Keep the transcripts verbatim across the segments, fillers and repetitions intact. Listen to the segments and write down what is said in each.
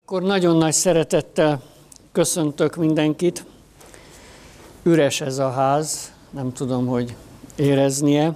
Akkor nagyon nagy szeretettel köszöntök mindenkit. Üres ez a ház, nem tudom, hogy éreznie.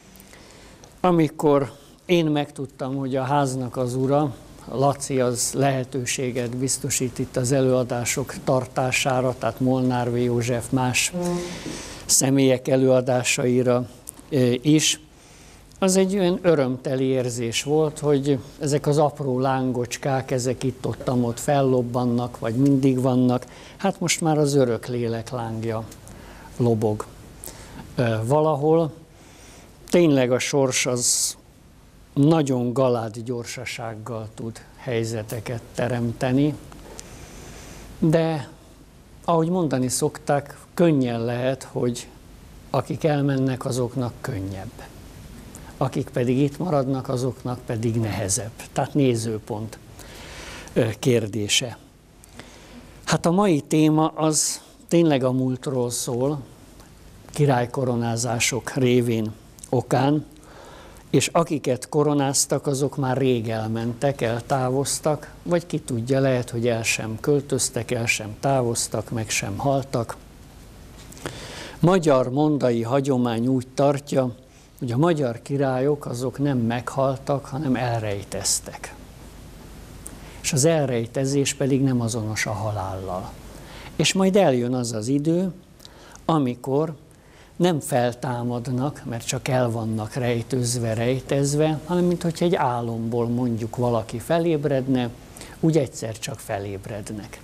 Amikor én megtudtam, hogy a háznak az ura, Laci, az lehetőséget biztosít itt az előadások tartására, tehát Molnár V. József más személyek előadásaira is, az egy olyan örömteli érzés volt, hogy ezek az apró lángocskák, ezek itt-ott-ott fellobbannak, vagy mindig vannak. Hát most már az örök lélek lángja lobog valahol. Tényleg a sors az nagyon galád gyorsasággal tud helyzeteket teremteni, de ahogy mondani szokták, könnyen lehet, hogy akik elmennek, azoknak könnyebb. Akik pedig itt maradnak, azoknak pedig nehezebb. Tehát nézőpont kérdése. Hát a mai téma az tényleg a múltról szól, királykoronázások révén okán, és akiket koronáztak, azok már rég elmentek, eltávoztak, vagy ki tudja, lehet, hogy el sem költöztek, el sem távoztak, meg sem haltak. Magyar mondai hagyomány úgy tartja, hogy a magyar királyok azok nem meghaltak, hanem elrejteztek. És az elrejtezés pedig nem azonos a halállal. És majd eljön az az idő, amikor nem feltámadnak, mert csak el vannak rejtőzve, rejtezve, hanem mintha egy álomból mondjuk valaki felébredne, úgy egyszer csak felébrednek.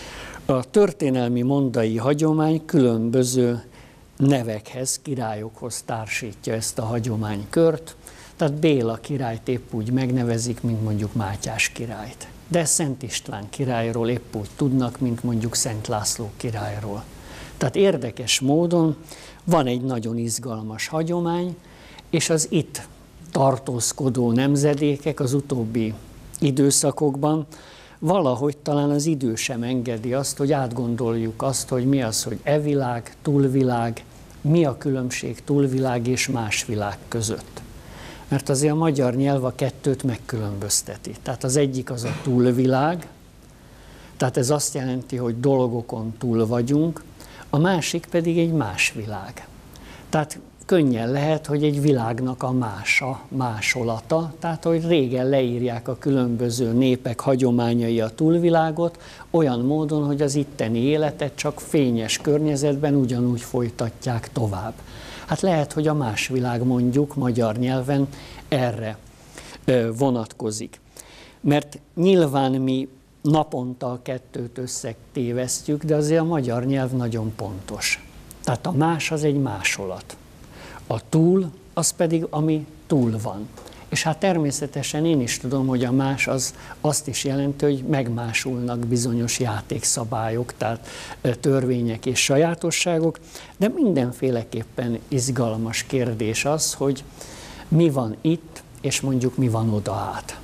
A történelmi mondai hagyomány különböző nevekhez, királyokhoz társítja ezt a hagyománykört. Tehát Béla királyt épp úgy megnevezik, mint mondjuk Mátyás királyt. De Szent István királyról épp úgy tudnak, mint mondjuk Szent László királyról. Tehát érdekes módon van egy nagyon izgalmas hagyomány, és az itt tartózkodó nemzedékek az utóbbi időszakokban valahogy talán az idő sem engedi azt, hogy átgondoljuk azt, hogy mi az, hogy e-világ, túlvilág, mi a különbség túlvilág és más világ között. Mert azért a magyar nyelv a kettőt megkülönbözteti. Tehát az egyik az a túlvilág, tehát ez azt jelenti, hogy dolgokon túl vagyunk, a másik pedig egy más világ. Tehát könnyen lehet, hogy egy világnak a mása, másolata, tehát hogy régen leírják a különböző népek hagyományai a túlvilágot, olyan módon, hogy az itteni életet csak fényes környezetben ugyanúgy folytatják tovább. Hát lehet, hogy a más világ mondjuk magyar nyelven erre vonatkozik. Mert nyilván mi naponta a kettőt összetévesztjük, de azért a magyar nyelv nagyon pontos. Tehát a más az egy másolat. A túl, az pedig, ami túl van. És hát természetesen én is tudom, hogy a más az azt is jelenti, hogy megmásulnak bizonyos játékszabályok, tehát törvények és sajátosságok, de mindenféleképpen izgalmas kérdés az, hogy mi van itt, és mondjuk mi van oda át.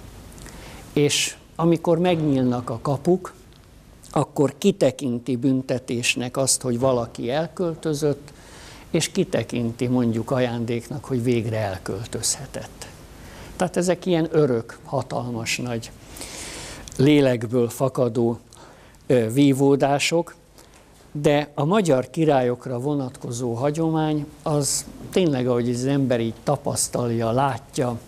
És amikor megnyílnak a kapuk, akkor kitekinti büntetésnek azt, hogy valaki elköltözött, és kitekinti mondjuk ajándéknak, hogy végre elköltözhetett. Tehát ezek ilyen örök, hatalmas nagy lélekből fakadó vívódások, de a magyar királyokra vonatkozó hagyomány az tényleg, ahogy az ember így tapasztalja, látja,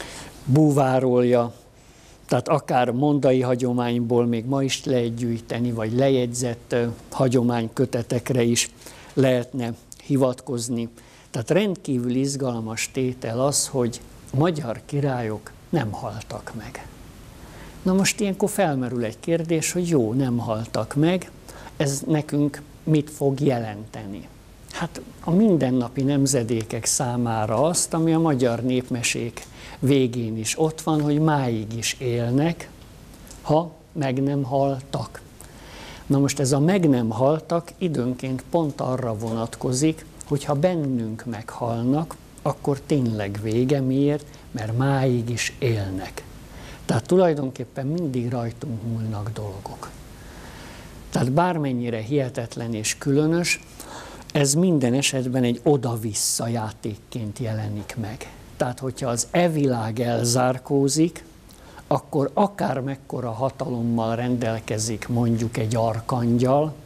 búvárolja, tehát akár mondai hagyományból még ma is lehet gyűjteni, vagy lejegyzett hagyománykötetekre is lehetne hivatkozni. Tehát rendkívül izgalmas tétel az, hogy a magyar királyok nem haltak meg. Na most ilyenkor felmerül egy kérdés, hogy jó, nem haltak meg, ez nekünk mit fog jelenteni? Hát a mindennapi nemzedékek számára azt, ami a magyar népmesék végén is ott van, hogy máig is élnek, ha meg nem haltak. Na most ez a meg nem haltak időnként pont arra vonatkozik, hogy ha bennünk meghalnak, akkor tényleg vége. Miért? Mert máig is élnek. Tehát tulajdonképpen mindig rajtunk múlnak dolgok. Tehát bármennyire hihetetlen és különös, ez minden esetben egy oda-vissza játékként jelenik meg. Tehát, hogyha az e-világ elzárkózik, akkor akár mekkora hatalommal rendelkezik mondjuk egy arkangyal,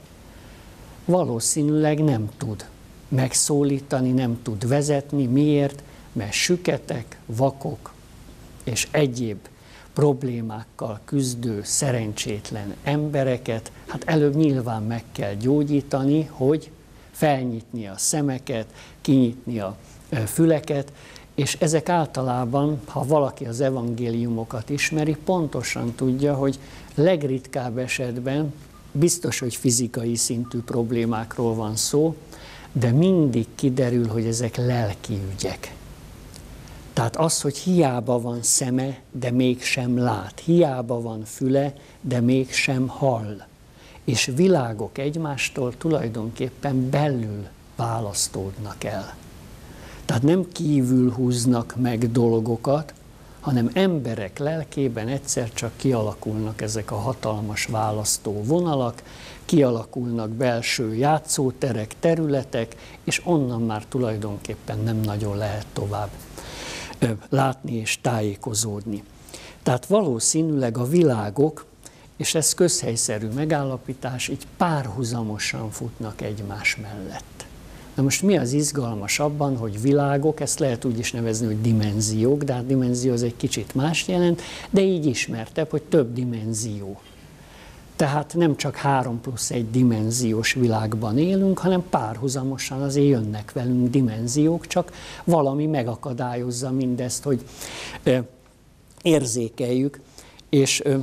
valószínűleg nem tud megszólítani, nem tud vezetni. Miért? Mert süketek, vakok és egyéb problémákkal küzdő szerencsétlen embereket, hát előbb nyilván meg kell gyógyítani, hogy felnyitni a szemeket, kinyitni a füleket, és ezek általában, ha valaki az evangéliumokat ismeri, pontosan tudja, hogy legritkább esetben biztos, hogy fizikai szintű problémákról van szó, de mindig kiderül, hogy ezek lelki ügyek. Tehát az, hogy hiába van szeme, de mégsem lát, hiába van füle, de mégsem hall. És világok egymástól tulajdonképpen belül választódnak el. Tehát nem kívül húznak meg dolgokat, hanem emberek lelkében egyszer csak kialakulnak ezek a hatalmas választó vonalak, kialakulnak belső játszóterek, területek, és onnan már tulajdonképpen nem nagyon lehet tovább látni és tájékozódni. Tehát valószínűleg a világok, és ez közhelyszerű megállapítás, így párhuzamosan futnak egymás mellett. Na most mi az izgalmas abban, hogy világok, ezt lehet úgy is nevezni, hogy dimenziók, de hát dimenzió az egy kicsit más jelent, de így ismertebb, hogy több dimenzió. Tehát nem csak három plusz egy dimenziós világban élünk, hanem párhuzamosan azért jönnek velünk dimenziók, csak valami megakadályozza mindezt, hogy ö, érzékeljük és ö,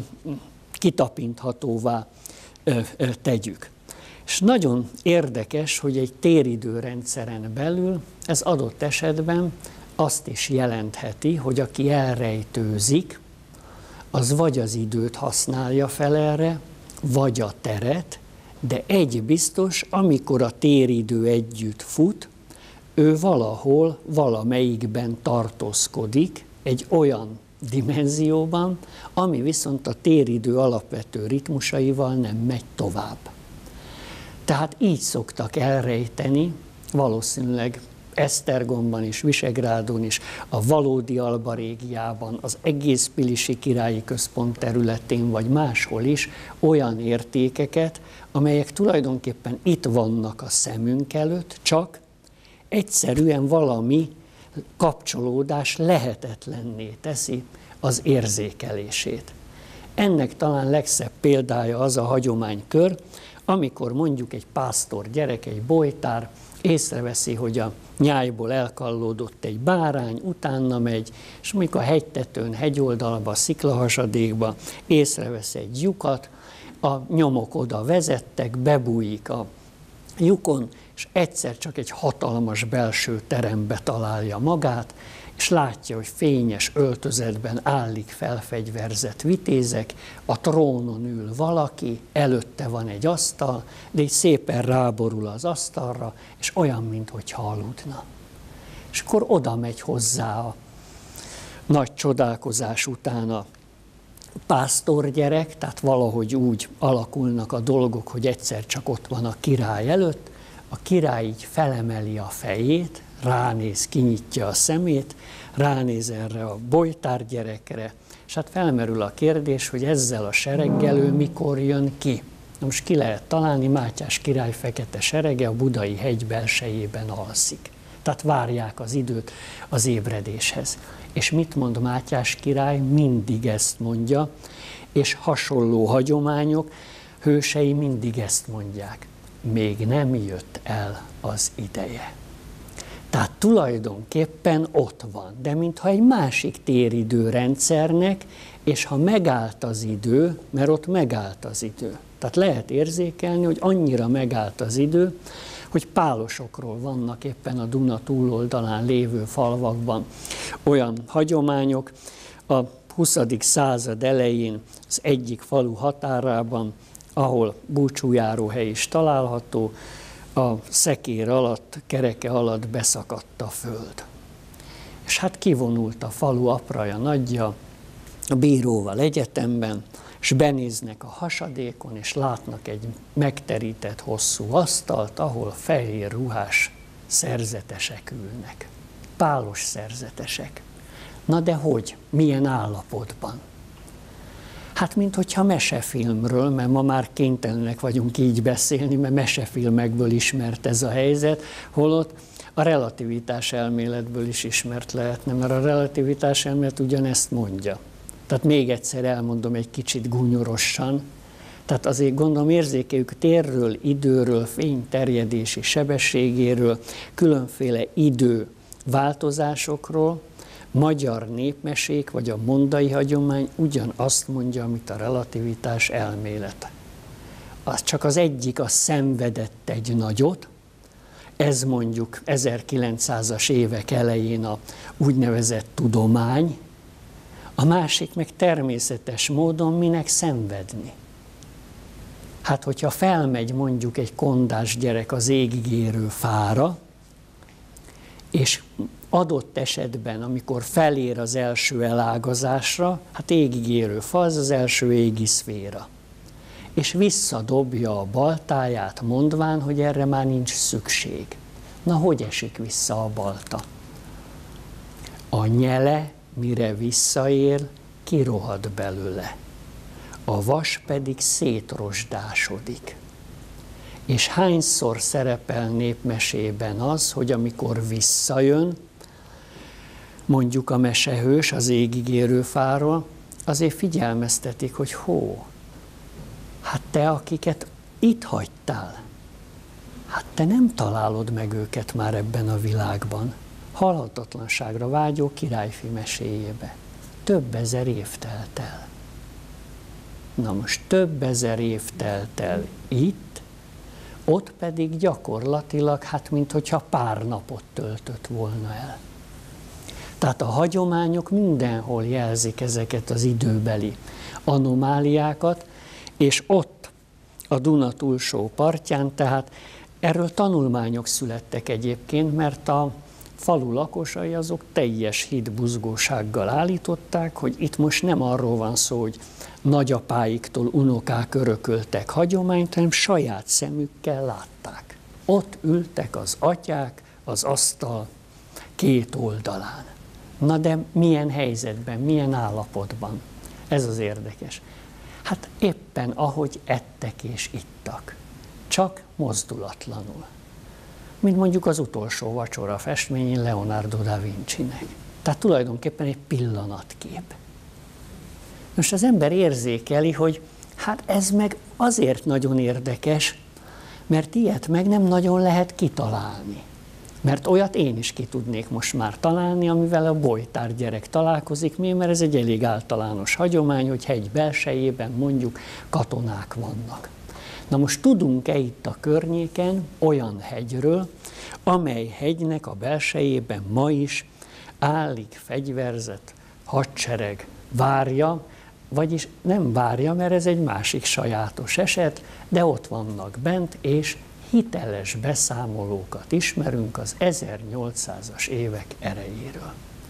kitapinthatóvá ö, ö, tegyük. És nagyon érdekes, hogy egy téridőrendszeren belül ez adott esetben azt is jelentheti, hogy aki elrejtőzik, az vagy az időt használja fel erre, vagy a teret, de egy biztos, amikor a téridő együtt fut, ő valahol, valamelyikben tartózkodik, egy olyan dimenzióban, ami viszont a téridő alapvető ritmusaival nem megy tovább. Tehát így szoktak elrejteni, valószínűleg Esztergomban is, Visegrádon is, a valódi Alba régiában, az egész Pilisi Királyi Központ területén, vagy máshol is olyan értékeket, amelyek tulajdonképpen itt vannak a szemünk előtt, csak egyszerűen valami kapcsolódás lehetetlenné teszi az érzékelését. Ennek talán legszebb példája az a hagyománykör, amikor mondjuk egy pásztor gyerek, egy bojtár észreveszi, hogy a nyájból elkallódott egy bárány, utána megy, és mondjuk a hegytetőn, hegyoldalba, sziklahasadékba észrevesz egy lyukat, a nyomok oda vezettek, bebújik a lyukon, és egyszer csak egy hatalmas belső terembe találja magát, és látja, hogy fényes öltözetben állik felfegyverzett vitézek, a trónon ül valaki, előtte van egy asztal, de így szépen ráborul az asztalra, és olyan, minthogyha aludna. És akkor oda megy hozzá a nagy csodálkozás után a pásztorgyerek, tehát valahogy úgy alakulnak a dolgok, hogy egyszer csak ott van a király előtt, a király így felemeli a fejét, ránéz, kinyitja a szemét, ránéz erre a bojtár gyerekre, és hát felmerül a kérdés, hogy ezzel a sereggel ő mikor jön ki. Na most ki lehet találni, Mátyás király fekete serege a Budai hegy belsejében alszik. Tehát várják az időt az ébredéshez. És mit mond Mátyás király? Mindig ezt mondja, és hasonló hagyományok hősei mindig ezt mondják. Még nem jött el az ideje. Tehát tulajdonképpen ott van, de mintha egy másik téridőrendszernek, és ha megállt az idő, mert ott megállt az idő. Tehát lehet érzékelni, hogy annyira megállt az idő, hogy pálosokról vannak éppen a Duna túloldalán lévő falvakban olyan hagyományok. A huszadik század elején az egyik falu határában, ahol búcsújáróhely is található, a szekér alatt, kereke alatt beszakadt a föld. És hát kivonult a falu apraja nagyja a bíróval egyetemben, és benéznek a hasadékon, és látnak egy megterített hosszú asztalt, ahol fehér ruhás szerzetesek ülnek. Pálos szerzetesek. Na de hogy? Milyen állapotban? Hát, mint hogyha mesefilmről, mert ma már kénytelenek vagyunk így beszélni, mert mesefilmekből ismert ez a helyzet, holott a relativitás elméletből is ismert lehetne, mert a relativitás elmélet ugyanezt mondja. Tehát még egyszer elmondom egy kicsit gúnyorosan, tehát azért gondolom érzékeljük térről, időről, fény terjedési sebességéről, különféle idő változásokról, magyar népmesék vagy a mondai hagyomány ugyanazt mondja, amit a relativitás elmélete. Az csak az egyik, az szenvedett egy nagyot, ez mondjuk ezerkilencszázas évek elején a úgynevezett tudomány, a másik meg természetes módon minek szenvedni. Hát, hogyha felmegy mondjuk egy kondás gyerek az égig érő fára, és adott esetben, amikor felér az első elágazásra, hát égig érő fa, az az első égi szféra. És visszadobja a baltáját, mondván, hogy erre már nincs szükség. Na, hogy esik vissza a balta? A nyele, mire visszaér, kirohad belőle. A vas pedig szétrosdásodik. És hányszor szerepel népmesében az, hogy amikor visszajön, mondjuk a mesehős az égig érő fáról, azért figyelmeztetik, hogy hó, hát te, akiket itt hagytál, hát te nem találod meg őket már ebben a világban. Halhatatlanságra vágyó királyfi meséjébe. Több ezer év telt el. Na most több ezer év telt el itt, ott pedig gyakorlatilag, hát minthogyha pár napot töltött volna el. Tehát a hagyományok mindenhol jelzik ezeket az időbeli anomáliákat, és ott a Duna túlsó partján, tehát erről tanulmányok születtek egyébként, mert a falu lakosai azok teljes hitbuzgósággal állították, hogy itt most nem arról van szó, hogy nagyapáiktól unokák örököltek hagyományt, hanem saját szemükkel látták. Ott ültek az atyák az asztal két oldalán. Na de milyen helyzetben, milyen állapotban? Ez az érdekes. Hát éppen ahogy ettek és ittak, csak mozdulatlanul. Mint mondjuk az utolsó vacsora festményén Leonardo da Vincinek. Tehát tulajdonképpen egy pillanatkép. Most az ember érzékeli, hogy hát ez meg azért nagyon érdekes, mert ilyet meg nem nagyon lehet kitalálni. Mert olyat én is ki tudnék most már találni, amivel a bolytár gyerek találkozik. Miért? Mert ez egy elég általános hagyomány, hogy hegy belsejében mondjuk katonák vannak. Na most tudunk-e itt a környéken olyan hegyről, amely hegynek a belsejében ma is állig fegyverzett hadsereg várja, vagyis nem várja, mert ez egy másik sajátos eset, de ott vannak bent, és hiteles beszámolókat ismerünk az ezernyolcszázas évek erejéről.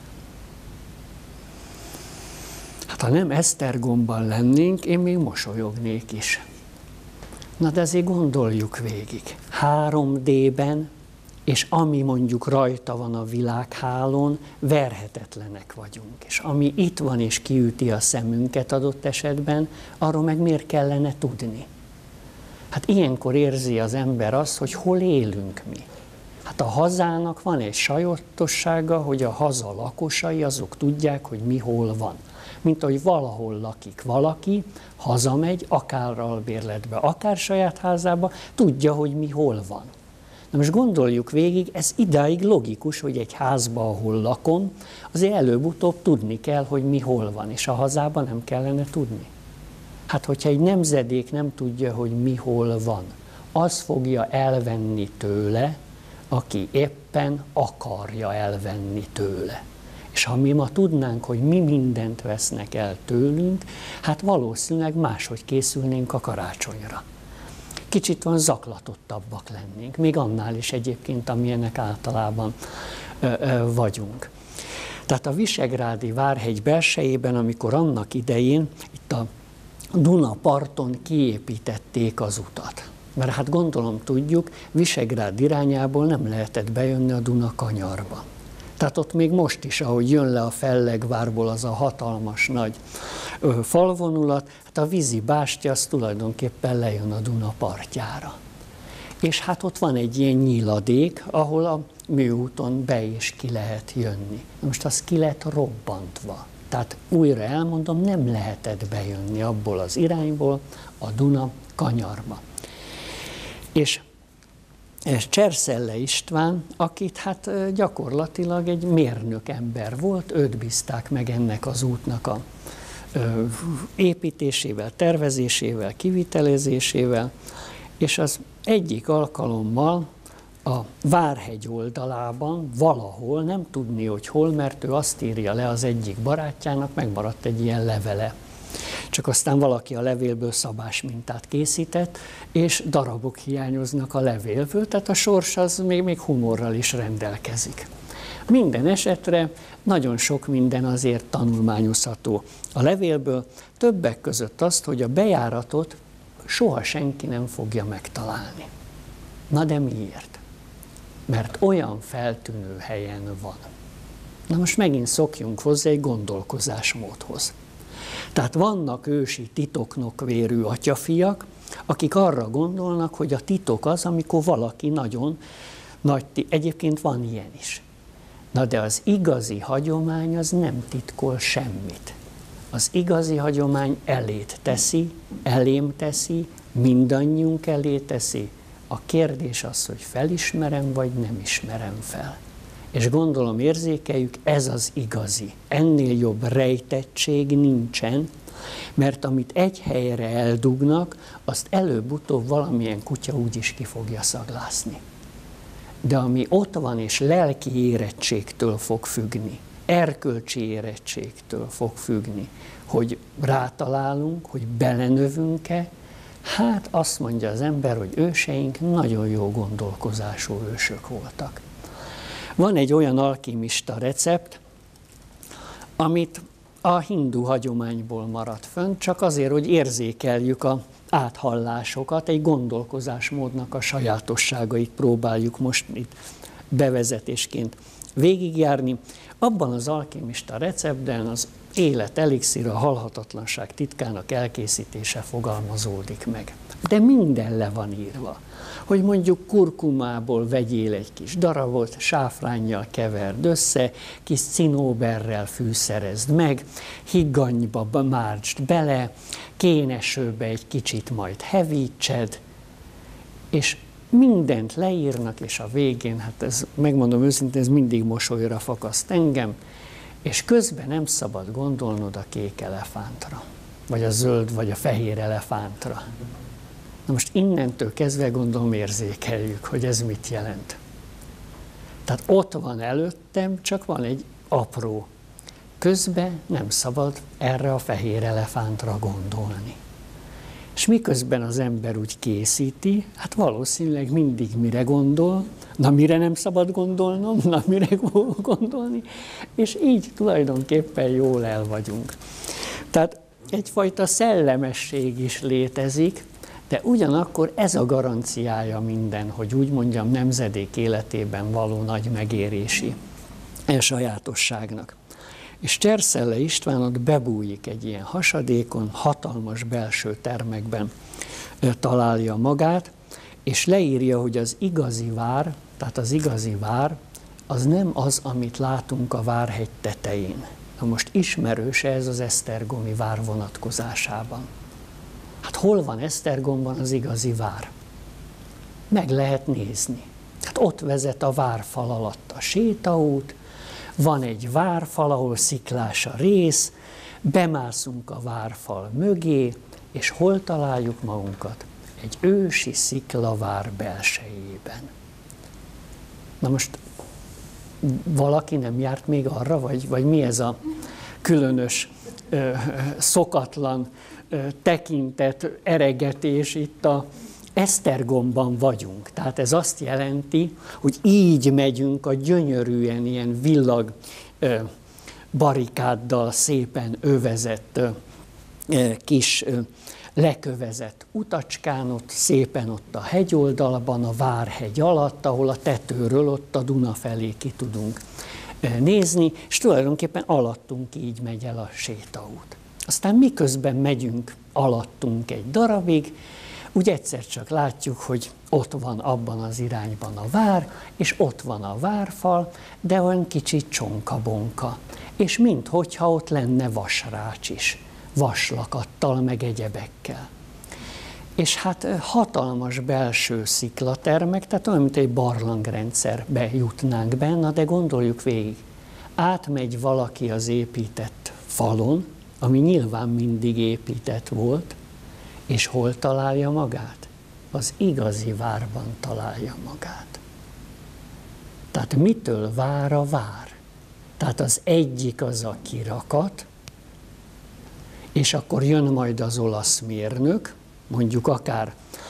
Hát ha nem Esztergomban lennénk, én még mosolyognék is. Na de azért gondoljuk végig. három dében, és ami mondjuk rajta van a világhálón, verhetetlenek vagyunk. És ami itt van és kiüti a szemünket adott esetben, arról meg miért kellene tudni? Hát ilyenkor érzi az ember azt, hogy hol élünk mi. Hát a hazának van egy sajátossága, hogy a haza lakosai azok tudják, hogy mi hol van. Mint ahogy valahol lakik valaki, hazamegy, akár albérletbe, akár saját házába, tudja, hogy mi hol van. Na most gondoljuk végig, ez idáig logikus, hogy egy házba, ahol lakom, azért előbb-utóbb tudni kell, hogy mi hol van, és a hazában nem kellene tudni. Hát, hogyha egy nemzedék nem tudja, hogy mi hol van, az fogja elvenni tőle, aki éppen akarja elvenni tőle. És ha mi ma tudnánk, hogy mi mindent vesznek el tőlünk, hát valószínűleg máshogy készülnénk a karácsonyra. Kicsit van zaklatottabbak lennénk, még annál is egyébként, amilyenek általában ö, ö, vagyunk. Tehát a Visegrádi Várhegy belsejében, amikor annak idején itt a Duna parton kiépítették az utat. Mert hát gondolom tudjuk, Visegrád irányából nem lehetett bejönni a Duna kanyarba. Tehát ott még most is, ahogy jön le a Fellegvárból az a hatalmas nagy ö, falvonulat, hát a vízi bástya az tulajdonképpen lejön a Duna partjára. És hát ott van egy ilyen nyíladék, ahol a műúton be is ki lehet jönni. Most az ki lett robbantva. Tehát újra elmondom, nem lehetett bejönni abból az irányból a Duna kanyarba. És Cserszelle István, akit hát gyakorlatilag egy mérnök ember volt, őt bízták meg ennek az útnak a építésével, tervezésével, kivitelezésével, és az egyik alkalommal a Várhegy oldalában valahol, nem tudni, hogy hol, mert ő azt írja le az egyik barátjának, megmaradt egy ilyen levele. Csak aztán valaki a levélből szabásmintát készített, és darabok hiányoznak a levélből, tehát a sors az még, még humorral is rendelkezik. Minden esetre nagyon sok minden azért tanulmányozható a levélből, többek között azt, hogy a bejáratot soha senki nem fogja megtalálni. Na de miért? Mert olyan feltűnő helyen van. Na most megint szokjunk hozzá egy gondolkozásmódhoz. Tehát vannak ősi titoknok vérű atyafiak, akik arra gondolnak, hogy a titok az, amikor valaki nagyon nagy, egyébként van ilyen is. Na de az igazi hagyomány az nem titkol semmit. Az igazi hagyomány elét teszi, elém teszi, mindannyiunk elé teszi. A kérdés az, hogy felismerem, vagy nem ismerem fel. És gondolom, érzékeljük, ez az igazi. Ennél jobb rejtettség nincsen, mert amit egy helyre eldugnak, azt előbb-utóbb valamilyen kutya úgyis ki fogja szaglászni. De ami ott van, és lelki érettségtől fog függni, erkölcsi érettségtől fog függni, hogy rátalálunk, hogy belenövünk-e, hát azt mondja az ember, hogy őseink nagyon jó gondolkozású ősök voltak. Van egy olyan alkimista recept, amit a hindu hagyományból maradt fönn, csak azért, hogy érzékeljük az áthallásokat, egy gondolkozásmódnak a sajátosságait próbáljuk most itt bevezetésként végigjárni. Abban az alkimista receptben az élet elixíra, a halhatatlanság titkának elkészítése fogalmazódik meg. De minden le van írva, hogy mondjuk kurkumából vegyél egy kis darabot, sáfránnyal keverd össze, kis cinóberrel fűszerezd meg, higganyba mártsd bele, kénesőbe egy kicsit majd hevítsed, és mindent leírnak, és a végén, hát ez, megmondom őszintén, ez mindig mosolyra fakaszt engem, és közben nem szabad gondolnod a kék elefántra, vagy a zöld, vagy a fehér elefántra. Na most innentől kezdve gondolom érzékeljük, hogy ez mit jelent. Tehát ott van előttem, csak van egy apró. Közben nem szabad erre a fehér elefántra gondolni. És miközben az ember úgy készíti, hát valószínűleg mindig mire gondol, na mire nem szabad gondolnom, na mire gondolni, és így tulajdonképpen jól el vagyunk. Tehát egyfajta szellemesség is létezik, de ugyanakkor ez a garanciája minden, hogy úgy mondjam, nemzedék életében való nagy megérési sajátosságnak. És Cserszelle István ott bebújik egy ilyen hasadékon, hatalmas belső termekben találja magát, és leírja, hogy az igazi vár, tehát az igazi vár, az nem az, amit látunk a Várhegy tetején. Na most ismerős ez az esztergomi vár vonatkozásában. Hát hol van Esztergomban az igazi vár? Meg lehet nézni. Hát ott vezet a várfal alatt a sétaút, van egy várfal, ahol sziklás a rész, bemászunk a várfal mögé, és hol találjuk magunkat? Egy ősi sziklavár belsejében. Na most valaki nem járt még arra, vagy, vagy mi ez a különös, ö, szokatlan ö, tekintet, eregetés itt a Esztergomban vagyunk. Tehát ez azt jelenti, hogy így megyünk a gyönyörűen ilyen villag ö, barikáddal szépen övezett ö, kis ö, lekövezett utacskán, ott szépen ott a hegyoldalban, a Várhegy alatt, ahol a tetőről ott a Duna felé ki tudunk nézni, és tulajdonképpen alattunk így megy el a sétaút. Aztán miközben megyünk alattunk egy darabig, úgy egyszer csak látjuk, hogy ott van abban az irányban a vár, és ott van a várfal, de olyan kicsit csonka-bonka. És minthogyha ott lenne vasrács is, vaslakattal, meg egyebekkel. És hát hatalmas belső sziklatermek, tehát olyan, mint egy barlangrendszerbe jutnánk benne, de gondoljuk végig. Átmegy valaki az épített falon, ami nyilván mindig épített volt, és hol találja magát? Az igazi várban találja magát. Tehát mitől vár a vár? Tehát az egyik az a kirakat, és akkor jön majd az olasz mérnök, mondjuk akár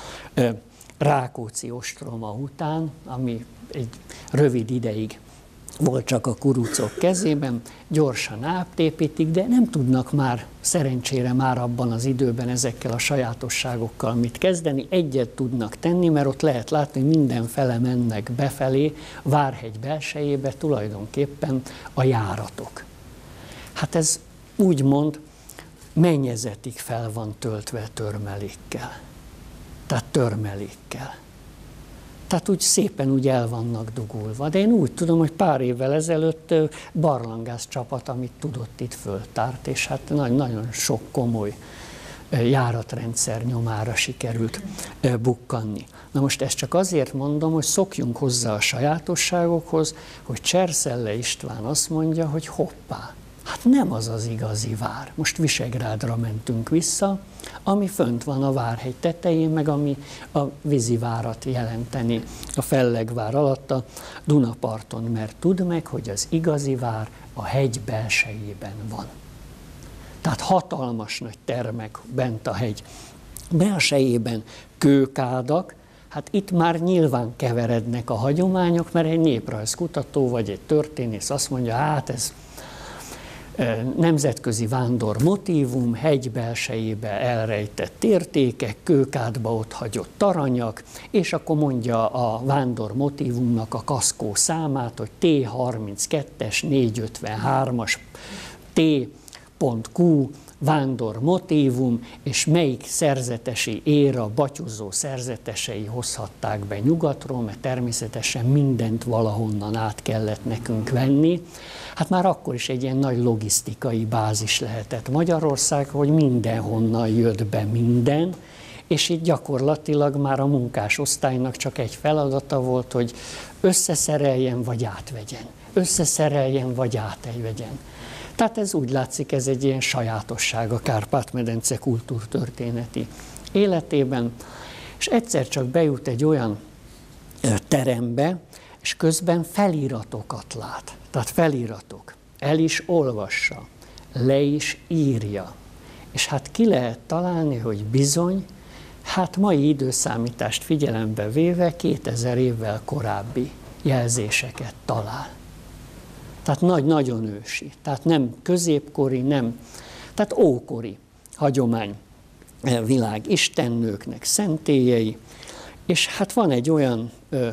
Rákóczi ostroma után, ami egy rövid ideig volt csak a kurucok kezében, gyorsan átépítik, de nem tudnak már, szerencsére már abban az időben ezekkel a sajátosságokkal mit kezdeni. Egyet tudnak tenni, mert ott lehet látni, hogy mindenfele mennek befelé, Várhegy belsejébe tulajdonképpen a járatok. Hát ez úgymond mennyezetig fel van töltve törmelékkel. Tehát törmelékkel. Tehát úgy szépen úgy el vannak dugulva. De én úgy tudom, hogy pár évvel ezelőtt barlangász csapat, amit tudott, itt föltárt, és hát nagyon sok komoly járatrendszer nyomára sikerült bukkanni. Na most ezt csak azért mondom, hogy szokjunk hozzá a sajátosságokhoz, hogy Cserszelle István azt mondja, hogy hoppá, hát nem az az igazi vár. Most Visegrádra mentünk vissza, ami fönt van a Várhegy tetején, meg ami a vízivárat jelenteni a Fellegvár alatt a Dunaparton, mert tudd meg, hogy az igazi vár a hegy belsejében van. Tehát hatalmas nagy termek bent a hegy belsejében, kőkádak, hát itt már nyilván keverednek a hagyományok, mert egy néprajzkutató vagy egy történész azt mondja, hát ez nemzetközi vándor motívum, hegy belsejébe elrejtett értékek, kőkádba ott hagyott taranyak, és akkor mondja a vándor motívumnak a kaszkó számát, hogy T harminckettes négyszázötvenhármas T pont Q vándor motívum, és melyik szerzetesi éra batyuzó szerzetesei hozhatták be nyugatról, mert természetesen mindent valahonnan át kellett nekünk venni. Hát már akkor is egy ilyen nagy logisztikai bázis lehetett Magyarország, hogy mindenhonnan jött be minden, és itt gyakorlatilag már a munkásosztálynak csak egy feladata volt, hogy összeszereljen vagy átvegyen, összeszereljen vagy átvegyen. Tehát ez úgy látszik, ez egy ilyen sajátosság a Kárpát-medence kultúrtörténeti életében, és egyszer csak bejut egy olyan terembe, és közben feliratokat lát. Tehát feliratok. El is olvassa, le is írja. És hát ki lehet találni, hogy bizony, hát mai időszámítást figyelembe véve kétezer évvel korábbi jelzéseket talál. Tehát nagy, nagyon ősi. Tehát nem középkori, nem, tehát ókori hagyomány világ, istennőknek szentélyei, és hát van egy olyan ö,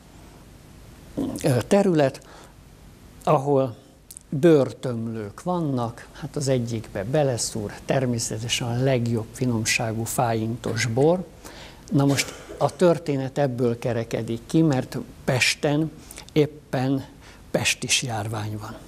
ö, terület, ahol bőrtömlők vannak, hát az egyikbe beleszúr természetesen a legjobb finomságú fájintos bor. Na most a történet ebből kerekedik ki, mert Pesten éppen pestis járvány van.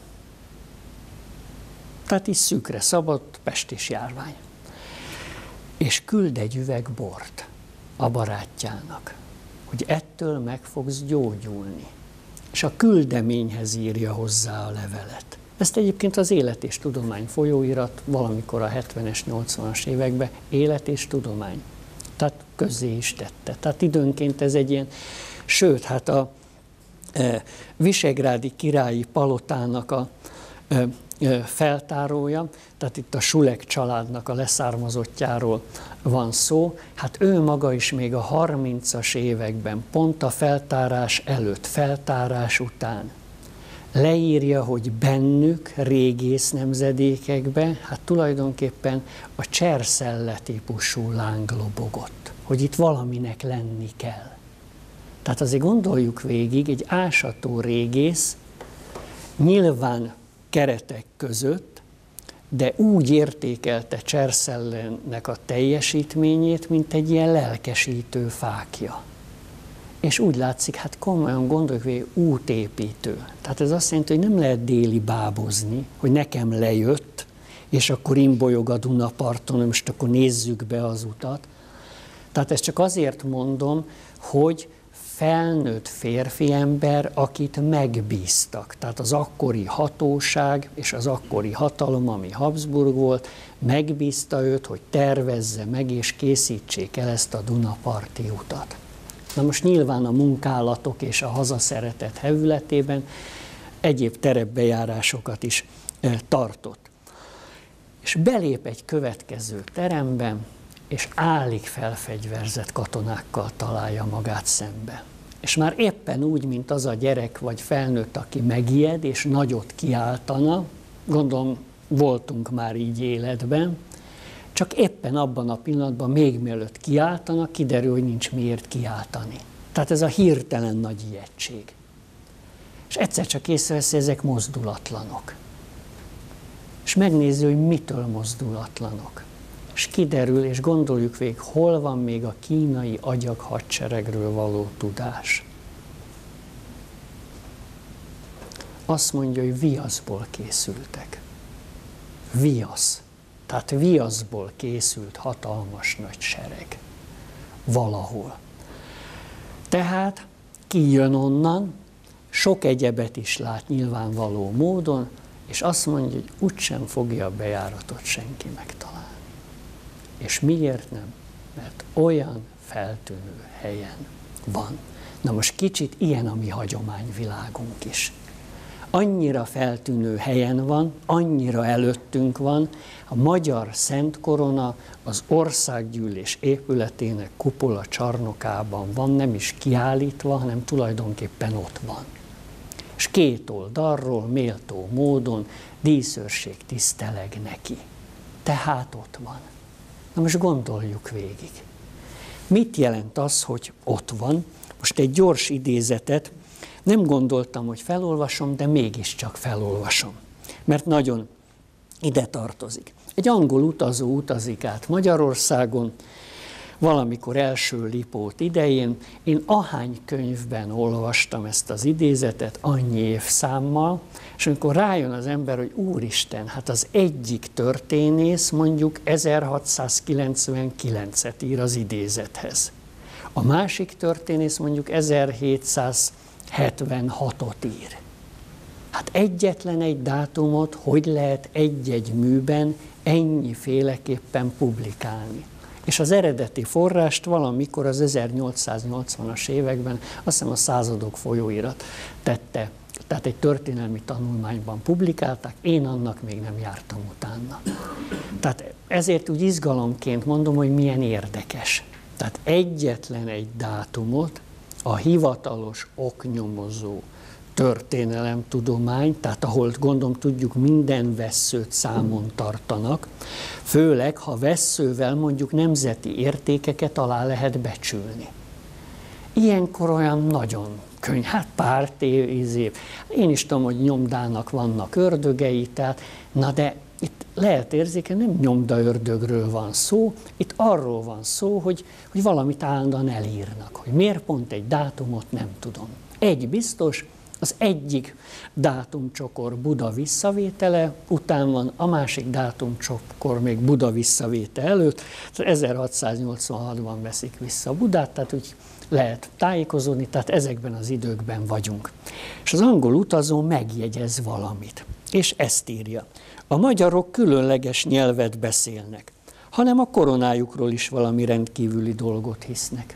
Tehát is szűkre szabott pestis járvány. És küld egy üveg bort a barátjának, hogy ettől meg fogsz gyógyulni. És a küldeményhez írja hozzá a levelet. Ezt egyébként az Élet és Tudomány folyóirat valamikor a hetvenes, nyolcvanas években Élet és Tudomány. Tehát közzé is tette. Tehát időnként ez egy ilyen, sőt, hát a e, visegrádi királyi palotának a e, e, feltárója, tehát itt a Sulek családnak a leszármazottjáról van szó, hát ő maga is még a harmincas években, pont a feltárás előtt, feltárás után leírja, hogy bennük, régész nemzedékekben, hát tulajdonképpen a Cserszelle típusú láng lobogott, hogy itt valaminek lenni kell. Tehát azért gondoljuk végig, egy ásató régész nyilván keretek között, de úgy értékelte Cserszellennek a teljesítményét, mint egy ilyen lelkesítő fákja. És úgy látszik, hát komolyan gondoljuk, hogy útépítő. Tehát ez azt jelenti, hogy nem lehet déli bábozni, hogy nekem lejött, és akkor imbolyog a Dunaparton, most akkor nézzük be az utat. Tehát ezt csak azért mondom, hogy felnőtt férfi ember, akit megbíztak. Tehát az akkori hatóság és az akkori hatalom, ami Habsburg volt, megbízta őt, hogy tervezze meg és készítsék el ezt a Dunaparti utat. Na most nyilván a munkálatok és a hazaszeretet hevületében egyéb terepbejárásokat is tartott. És belép egy következő teremben, és állig felfegyverzett katonákkal találja magát szembe. És már éppen úgy, mint az a gyerek vagy felnőtt, aki megijed és nagyot kiáltana, gondolom voltunk már így életben, csak éppen abban a pillanatban, még mielőtt kiáltanak, kiderül, hogy nincs miért kiáltani. Tehát ez a hirtelen nagy ijegység. És egyszer csak észreveszi, ezek mozdulatlanok. És megnézi, hogy mitől mozdulatlanok. És kiderül, és gondoljuk végig, hol van még a kínai agyak hadseregről való tudás. Azt mondja, hogy viaszból készültek. Viasz. Tehát viaszból készült hatalmas nagy sereg. Valahol. Tehát kijön onnan, sok egyebet is lát nyilvánvaló módon, és azt mondja, hogy úgysem fogja a bejáratot senki megtalálni. És miért nem? Mert olyan feltűnő helyen van. Na most kicsit ilyen a mi hagyományvilágunk is. Annyira feltűnő helyen van, annyira előttünk van, a magyar Szent Korona az Országgyűlés épületének kupola csarnokában van, nem is kiállítva, hanem tulajdonképpen ott van. És két oldalról méltó módon díszőrség tiszteleg neki. Tehát ott van. Na most gondoljuk végig. Mit jelent az, hogy ott van? Most egy gyors idézetet, nem gondoltam, hogy felolvasom, de mégiscsak felolvasom, mert nagyon ide tartozik. Egy angol utazó utazik át Magyarországon, valamikor első Lipót idején. Én ahány könyvben olvastam ezt az idézetet, annyi évszámmal, és amikor rájön az ember, hogy úristen, hát az egyik történész mondjuk ezerhatszázkilencvenkilencet ír az idézethez. A másik történész mondjuk ezerhétszázhetvenhatot ír. Hát egyetlen egy dátumot hogy lehet egy-egy műben ennyiféleképpen publikálni? És az eredeti forrást valamikor az ezernyolcszáznyolcvanas években, azt hiszem a Századok folyóirat tette, tehát egy történelmi tanulmányban publikálták, én annak még nem jártam utána. Tehát ezért úgy izgalomként mondom, hogy milyen érdekes. Tehát egyetlen egy dátumot a hivatalos oknyomozó történelemtudomány, tehát ahol gondolom tudjuk minden vesszőt számon tartanak, főleg ha vesszővel mondjuk nemzeti értékeket alá lehet becsülni. Ilyenkor olyan nagyon könny, hát pár év, én is tudom, hogy nyomdának vannak ördögei, tehát, na de itt lehet érzékelni, nem nyomdaördögről van szó, itt arról van szó, hogy, hogy valamit állandóan elírnak, hogy miért pont egy dátumot nem tudom. Egy biztos, az egyik dátumcsokor Buda visszavétele után van, a másik dátumcsokor még Buda visszavéte előtt, ezerhatszáznyolcvanhatban veszik vissza Budát, tehát úgy lehet tájékozódni, tehát ezekben az időkben vagyunk. És az angol utazó megjegyez valamit, és ezt írja. A magyarok különleges nyelvet beszélnek, hanem a koronájukról is valami rendkívüli dolgot hisznek.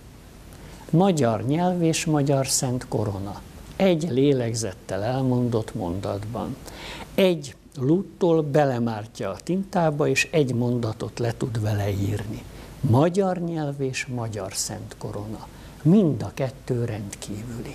Magyar nyelv és magyar szent korona. Egy lélegzettel elmondott mondatban. Egy lúttól belemártja a tintába, és egy mondatot le tud vele írni. Magyar nyelv és magyar szent korona. Mind a kettő rendkívüli.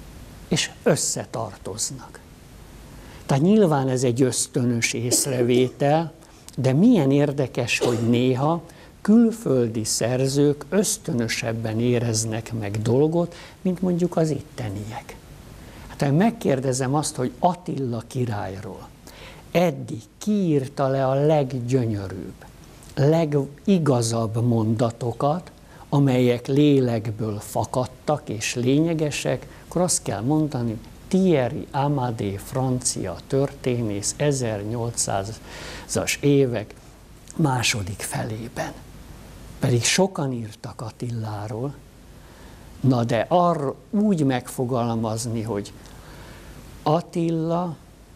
És összetartoznak. Tehát nyilván ez egy ösztönös észrevétel, de milyen érdekes, hogy néha külföldi szerzők ösztönösebben éreznek meg dolgot, mint mondjuk az itteniek. Tehát megkérdezem azt, hogy Attila királyról eddig ki írta le a leggyönyörűbb, legigazabb mondatokat, amelyek lélekből fakadtak és lényegesek, akkor azt kell mondani, Thierry Amadé, francia történész, ezernyolcszázas évek második felében. Pedig sokan írtak Attiláról, na de arra úgy megfogalmazni, hogy Attila,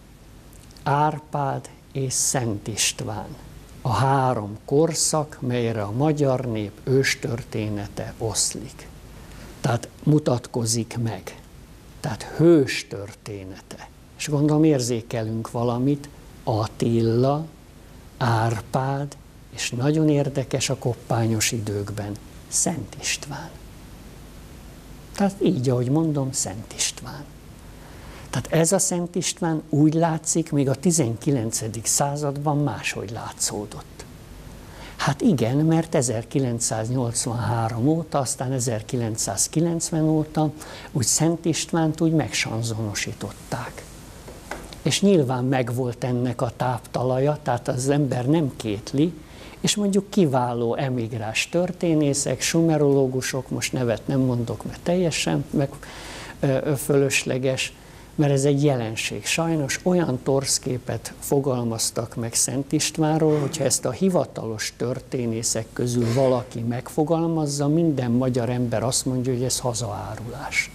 Árpád és Szent István, a három korszak, melyre a magyar nép őstörténete oszlik. Tehát mutatkozik meg. Tehát hős története. És gondolom érzékelünk valamit, Attila, Árpád, és nagyon érdekes a koppányos időkben, Szent István. Tehát így, ahogy mondom, Szent István. Tehát ez a Szent István úgy látszik, még a tizenkilencedik században máshogy látszódott. Hát igen, mert ezerkilencszáznyolcvanhárom óta, aztán ezerkilencszázkilencven óta úgy Szent Istvánt úgy megsanzonosították. És nyilván megvolt ennek a táptalaja, tehát az ember nem kétli, és mondjuk kiváló emigrás történészek, sumerológusok, most nevet nem mondok, mert teljesen meg, ö, fölösleges, mert ez egy jelenség. Sajnos olyan torszképet fogalmaztak meg Szent Istvánról, hogyha ezt a hivatalos történészek közül valaki megfogalmazza, minden magyar ember azt mondja, hogy ez hazaárulás.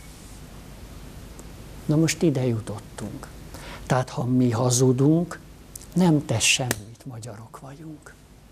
Na most ide jutottunk. Tehát ha mi hazudunk, nem tesz semmit, magyarok vagyunk.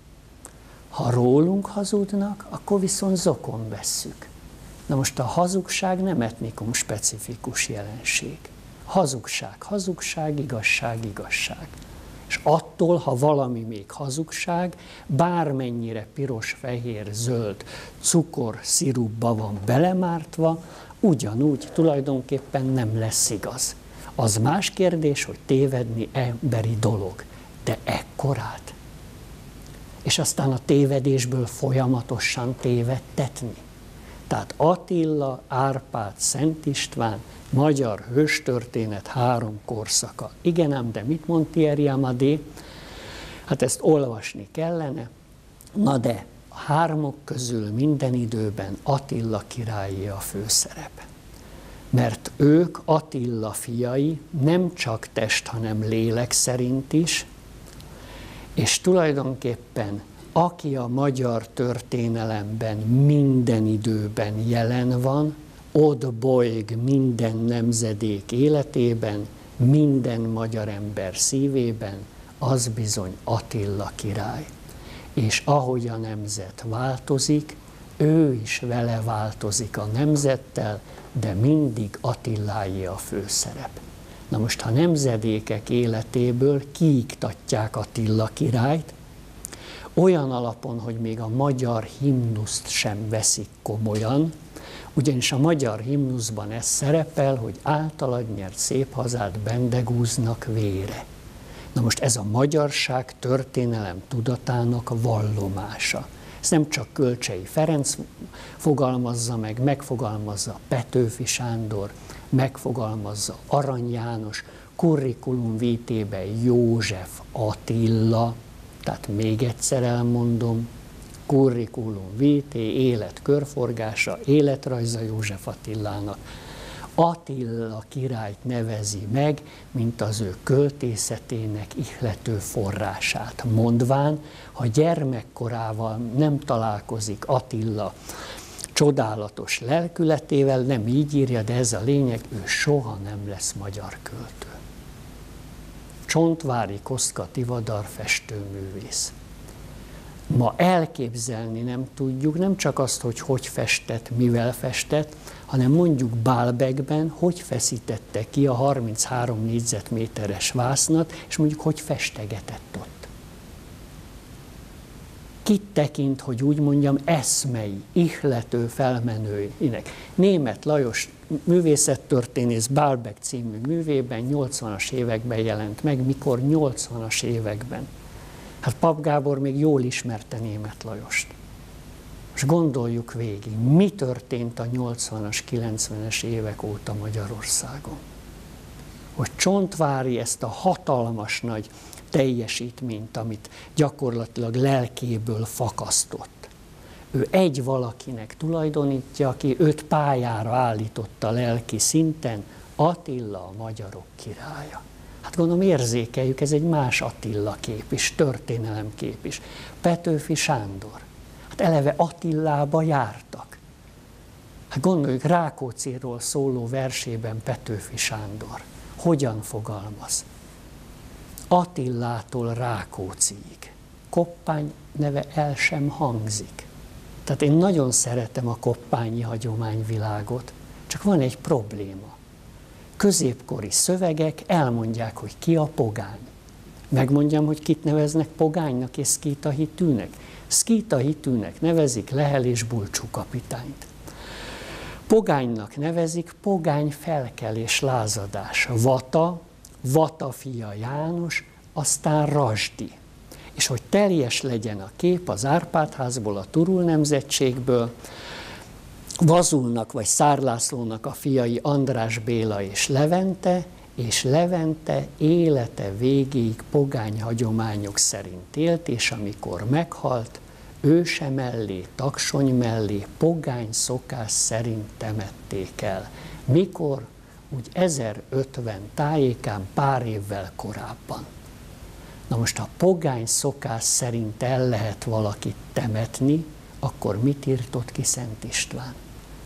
Ha rólunk hazudnak, akkor viszont zokon vesszük. Na most a hazugság nem etnikum specifikus jelenség. Hazugság, hazugság, igazság, igazság. És attól, ha valami még hazugság, bármennyire piros, fehér, zöld, cukor, szirupba van belemártva, ugyanúgy tulajdonképpen nem lesz igaz. Az más kérdés, hogy tévedni emberi dolog, de ekkorát. És aztán a tévedésből folyamatosan tévedtetni. Tehát Attila, Árpád, Szent István, magyar hőstörténet három korszaka. Igen ám, de mit mond Thierry Amadé? Hát ezt olvasni kellene. Na de a hármok közül minden időben Attila királlyé a főszerep. Mert ők, Attila fiai, nem csak test, hanem lélek szerint is, és tulajdonképpen aki a magyar történelemben minden időben jelen van, ott bolyg minden nemzedék életében, minden magyar ember szívében, az bizony Attila király. És ahogy a nemzet változik, ő is vele változik a nemzettel, de mindig Attiláé a főszerep. Na most, ha nemzedékek életéből kiiktatják Attila királyt, olyan alapon, hogy még a magyar himnuszt sem veszik komolyan, ugyanis a magyar himnuszban ez szerepel, hogy általad nyert szép hazát bendegúznak vére. Na most ez a magyarság történelem tudatának a vallomása. Ez nem csak Kölcsey Ferenc fogalmazza meg, megfogalmazza Petőfi Sándor, megfogalmazza Arany János, curriculum vitében József Attila, tehát még egyszer elmondom, curriculum vitae, élet körforgása, életrajza József Attilának. Attila királyt nevezi meg, mint az ő költészetének ihlető forrását, mondván, ha gyermekkorával nem találkozik Attila csodálatos lelkületével, nem így írja, de ez a lényeg, ő soha nem lesz magyar költő. Csontvári Kosztka Tivadar festőművész. Ma elképzelni nem tudjuk, nem csak azt, hogy hogy festett, mivel festett, hanem mondjuk Baalbekben hogy feszítette ki a harminchárom négyzetméteres vásznat, és mondjuk hogy festegetett ott. Kit tekint, hogy úgy mondjam, eszmei, ihlető felmenőinek. Németh Lajos művészettörténész Baalbek című művében nyolcvanas években jelent meg, mikor nyolcvanas években. Hát Pap Gábor még jól ismerte Németh Lajost. Most gondoljuk végig, mi történt a nyolcvanas, kilencvenes évek óta Magyarországon. hogy Csontváry ezt a hatalmas nagy teljesítményt, amit gyakorlatilag lelkéből fakasztott, ő egy valakinek tulajdonítja, aki őt pályára állította lelki szinten, Attila a magyarok királya. Hát gondolom érzékeljük, ez egy más Attila kép is, történelemkép is. Petőfi Sándor. Hát eleve Attilába jártak. Hát gondoljuk, Rákócziról szóló versében Petőfi Sándor hogyan fogalmaz? Attilától Rákócziig. Koppány neve el sem hangzik. Tehát én nagyon szeretem a koppányi hagyományvilágot, csak van egy probléma. Középkori szövegek elmondják, hogy ki a pogány. Megmondjam, hogy kit neveznek pogánynak és szkítahitűnek. Szkítahitűnek nevezik Lehel és Bulcsú kapitányt. Pogánynak nevezik pogány felkelés lázadás. Vata, Vata fia János, aztán Rasdi. És hogy teljes legyen a kép az Árpád-házból, a Turul nemzetségből, Vazulnak vagy Szárlászlónak a fiai András Béla és Levente, és Levente élete végéig pogány hagyományok szerint élt, és amikor meghalt, őse mellé, taksony mellé pogány szokás szerint temették el. Mikor? Úgy ezerötven tájékán, pár évvel korábban. Na most, ha pogány szokás szerint el lehet valakit temetni, akkor mit írtott ki Szent István?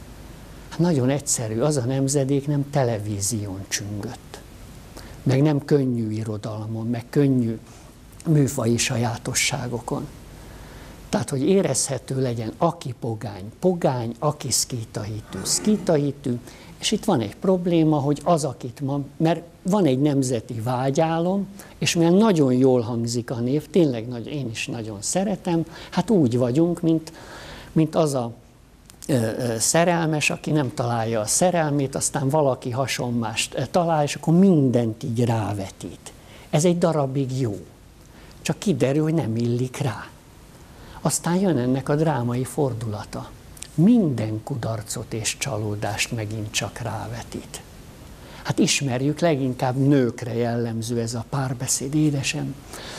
Hát nagyon egyszerű, az a nemzedék nem televízión csüngött, meg nem könnyű irodalmon, meg könnyű műfaji sajátosságokon. Tehát, hogy érezhető legyen, aki pogány, pogány, aki szkítahitű, szkítahitű, és itt van egy probléma, hogy az, akit ma, mert van egy nemzeti vágyálom, és mivel nagyon jól hangzik a név, tényleg nagy, én is nagyon szeretem, hát úgy vagyunk, mint, mint az a ö, ö, szerelmes, aki nem találja a szerelmét, aztán valaki hasonmást talál, és akkor mindent így rávetít. Ez egy darabig jó, csak kiderül, hogy nem illik rá. Aztán jön ennek a drámai fordulata. Minden kudarcot és csalódást megint csak rávetít. Hát ismerjük, leginkább nőkre jellemző ez a párbeszéd, édesem.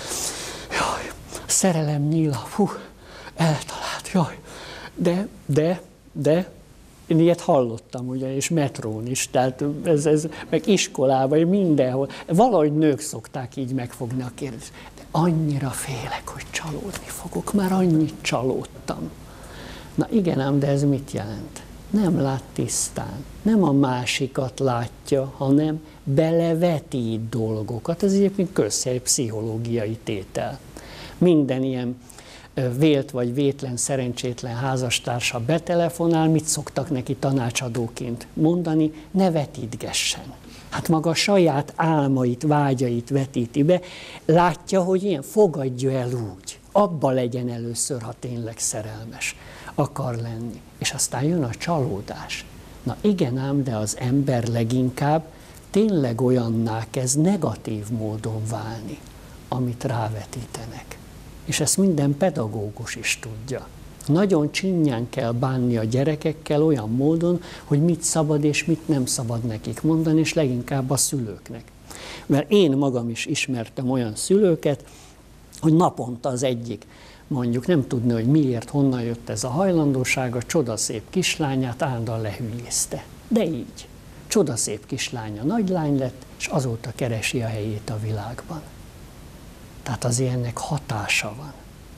Jaj, szerelem nyíla, fú, eltalált, jaj. De, de, de, én ilyet hallottam, ugye, és metrón is, tehát ez, ez meg iskolában, mindenhol. Valahogy nők szokták így megfogni a kérdést. De annyira félek, hogy csalódni fogok, már annyit csalódtam. Na igen ám, de ez mit jelent? Nem lát tisztán, nem a másikat látja, hanem belevetít dolgokat. Ez egyébként közhely pszichológiai tétel. Minden ilyen vélt vagy vétlen, szerencsétlen házastársa betelefonál, mit szoktak neki tanácsadóként mondani? Ne vetítgessen. Hát maga a saját álmait, vágyait vetíti be, látja, hogy ilyen, fogadja el úgy. Abba legyen először, ha tényleg szerelmes akar lenni. És aztán jön a csalódás. Na igen ám, de az ember leginkább tényleg olyanná kezd negatív módon válni, amit rávetítenek. És ezt minden pedagógus is tudja. Nagyon csinyán kell bánni a gyerekekkel olyan módon, hogy mit szabad és mit nem szabad nekik mondani, és leginkább a szülőknek. Mert én magam is ismertem olyan szülőket, hogy naponta az egyik, mondjuk nem tudni, hogy miért, honnan jött ez a hajlandóság, a csodaszép kislányát állandóan lehülyézte. De így. Csodaszép kislánya nagylány lett, és azóta keresi a helyét a világban. Tehát azért ennek hatása van.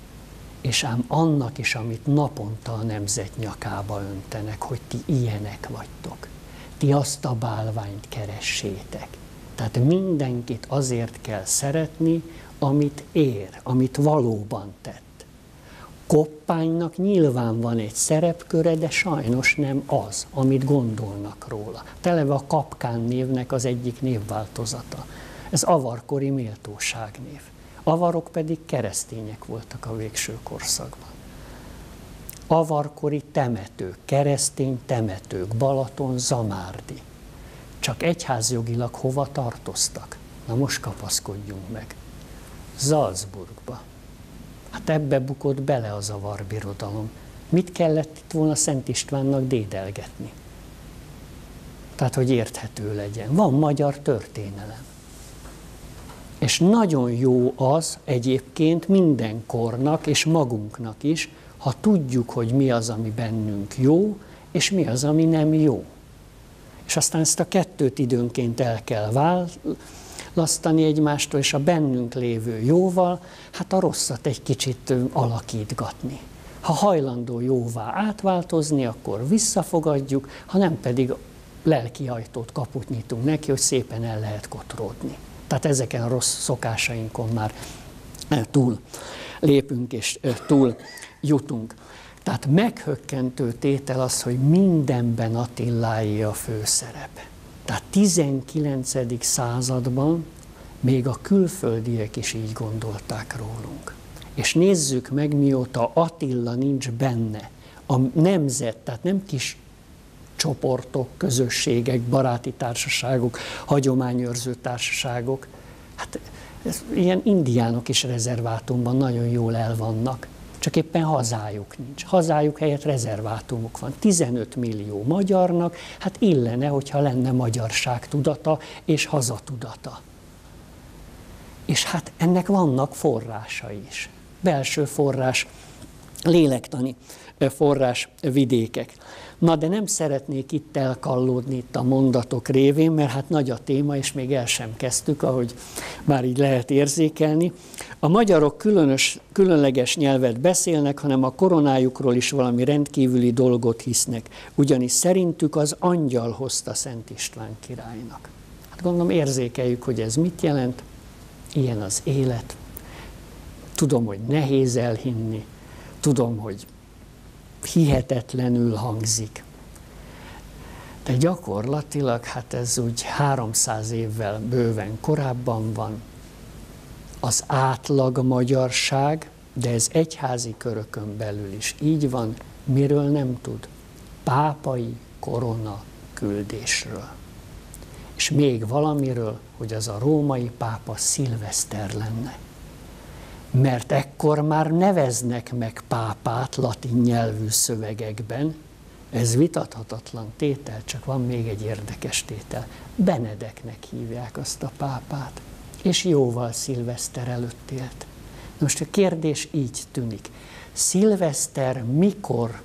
És ám annak is, amit naponta a nemzet nyakába öntenek, hogy ti ilyenek vagytok. Ti azt a bálványt keressétek. Tehát mindenkit azért kell szeretni, amit ér, amit valóban tett. Koppánynak nyilván van egy szerepköre, de sajnos nem az, amit gondolnak róla. Televe a Kapkán névnek az egyik névváltozata. Ez avarkori méltóságnév. Avarok pedig keresztények voltak a végső korszakban. Avarkori temetők, keresztény temetők, Balaton, Zamárdi. Csak egyházjogilag hova tartoztak? Na most kapaszkodjunk meg. Salzburgba. Hát ebbe bukott bele az avarbirodalom. Mit kellett itt volna Szent Istvánnak dédelgetni? Tehát, hogy érthető legyen. Van magyar történelem. És nagyon jó az egyébként minden kornak és magunknak is, ha tudjuk, hogy mi az, ami bennünk jó, és mi az, ami nem jó. És aztán ezt a kettőt időnként el kell választani egymástól, és a bennünk lévő jóval, hát a rosszat egy kicsit alakítgatni. Ha hajlandó jóvá átváltozni, akkor visszafogadjuk, ha nem pedig lelki ajtót, kaput nyitunk neki, hogy szépen el lehet kotródni. Tehát ezeken a rossz szokásainkon már túl lépünk és túl jutunk. Tehát meghökkentő tétel az, hogy mindenben Attiláé a főszerep. Tehát tizenkilencedik században még a külföldiek is így gondolták rólunk. És nézzük meg, mióta Attila nincs benne, a nemzet, tehát nem kis csoportok, közösségek, baráti társaságok, hagyományőrző társaságok, hát ez, ilyen indiánok is rezervátumban nagyon jól el vannak, csak éppen hazájuk nincs. Hazájuk helyett rezervátumok van. tizenöt millió magyarnak, hát illene, hogyha lenne magyarság tudata és hazatudata. És hát ennek vannak forrásai is. Belső forrás, lélektani forrás vidékek. Na, de nem szeretnék itt elkallódni itt a mondatok révén, mert hát nagy a téma, és még el sem kezdtük, ahogy már így lehet érzékelni. A magyarok különös, különleges nyelvet beszélnek, hanem a koronájukról is valami rendkívüli dolgot hisznek, ugyanis szerintük az angyal hozta Szent István királynak. Hát gondolom érzékeljük, hogy ez mit jelent. Ilyen az élet. Tudom, hogy nehéz elhinni. Tudom, hogy hihetetlenül hangzik. De gyakorlatilag, hát ez úgy háromszáz évvel bőven korábban van. Az átlag magyarság, de ez egyházi körökön belül is így van, miről nem tud? Pápai korona küldésről. És még valamiről, hogy az a római pápa szilveszter lenne. Mert ekkor már neveznek meg pápát latin nyelvű szövegekben, ez vitathatatlan tétel, csak van még egy érdekes tétel. Benedeknek hívják azt a pápát, és jóval szilveszter előtt élt. Most a kérdés így tűnik. Szilveszter mikor,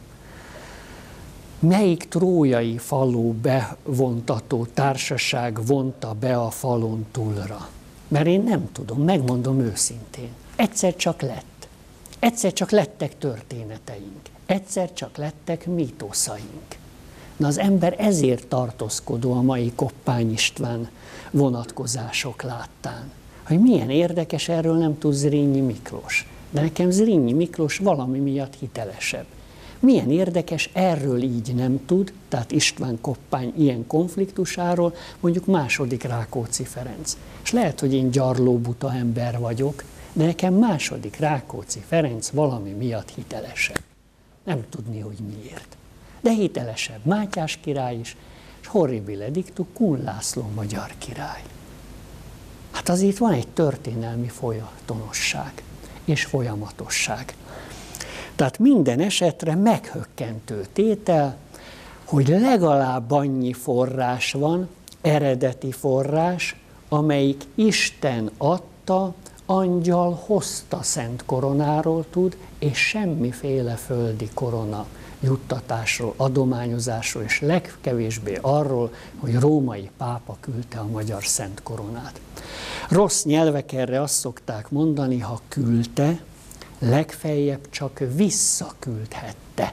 melyik trójai falu bevontató társaság vonta be a falon túlra? Mert én nem tudom, megmondom őszintén. Egyszer csak lett. Egyszer csak lettek történeteink. Egyszer csak lettek mítoszaink. Na az ember ezért tartózkodó a mai Koppány István vonatkozások láttán. Hogy milyen érdekes, erről nem tud Zrínyi Miklós. De nekem Zrínyi Miklós valami miatt hitelesebb. Milyen érdekes, erről így nem tud, tehát István Koppány ilyen konfliktusáról, mondjuk második Rákóczi Ferenc. És lehet, hogy én gyarló buta ember vagyok, de nekem második Rákóczi Ferenc valami miatt hitelesebb. Nem tudni, hogy miért. De hitelesebb Mátyás király is, és horribile dictu Kun László magyar király. Hát azért itt van egy történelmi folytonosság és folyamatosság. Tehát minden esetre meghökkentő tétel, hogy legalább annyi forrás van, eredeti forrás, amelyik Isten adta, angyal hozta szent koronáról tud, és semmiféle földi korona juttatásról, adományozásról, és legkevésbé arról, hogy római pápa küldte a magyar szent koronát. Rossz nyelvek erre azt szokták mondani, ha küldte, legfeljebb csak visszaküldhette.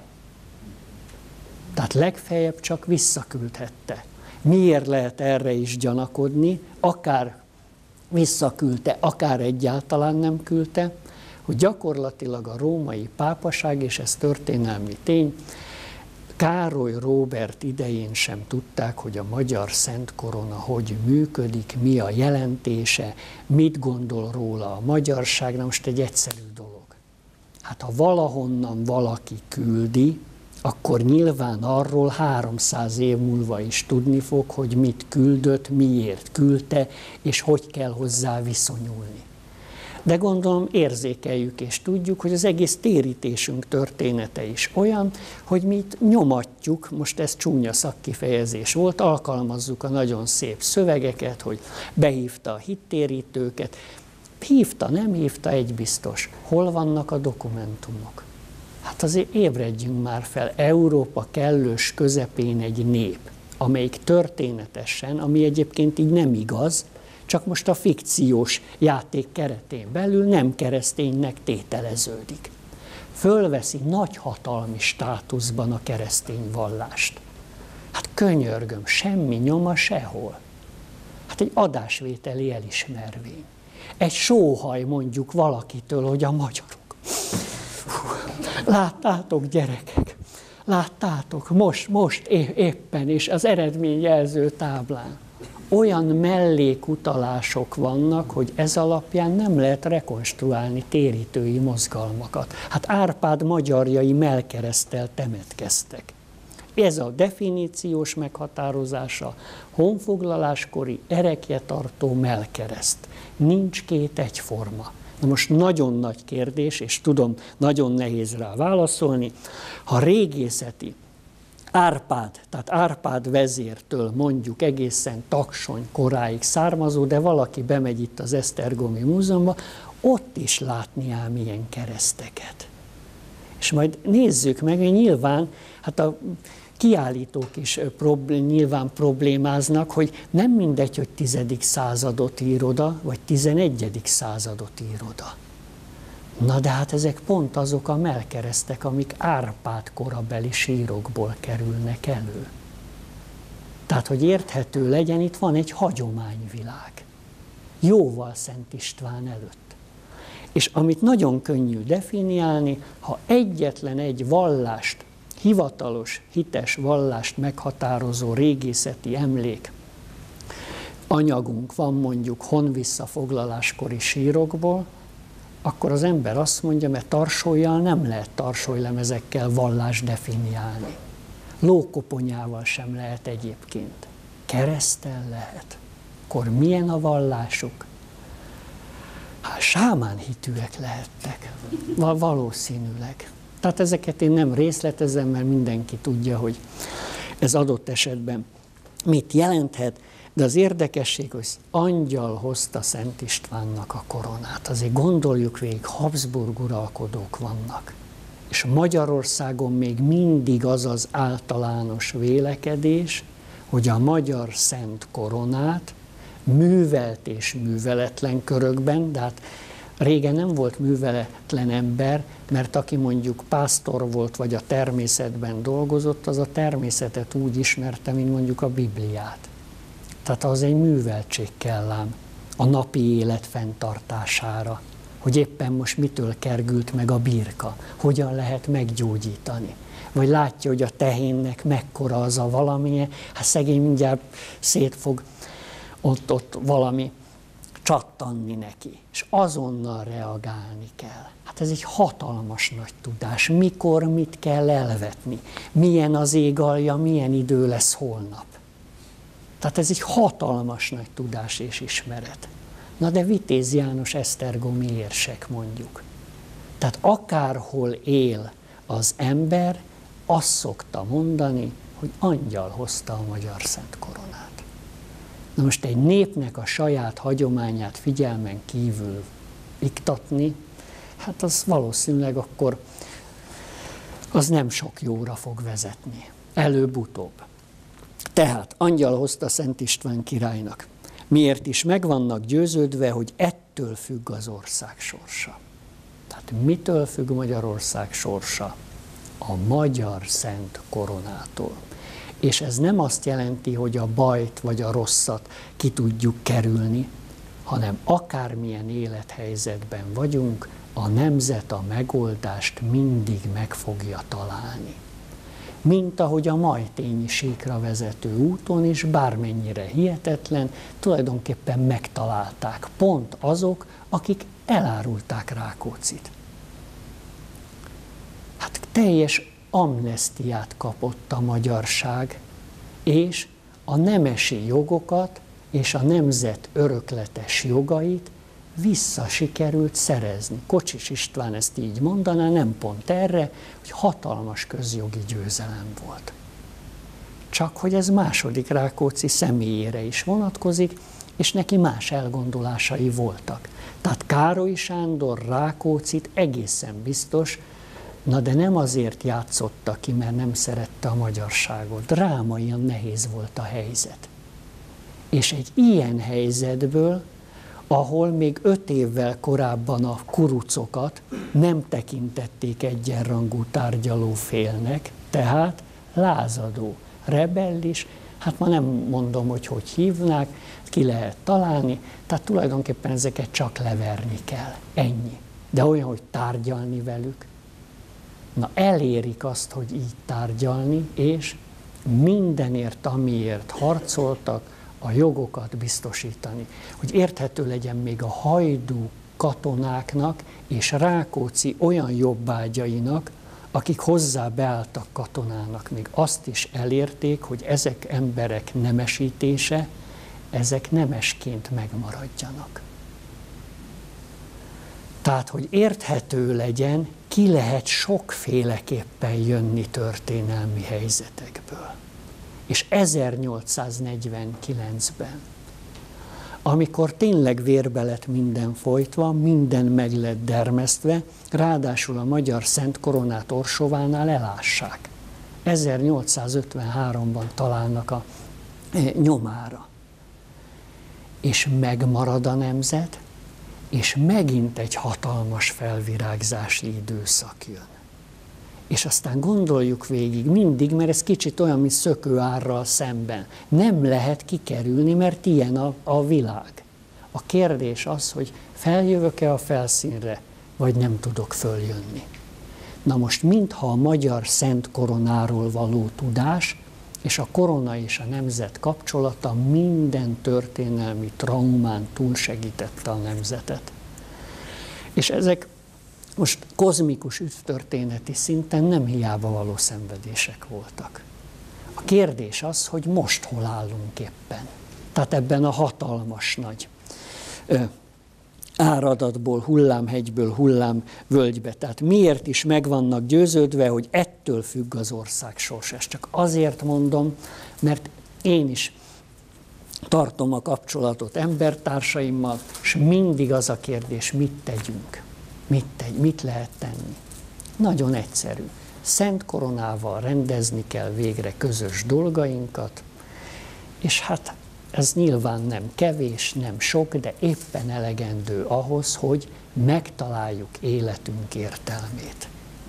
Tehát legfeljebb csak visszaküldhette. Miért lehet erre is gyanakodni, akár visszaküldte, akár egyáltalán nem küldte, hogy gyakorlatilag a római pápaság, és ez történelmi tény, Károly Róbert idején sem tudták, hogy a magyar szent korona hogy működik, mi a jelentése, mit gondol róla a magyarság. Na most egy egyszerű dolog. Hát ha valahonnan valaki küldi, akkor nyilván arról háromszáz év múlva is tudni fog, hogy mit küldött, miért küldte, és hogy kell hozzá viszonyulni. De gondolom érzékeljük és tudjuk, hogy az egész térítésünk története is olyan, hogy mi itt nyomatjuk, most ez csúnya szakkifejezés volt, alkalmazzuk a nagyon szép szövegeket, hogy behívta a hittérítőket. Hívta, nem hívta, egy biztos. Hol vannak a dokumentumok? Hát azért ébredjünk már fel, Európa kellős közepén egy nép, amelyik történetesen, ami egyébként így nem igaz, csak most a fikciós játék keretén belül nem kereszténynek tételeződik. Fölveszi nagyhatalmi státuszban a keresztény vallást. Hát könyörgöm, semmi nyoma sehol. Hát egy adásvételi elismervény. Egy sóhaj mondjuk valakitől, hogy a magyarok. Hú, láttátok, gyerekek, láttátok, most, most éppen, és az eredményjelző táblán. Olyan mellékutalások vannak, hogy ez alapján nem lehet rekonstruálni térítői mozgalmakat. Hát Árpád magyarjai mellkereszttel temetkeztek. Ez a definíciós meghatározása, honfoglaláskori erekjetartó mellkereszt. Nincs két egyforma. Na most nagyon nagy kérdés, és tudom, nagyon nehéz rá válaszolni, ha régészeti Árpád, tehát Árpád vezértől mondjuk egészen Taksony koráig származó, de valaki bemegy itt az Esztergomi Múzeumba, ott is látni ám ilyen kereszteket. És majd nézzük meg, hogy nyilván, hát a kiállítók is problém, nyilván problémáznak, hogy nem mindegy, hogy tizedik századot ír oda, vagy tizenegyedik századot ír oda. Na de hát ezek pont azok a mellkeresztek, amik Árpád korabeli sírokból kerülnek elő. Tehát, hogy érthető legyen, itt van egy hagyományvilág. Jóval Szent István előtt. És amit nagyon könnyű definiálni, ha egyetlen egy vallást, hivatalos, hites vallást meghatározó régészeti emlék anyagunk van mondjuk honvisszafoglaláskori sírokból, akkor az ember azt mondja, mert tarsollyal nem lehet tarsolylemezekkel vallást definiálni. Lókoponyával sem lehet egyébként. Kereszttel lehet. Akkor milyen a vallásuk? Hát sámán hitűek lehettek. Valószínűleg. Tehát ezeket én nem részletezem, mert mindenki tudja, hogy ez adott esetben mit jelenthet, de az érdekesség, hogy angyal hozta Szent Istvánnak a koronát. Azért gondoljuk végig, Habsburg uralkodók vannak. És Magyarországon még mindig az az általános vélekedés, hogy a magyar szent koronát művelt és műveletlen körökben, de hát régen nem volt műveletlen ember, mert aki mondjuk pásztor volt, vagy a természetben dolgozott, az a természetet úgy ismerte, mint mondjuk a Bibliát. Tehát az egy műveltség kell ám a napi élet fenntartására, hogy éppen most mitől kergült meg a birka, hogyan lehet meggyógyítani. Vagy látja, hogy a tehénnek mekkora az a valamilyen, hát szegény mindjárt szét fog ott, ott valami csattanni neki, és azonnal reagálni kell. Hát ez egy hatalmas nagy tudás. Mikor mit kell elvetni, milyen az ég alja, milyen idő lesz holnap. Tehát ez egy hatalmas nagy tudás és ismeret. Na de Vitéz János esztergomi érsek mondjuk. Tehát akárhol él az ember, azt szokta mondani, hogy angyal hozta a magyar szent koronát. Na most egy népnek a saját hagyományát figyelmen kívül iktatni, hát az valószínűleg akkor az nem sok jóra fog vezetni. Előbb-utóbb. Tehát angyal hozta Szent István királynak. Miért is meg vannak győződve, hogy ettől függ az ország sorsa. Tehát mitől függ Magyarország sorsa? A magyar szent koronától. És ez nem azt jelenti, hogy a bajt vagy a rosszat ki tudjuk kerülni, hanem akármilyen élethelyzetben vagyunk, a nemzet a megoldást mindig meg fogja találni. Mint ahogy a Majtényi síkra vezető úton is, bármennyire hihetetlen, tulajdonképpen megtalálták pont azok, akik elárulták Rákóczit. Hát teljes amnesztiát kapott a magyarság, és a nemesi jogokat és a nemzet örökletes jogait vissza sikerült szerezni. Kocsis István ezt így mondaná, nem pont erre, hogy hatalmas közjogi győzelem volt. Csak hogy ez második Rákóczi személyére is vonatkozik, és neki más elgondolásai voltak. Tehát Károly Sándor Rákóczit egészen biztos, na de nem azért játszotta ki, mert nem szerette a magyarságot. Drámaian nehéz volt a helyzet. És egy ilyen helyzetből, ahol még öt évvel korábban a kurucokat nem tekintették egyenrangú tárgyalófélnek, tehát lázadó, rebellis, hát ma nem mondom, hogy hogy hívnák, ki lehet találni, tehát tulajdonképpen ezeket csak leverni kell, ennyi. De olyan, hogy tárgyalni velük, na elérik azt, hogy így tárgyalni, és mindenért, amiért harcoltak, a jogokat biztosítani. Hogy érthető legyen még a hajdú katonáknak és Rákóczi olyan jobbágyainak, akik hozzá beálltak katonának, még azt is elérték, hogy ezek emberek nemesítése, ezek nemesként megmaradjanak. Tehát, hogy érthető legyen, ki lehet sokféleképpen jönni történelmi helyzetekből. És ezernyolcszáznegyvenkilencben, amikor tényleg vérbe lett minden folytva, minden meg lett dermesztve, ráadásul a magyar Szent Koronát Orsovánál elássák. ezernyolcszázötvenháromban találnak a nyomára. És megmarad a nemzet, és megint egy hatalmas felvirágzási időszak jön. És aztán gondoljuk végig mindig, mert ez kicsit olyan, mint szökőárral szemben. Nem lehet kikerülni, mert ilyen a, a világ. A kérdés az, hogy feljövök-e a felszínre, vagy nem tudok följönni. Na most mintha a magyar Szent Koronáról való tudás, és a korona és a nemzet kapcsolata minden történelmi traumán túlsegítette a nemzetet. És ezek most kozmikus ügytörténeti szinten nem hiába való szenvedések voltak. A kérdés az, hogy most hol állunk éppen. Tehát ebben a hatalmas nagy ö, áradatból, hullámhegyből, hullámvölgybe. Tehát miért is meg vannak győződve, hogy ettől függ az ország sorsa. Ezt csak azért mondom, mert én is tartom a kapcsolatot embertársaimmal, és mindig az a kérdés, mit tegyünk. Mit, tegy, mit lehet tenni? Nagyon egyszerű. Szent Koronával rendezni kell végre közös dolgainkat, és hát ez nyilván nem kevés, nem sok, de éppen elegendő ahhoz, hogy megtaláljuk életünk értelmét.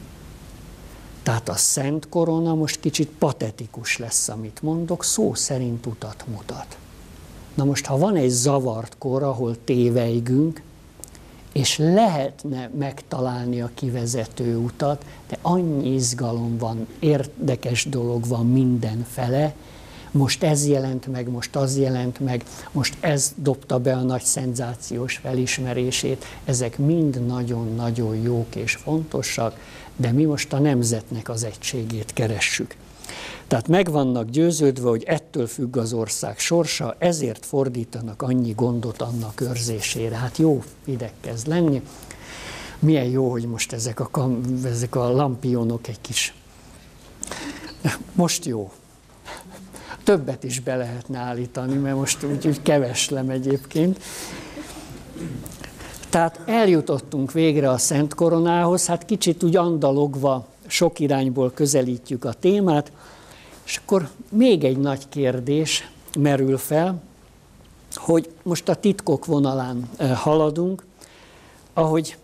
Tehát a Szent Korona most kicsit patetikus lesz, amit mondok, szó szerint utat mutat. Na most, ha van egy zavart kor, ahol tévejgünk, és lehetne megtalálni a kivezető utat, de annyi izgalom van, érdekes dolog van mindenfele, most ez jelent meg, most az jelent meg, most ez dobta be a nagy szenzációs felismerését, ezek mind nagyon-nagyon jók és fontosak, de mi most a nemzetnek az egységét keressük. Tehát meg vannak győződve, hogy ettől függ az ország sorsa, ezért fordítanak annyi gondot annak őrzésére. Hát jó ideg kezd lenni. Milyen jó, hogy most ezek a, kam, ezek a lampionok egy kis... Most jó. Többet is be lehetne állítani, mert most úgy, úgy keveslem egyébként. Tehát eljutottunk végre a Szent Koronához, hát kicsit úgy andalogva sok irányból közelítjük a témát, és akkor még egy nagy kérdés merül fel, hogy most a titkok vonalán haladunk, ahogy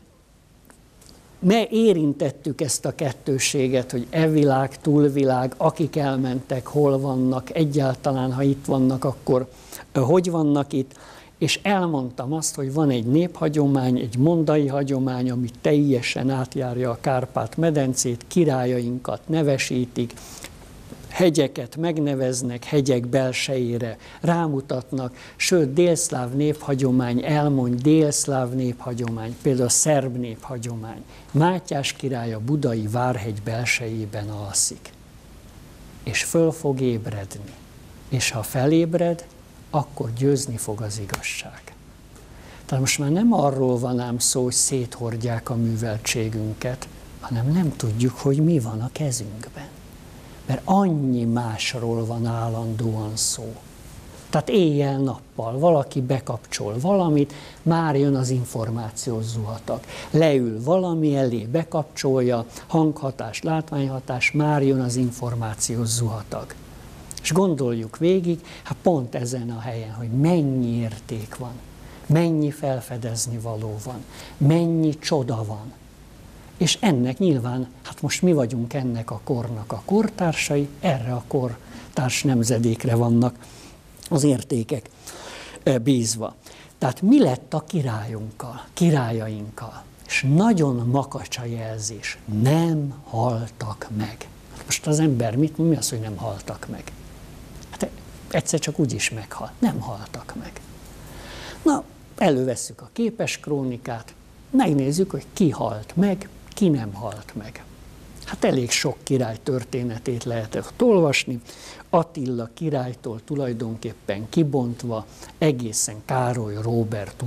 érintettük ezt a kettősséget, hogy e-világ, túlvilág, akik elmentek, hol vannak, egyáltalán, ha itt vannak, akkor hogy vannak itt, és elmondtam azt, hogy van egy néphagyomány, egy mondai hagyomány, ami teljesen átjárja a Kárpát-medencét, királyainkat nevesítik, hegyeket megneveznek, hegyek belsejére rámutatnak, sőt, délszláv néphagyomány elmondj, délszláv néphagyomány, például a szerb néphagyomány. Mátyás király a budai Várhegy belsejében alszik, és föl fog ébredni. És ha felébred, akkor győzni fog az igazság. Tehát most már nem arról van ám szó, hogy széthordják a műveltségünket, hanem nem tudjuk, hogy mi van a kezünkben. Mert annyi másról van állandóan szó. Tehát éjjel-nappal valaki bekapcsol valamit, már jön az információs zuhatag. Leül valami elé, bekapcsolja, hanghatás, látványhatás, már jön az információs zuhatag. És gondoljuk végig, hát pont ezen a helyen, hogy mennyi érték van, mennyi felfedezni való van, mennyi csoda van. És ennek nyilván, hát most mi vagyunk ennek a kornak a kortársai, erre a kortárs nemzedékre vannak az értékek bízva. Tehát mi lett a királyunkkal, királyainkkal? És nagyon makacs a jelzés, nem haltak meg. Most az ember mit, mi az, hogy nem haltak meg? Hát egyszer csak úgy is meghal, nem haltak meg. Na, elővesszük a képeskrónikát, megnézzük, hogy ki halt meg, ki nem halt meg. Hát elég sok király történetét lehetett olvasni, Attila királytól tulajdonképpen kibontva egészen Károly Róbert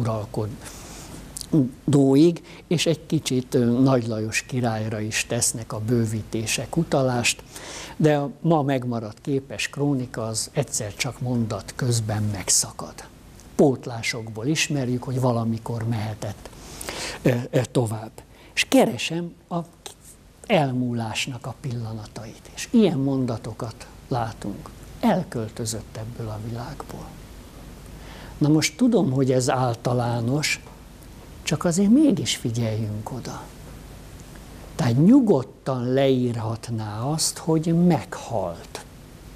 uralkodóig, és egy kicsit Nagy Lajos királyra is tesznek a bővítések utalást, de a ma megmaradt képes krónika az egyszer csak mondat közben megszakad. Pótlásokból ismerjük, hogy valamikor mehetett tovább. És keresem a elmúlásnak a pillanatait. És ilyen mondatokat látunk. Elköltözött ebből a világból. Na most tudom, hogy ez általános, csak azért mégis figyeljünk oda. Tehát nyugodtan leírhatná azt, hogy meghalt.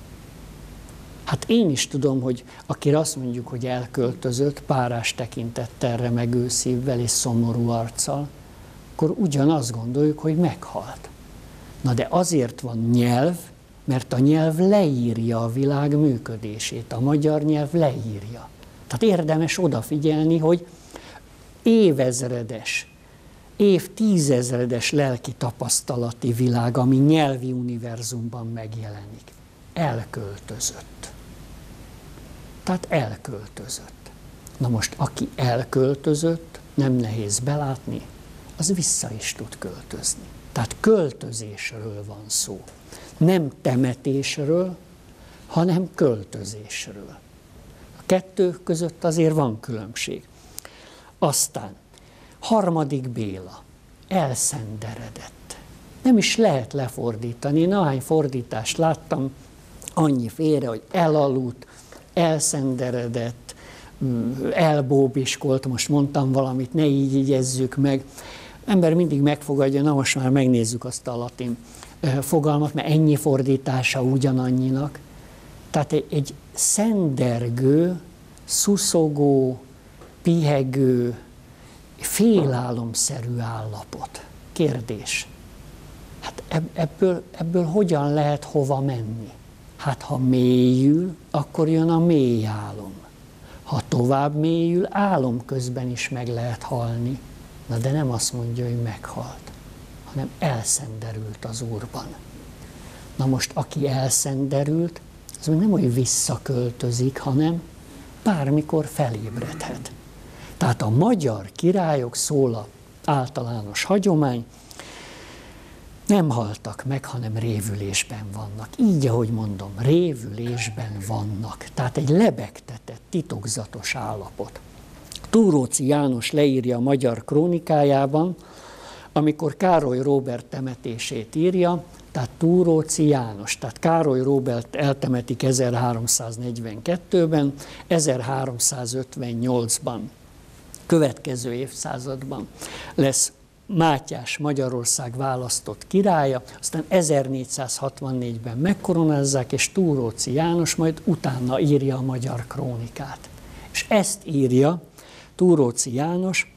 Hát én is tudom, hogy akire azt mondjuk, hogy elköltözött, párás tekintettel, remegő szívvel és szomorú arccal, akkor ugyanazt gondoljuk, hogy meghalt. Na de azért van nyelv, mert a nyelv leírja a világ működését, a magyar nyelv leírja. Tehát érdemes odafigyelni, hogy évezredes, évtízezredes lelki tapasztalati világ, ami nyelvi univerzumban megjelenik. Elköltözött. Tehát elköltözött. Na most, aki elköltözött, nem nehéz belátni, az vissza is tud költözni. Tehát költözésről van szó. Nem temetésről, hanem költözésről. A kettő között azért van különbség. Aztán harmadik Béla, elszenderedett. Nem is lehet lefordítani, nahány fordítást láttam, annyi félre, hogy elaludt, elszenderedett, elbóbiskolt, most mondtam valamit, ne így igyezzük meg. Ember mindig megfogadja, na most már megnézzük azt a latin fogalmat, mert ennyi fordítása ugyanannyinak. Tehát egy, egy szendergő, szuszogó, pihegő, félálomszerű állapot. Kérdés. Hát ebből, ebből hogyan lehet hova menni? Hát ha mélyül, akkor jön a mély álom. Ha tovább mélyül, álom közben is meg lehet halni. Na de nem azt mondja, hogy meghalt, hanem elszenderült az Úrban. Na most, aki elszenderült, az még nem, hogy visszaköltözik, hanem bármikor felébredhet. Tehát a magyar királyok, szól az általános hagyomány, nem haltak meg, hanem révülésben vannak. Így, ahogy mondom, révülésben vannak. Tehát egy lebegtetett, titokzatos állapot. Túróczy János leírja a magyar krónikájában, amikor Károly Róbert temetését írja, tehát Túróczy János, tehát Károly Róbert eltemetik ezerháromszáznegyvenkettőben, ezerháromszázötvennyolcban, következő évszázadban lesz Mátyás Magyarország választott királya, aztán ezernégyszázhatvannégyben megkoronázzák, és Túróczy János majd utána írja a magyar krónikát. És ezt írja Túróczy János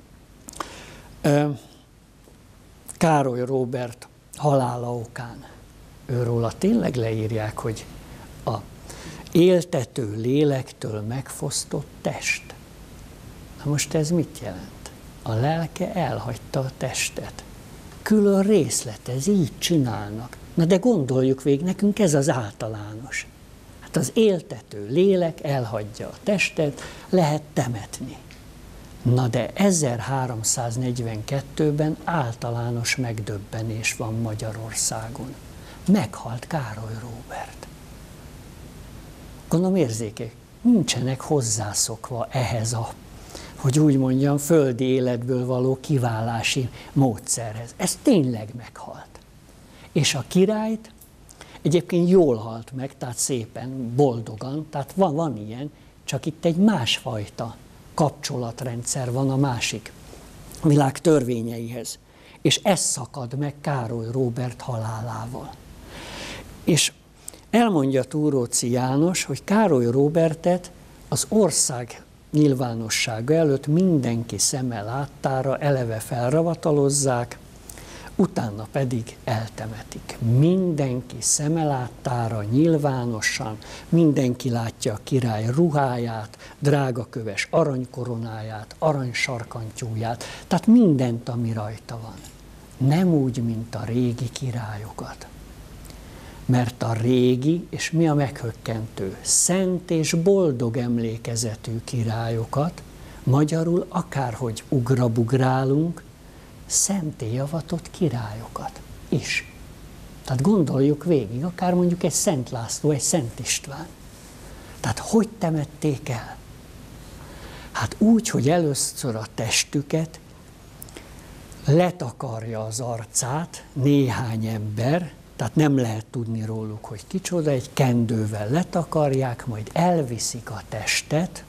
Károly Róbert halála okán. Őróla tényleg leírják, hogy a éltető lélektől megfosztott test. Na most ez mit jelent? A lelke elhagyta a testet. Külön részlet, ez így csinálnak. Na de gondoljuk végig, nekünk ez az általános. Hát az éltető lélek elhagyja a testet, lehet temetni. Na de ezerháromszáznegyvenkettőben általános megdöbbenés van Magyarországon. Meghalt Károly Róbert. Gondolom érzékek, nincsenek hozzászokva ehhez a, hogy úgy mondjam, földi életből való kiválási módszerhez. Ez tényleg meghalt. És a királyt egyébként jól halt meg, tehát szépen, boldogan, tehát van, van ilyen, csak itt egy másfajta kapcsolatrendszer van a másik világ törvényeihez. És ez szakad meg Károly Róbert halálával. És elmondja Túróczy János, hogy Károly Róbertet az ország nyilvánossága előtt mindenki szeme láttára eleve felravatalozzák, utána pedig eltemetik. Mindenki szeme láttára, nyilvánosan, mindenki látja a király ruháját, drágaköves aranykoronáját, aranysarkantyúját, tehát mindent, ami rajta van. Nem úgy, mint a régi királyokat. Mert a régi, és mi a meghökkentő, szent és boldog emlékezetű királyokat, magyarul akárhogy ugrabugrálunk, szenté avatott királyokat is. Tehát gondoljuk végig, akár mondjuk egy Szent László, egy Szent István. Tehát hogy temették el? Hát úgy, hogy először a testüket letakarja az arcát néhány ember, tehát nem lehet tudni róluk, hogy kicsoda, egy kendővel letakarják, majd elviszik a testet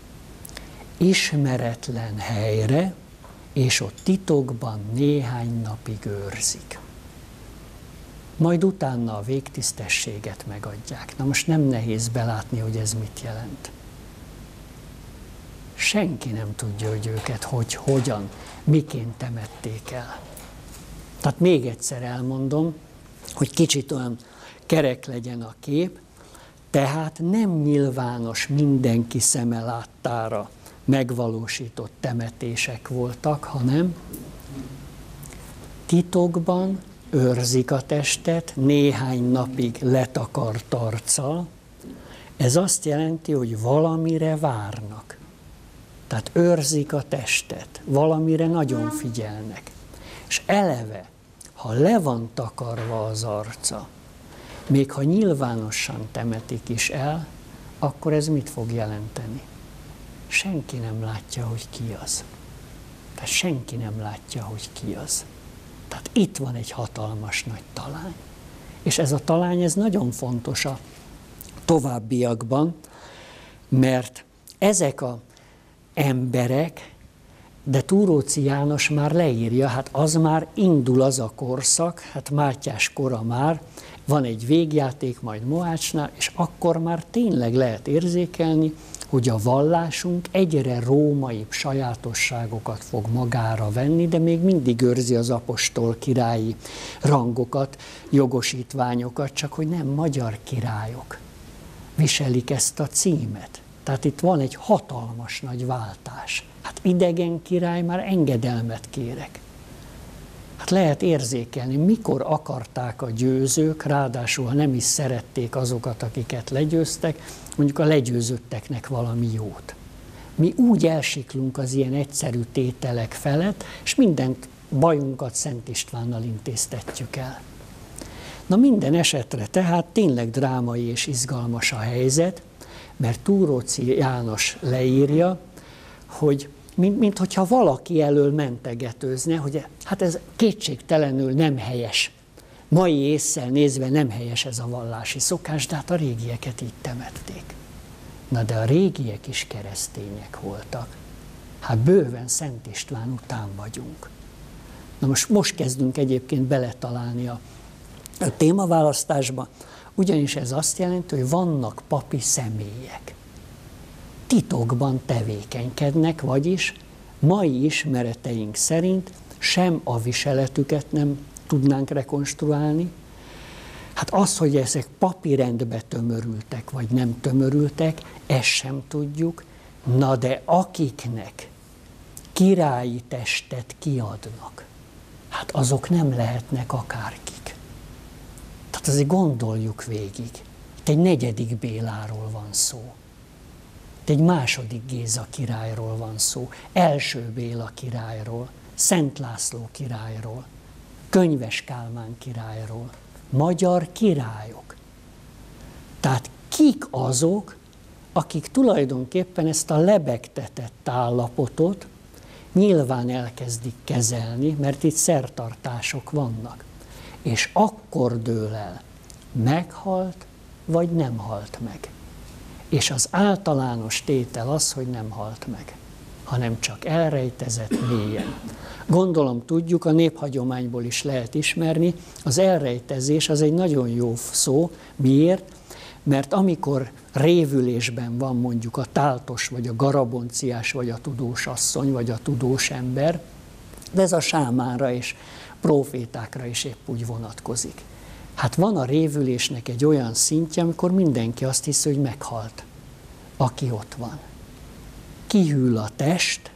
ismeretlen helyre, és ott titokban néhány napig őrzik. Majd utána a végtisztességet megadják. Na most nem nehéz belátni, hogy ez mit jelent. Senki nem tudja, hogy őket hogy, hogyan, miként temették el. Tehát még egyszer elmondom, hogy kicsit olyan kerek legyen a kép, tehát nem nyilvános mindenki szeme láttára megvalósított temetések voltak, hanem titokban őrzik a testet, néhány napig letakart arccal. Ez azt jelenti, hogy valamire várnak. Tehát őrzik a testet, valamire nagyon figyelnek. És eleve, ha le van takarva az arca, még ha nyilvánosan temetik is el, akkor ez mit fog jelenteni? Senki nem látja, hogy ki az. Tehát senki nem látja, hogy ki az. Tehát itt van egy hatalmas nagy talány. És ez a talány, ez nagyon fontos a továbbiakban, mert ezek az emberek, de Túróczy János már leírja, hát az már indul az a korszak, hát Mátyás kora már, van egy végjáték majd Mohácsnál, és akkor már tényleg lehet érzékelni, hogy a vallásunk egyre rómaibb sajátosságokat fog magára venni, de még mindig őrzi az apostol királyi rangokat, jogosítványokat, csak hogy nem magyar királyok viselik ezt a címet. Tehát itt van egy hatalmas nagy váltás. Hát idegen király, már engedelmet kérek. Hát lehet érzékelni, mikor akarták a győzők, ráadásul ha nem is szerették azokat, akiket legyőztek, mondjuk a legyőzötteknek valami jót. Mi úgy elsiklunk az ilyen egyszerű tételek felett, és mindent bajunkat Szent Istvánnal intéztetjük el. Na minden esetre tehát tényleg drámai és izgalmas a helyzet, mert Túróczy János leírja, hogy mint, mint hogyha valaki elől mentegetőzne, hogy hát ez kétségtelenül nem helyes. Mai ésszel nézve nem helyes ez a vallási szokás, de hát a régieket így temették. Na de a régiek is keresztények voltak. Hát bőven Szent István után vagyunk. Na most, most kezdünk egyébként beletalálni a, a témaválasztásba, ugyanis ez azt jelenti, hogy vannak papi személyek. Titokban tevékenykednek, vagyis mai ismereteink szerint sem a viseletüket nem tudnánk rekonstruálni. Hát az, hogy ezek papi rendbe tömörültek, vagy nem tömörültek, ezt sem tudjuk. Na de akiknek királyi testet kiadnak, hát azok nem lehetnek akárkik. Tehát azért gondoljuk végig. Itt egy negyedik Béláról van szó. Itt egy második Géza királyról van szó, első Béla királyról, Szent László királyról, Könyves Kálmán királyról, magyar királyok. Tehát kik azok, akik tulajdonképpen ezt a lebegtetett állapotot nyilván elkezdik kezelni, mert itt szertartások vannak. És akkor dől el, meghalt, vagy nem halt meg. És az általános tétel az, hogy nem halt meg, hanem csak elrejtezett mélyen. Gondolom tudjuk, a néphagyományból is lehet ismerni, az elrejtezés az egy nagyon jó szó. Miért? Mert amikor révülésben van mondjuk a táltos, vagy a garabonciás, vagy a tudós asszony, vagy a tudós ember, de ez a sámánra és prófétákra is épp úgy vonatkozik. Hát van a révülésnek egy olyan szintje, amikor mindenki azt hiszi, hogy meghalt, aki ott van. Kihűl a test,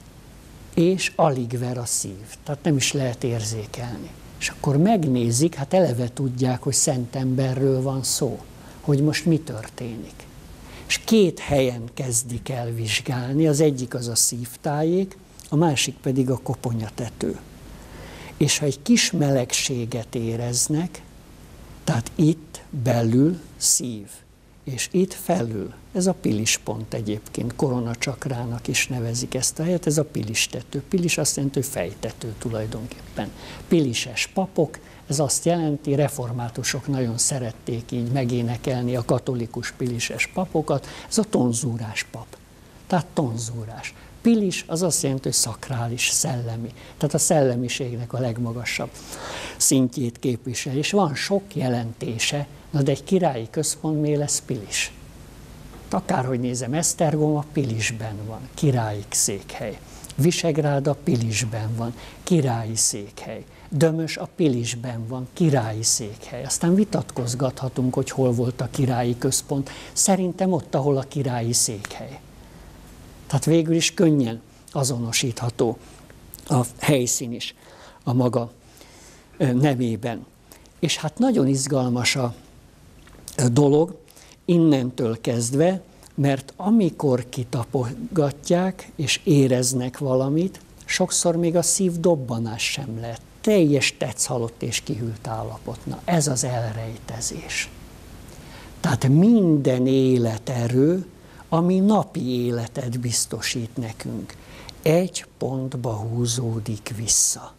és alig ver a szív. Tehát nem is lehet érzékelni. És akkor megnézik, hát eleve tudják, hogy szent emberről van szó, hogy most mi történik. És két helyen kezdik el vizsgálni, az egyik az a szívtájék, a másik pedig a koponyatető. És ha egy kis melegséget éreznek, tehát itt belül szív, és itt felül, ez a pilispont egyébként, koronacsakrának is nevezik ezt a helyet, ez a pilistető. Pilis azt jelenti, hogy fejtető tulajdonképpen. Pilises papok, ez azt jelenti, reformátusok nagyon szerették így megénekelni a katolikus pilises papokat, ez a tonzúrás pap, tehát tonzúrás. Pilis az azt jelenti, hogy szakrális, szellemi, tehát a szellemiségnek a legmagasabb szintjét képvisel, és van sok jelentése, na de egy királyi központ miért lesz Pilis? Akárhogy nézem, Esztergom a Pilisben van, királyi székhely. Visegrád a Pilisben van, királyi székhely. Dömös a Pilisben van, királyi székhely. Aztán vitatkozgathatunk, hogy hol volt a királyi központ. Szerintem ott, ahol a királyi székhely. Tehát végül is könnyen azonosítható a helyszín is a maga nevében. És hát nagyon izgalmas a dolog innentől kezdve, mert amikor kitapogatják és éreznek valamit, sokszor még a szív dobbanás sem lehet. Teljes tetszhalott és kihűlt állapot. Na, ez az elrejtezés. Tehát minden életerő, ami napi életet biztosít nekünk, egy pontba húzódik vissza.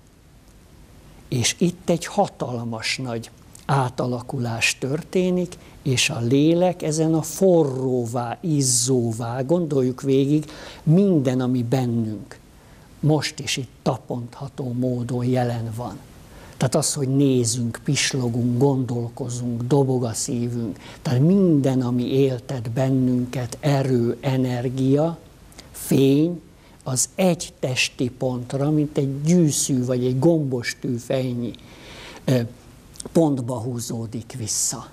És itt egy hatalmas nagy átalakulás történik, és a lélek ezen a forróvá, izzóvá, gondoljuk végig, minden, ami bennünk most is itt tapontható módon jelen van. Tehát az, hogy nézünk, pislogunk, gondolkozunk, dobog a szívünk, tehát minden, ami éltet bennünket, erő, energia, fény, az egy testi pontra, mint egy gyűszű vagy egy gombos tűfejnyi pontba húzódik vissza.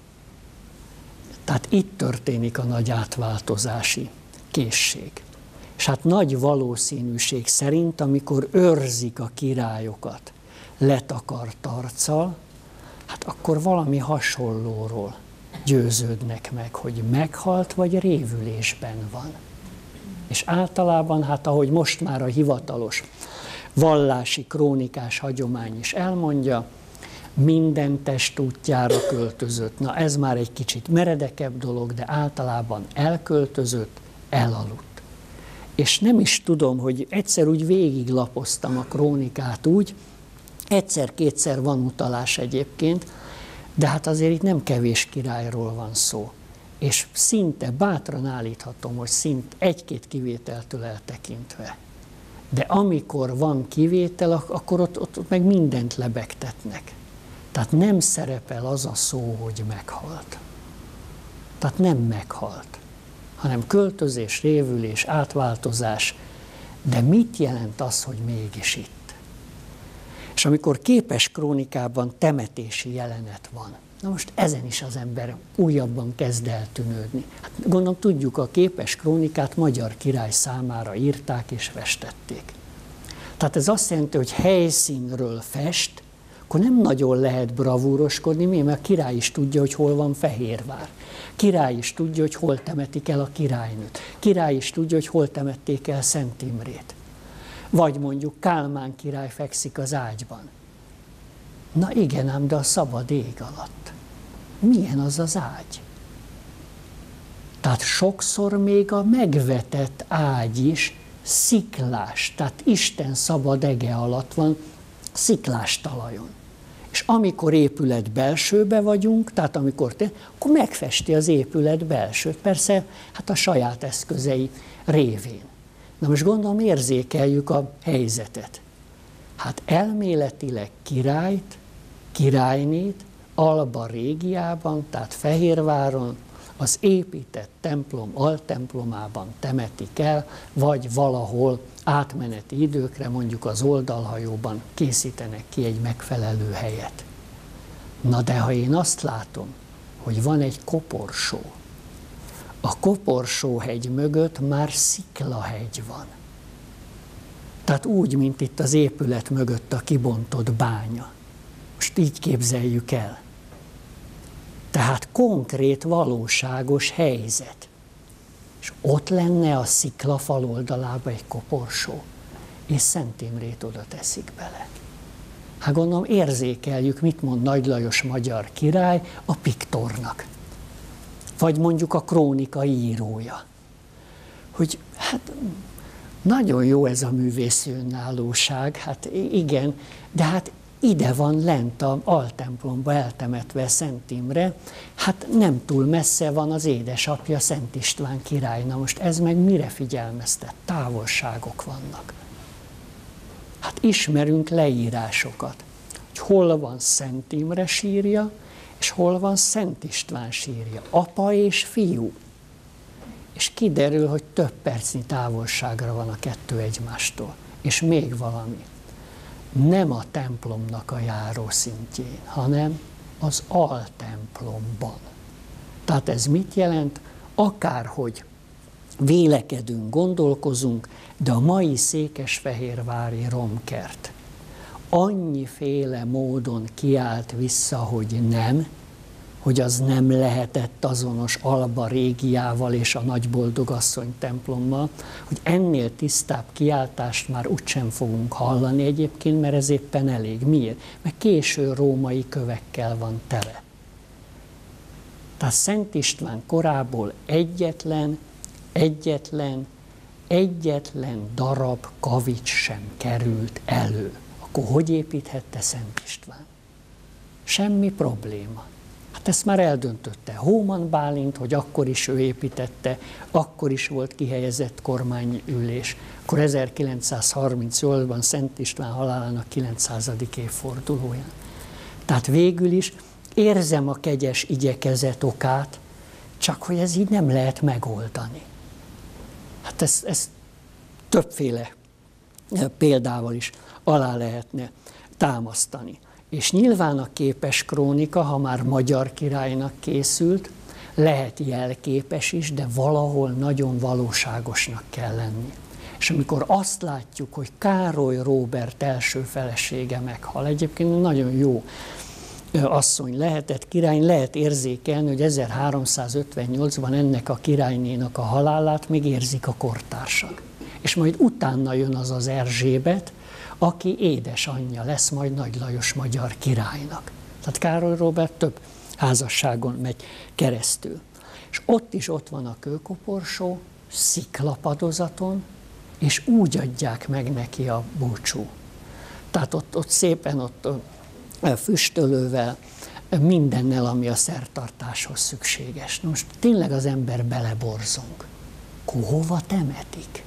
Tehát itt történik a nagy átváltozási készség. És hát nagy valószínűség szerint, amikor őrzik a királyokat letakart arccal, hát akkor valami hasonlóról győződnek meg, hogy meghalt vagy révülésben van. És általában, hát ahogy most már a hivatalos vallási krónikás hagyomány is elmondja, minden test útjára költözött. Na ez már egy kicsit meredekebb dolog, de általában elköltözött, elaludt. És nem is tudom, hogy egyszer úgy végiglapoztam a krónikát úgy, egyszer-kétszer van utalás egyébként, de hát azért itt nem kevés királyról van szó. És szinte bátran állíthatom, hogy szinte egy-két kivételtől eltekintve. De amikor van kivétel, akkor ott, ott, ott meg mindent lebegtetnek. Tehát nem szerepel az a szó, hogy meghalt. Tehát nem meghalt, hanem költözés, révülés, átváltozás. De mit jelent az, hogy mégis itt? És amikor képes krónikában temetési jelenet van, na most ezen is az ember újabban kezd eltűnődni. Hát gondolom tudjuk, a képes krónikát magyar király számára írták és festették. Tehát ez azt jelenti, hogy helyszínről fest, akkor nem nagyon lehet bravúroskodni, mi? Mert a király is tudja, hogy hol van Fehérvár. Király is tudja, hogy hol temetik el a királynőt. Király is tudja, hogy hol temették el Szent Imrét. Vagy mondjuk Kálmán király fekszik az ágyban. Na igen ám, de a szabad ég alatt. Milyen az az ágy? Tehát sokszor még a megvetett ágy is sziklás, tehát Isten szabad ege alatt van, sziklás talajon. És amikor épület belsőbe vagyunk, tehát amikor te, akkor megfesti az épület belsőt, persze hát a saját eszközei révén. Na most gondolom érzékeljük a helyzetet. Hát elméletileg királyt, királynét Alba régiában, tehát Fehérváron, az épített templom altemplomában temetik el, vagy valahol átmeneti időkre, mondjuk az oldalhajóban készítenek ki egy megfelelő helyet. Na de ha én azt látom, hogy van egy koporsó, a Koporsóhegy mögött már sziklahegy van. Tehát úgy, mint itt az épület mögött a kibontott bánya. Most így képzeljük el. Tehát konkrét, valóságos helyzet. És ott lenne a sziklafal oldalában egy koporsó, és Szent Imrét oda teszik bele. Hát gondolom érzékeljük, mit mond Nagy Lajos magyar király a piktornak. Vagy mondjuk a krónika írója. Hogy hát nagyon jó ez a művészi önállóság, hát igen, de hát ide van lent a altemplomba eltemetve Szent Imre, hát nem túl messze van az édesapja Szent István király. Na most ez meg mire figyelmeztet? Távolságok vannak. Hát ismerünk leírásokat, hogy hol van Szent Imre sírja, és hol van Szent István sírja. Apa és fiú. És kiderül, hogy több percnyi távolságra van a kettő egymástól. És még valami. Nem a templomnak a járószintjén, hanem az altemplomban. Tehát ez mit jelent? Akárhogy vélekedünk, gondolkozunk, de a mai székesfehérvári romkert annyiféle módon kiállt vissza, hogy nem, hogy az nem lehetett azonos Alba régiával és a Nagyboldogasszony templommal, hogy ennél tisztább kiáltást már úgysem fogunk hallani egyébként, mert ez éppen elég. Miért? Mert késő római kövekkel van tele. Tehát Szent István korából egyetlen, egyetlen, egyetlen darab kavics sem került elő. Akkor hogy építhette Szent István? Semmi probléma. Hát ezt már eldöntötte Hóman Bálint, hogy akkor is ő építette, akkor is volt kihelyezett kormányülés. Akkor ezerkilencszázharmincnyolcban Szent István halálának kilencszázadik évfordulóján. Tehát végül is érzem a kegyes igyekezet okát, csak hogy ez így nem lehet megoldani. Hát ezt, ezt többféle példával is alá lehetne támasztani. És nyilván a képes krónika, ha már magyar királynak készült, lehet jelképes is, de valahol nagyon valóságosnak kell lenni. És amikor azt látjuk, hogy Károly Róbert első felesége meghal, egyébként nagyon jó asszony lehetett, király, lehet érzékelni, hogy ezerháromszázötvennyolcban ennek a királynénak a halálát még érzik a kortársak. És majd utána jön az az Erzsébet, aki édesanyja lesz majd Nagy Lajos magyar királynak. Tehát Károly Róbert több házasságon megy keresztül. És ott is ott van a kőkoporsó, sziklapadozaton, és úgy adják meg neki a búcsú. Tehát ott, ott szépen ott füstölővel, mindennel, ami a szertartáshoz szükséges. Most tényleg az ember beleborzong. Hova temetik?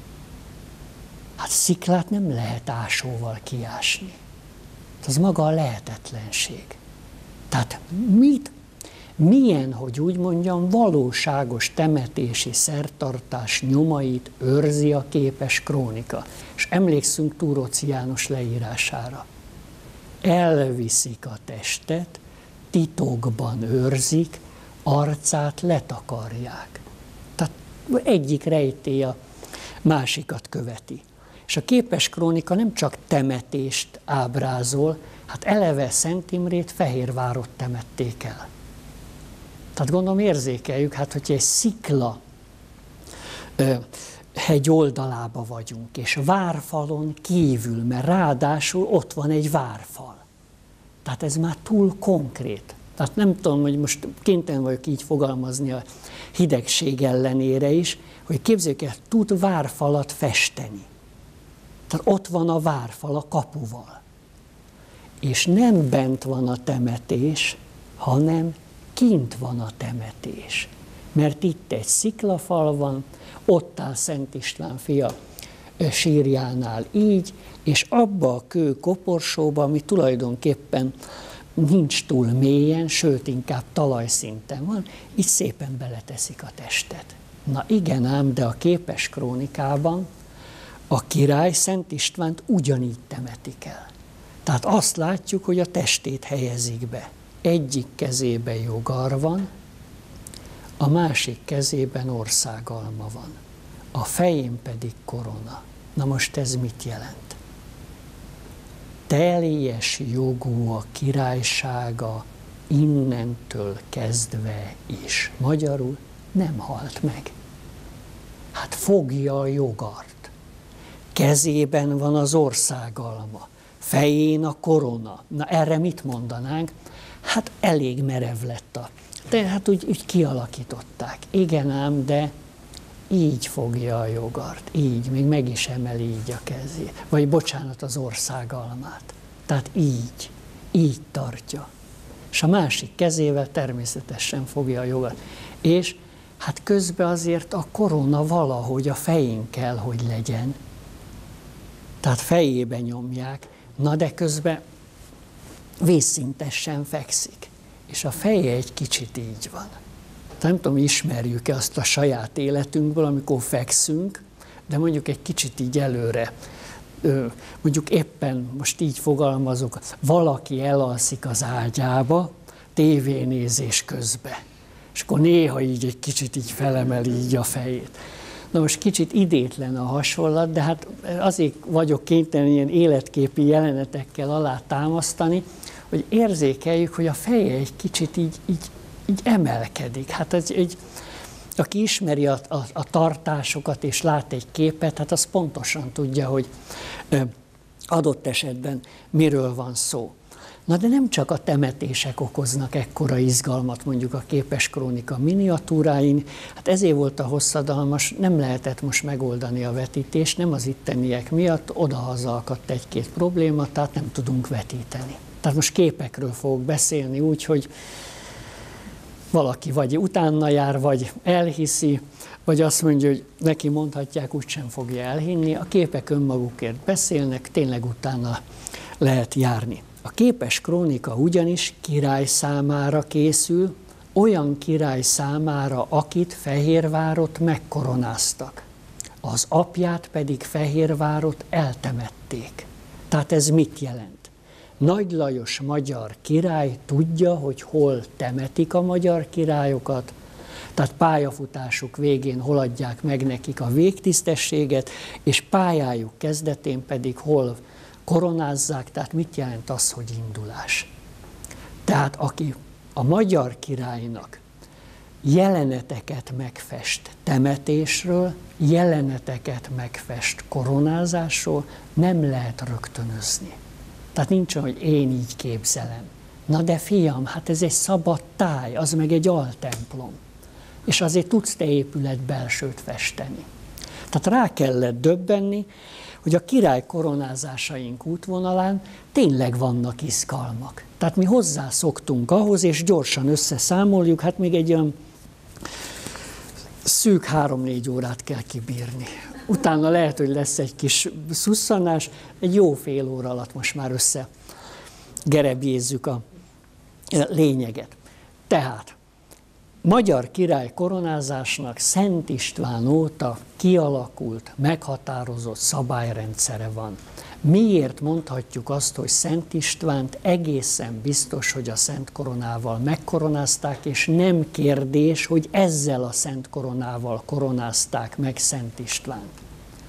Hát sziklát nem lehet ásóval kiásni. Ez maga a lehetetlenség. Tehát mit, milyen, hogy úgy mondjam, valóságos temetési szertartás nyomait őrzi a képes krónika. És emlékszünk Túróczi János leírására. Elviszik a testet, titokban őrzik, arcát letakarják. Tehát egyik rejtély a másikat követi. És a képes krónika nem csak temetést ábrázol, hát eleve Szent Imrét Fehérvárot temették el. Tehát gondolom érzékeljük, hát hogyha egy szikla ö, hegy oldalába vagyunk, és várfalon kívül, mert ráadásul ott van egy várfal. Tehát ez már túl konkrét. Tehát nem tudom, hogy most kénytelen vagyok így fogalmazni a hidegség ellenére is, hogy képzeljük el, tud várfalat festeni. Tehát ott van a várfal a kapuval. És nem bent van a temetés, hanem kint van a temetés. Mert itt egy sziklafal van, ott áll Szent István fia sírjánál így, és abba a kő koporsóba, ami tulajdonképpen nincs túl mélyen, sőt inkább talajszinten van, így szépen beleteszik a testet. Na igen ám, de a képes krónikában a király Szent Istvánt ugyanígy temetik el. Tehát azt látjuk, hogy a testét helyezik be. Egyik kezében jogar van, a másik kezében országalma van. A fején pedig korona. Na most ez mit jelent? Teljes jogú a királysága innentől kezdve is. Magyarul nem halt meg. Hát fogja a jogart. Kezében van az országalma. Fején a korona. Na erre mit mondanánk? Hát elég merev lett a... De hát úgy, úgy kialakították. Igen ám, de így fogja a jogart. Így, még meg is emeli így a kezét. Vagy bocsánat, az országalmát. Tehát így, így tartja. És a másik kezével természetesen fogja a jogart. És hát közben azért a korona valahogy a fején kell, hogy legyen. Tehát fejébe nyomják, na de közben vízszintesen fekszik. És a feje egy kicsit így van. Nem tudom, ismerjük-e azt a saját életünkből, amikor fekszünk, de mondjuk egy kicsit így előre, mondjuk éppen, most így fogalmazok, valaki elalszik az ágyába, tévénézés közben, és akkor néha így egy kicsit így felemeli így a fejét. Na most kicsit idétlen a hasonlat, de hát azért vagyok kénytelen ilyen életképi jelenetekkel alá támasztani, hogy érzékeljük, hogy a feje egy kicsit így, így, így emelkedik. Hát ez egy, aki ismeri a, a, a tartásokat és lát egy képet, hát az pontosan tudja, hogy ö, adott esetben miről van szó. Na de nem csak a temetések okoznak ekkora izgalmat, mondjuk a képes krónika miniatúráin, hát ezért volt a hosszadalmas, nem lehetett most megoldani a vetítést, nem az itteniek miatt, odahaza akadt egy-két probléma, tehát nem tudunk vetíteni. Tehát most képekről fogok beszélni úgy, hogy valaki vagy utána jár, vagy elhiszi, vagy azt mondja, hogy neki mondhatják, úgysem fogja elhinni. A képek önmagukért beszélnek, tényleg utána lehet járni. A képes krónika ugyanis király számára készül, olyan király számára, akit Fehérvárot megkoronáztak. Az apját pedig Fehérvárot eltemették. Tehát ez mit jelent? Nagy Lajos magyar király tudja, hogy hol temetik a magyar királyokat, tehát pályafutásuk végén hol adják meg nekik a végtisztességet, és pályájuk kezdetén pedig hol koronázzák, tehát mit jelent az, hogy indulás. Tehát aki a magyar királynak jeleneteket megfest temetésről, jeleneteket megfest koronázásról, nem lehet rögtönözni. Tehát nincs olyan, hogy én így képzelem. Na de fiam, hát ez egy szabad táj, az meg egy altemplom. És azért tudsz te épület belsőt festeni. Tehát rá kellett döbbenni, hogy a király koronázásaink útvonalán tényleg vannak izgalmak. Tehát mi hozzászoktunk ahhoz, és gyorsan összeszámoljuk, hát még egy olyan szűk három-négy órát kell kibírni. Utána lehet, hogy lesz egy kis szusszanás, egy jó fél óra alatt most már össze gerebjézzük a lényeget. Tehát magyar király koronázásnak Szent István óta kialakult, meghatározott szabályrendszere van. Miért mondhatjuk azt, hogy Szent Istvánt egészen biztos, hogy a szent koronával megkoronázták, és nem kérdés, hogy ezzel a szent koronával koronázták meg Szent Istvánt?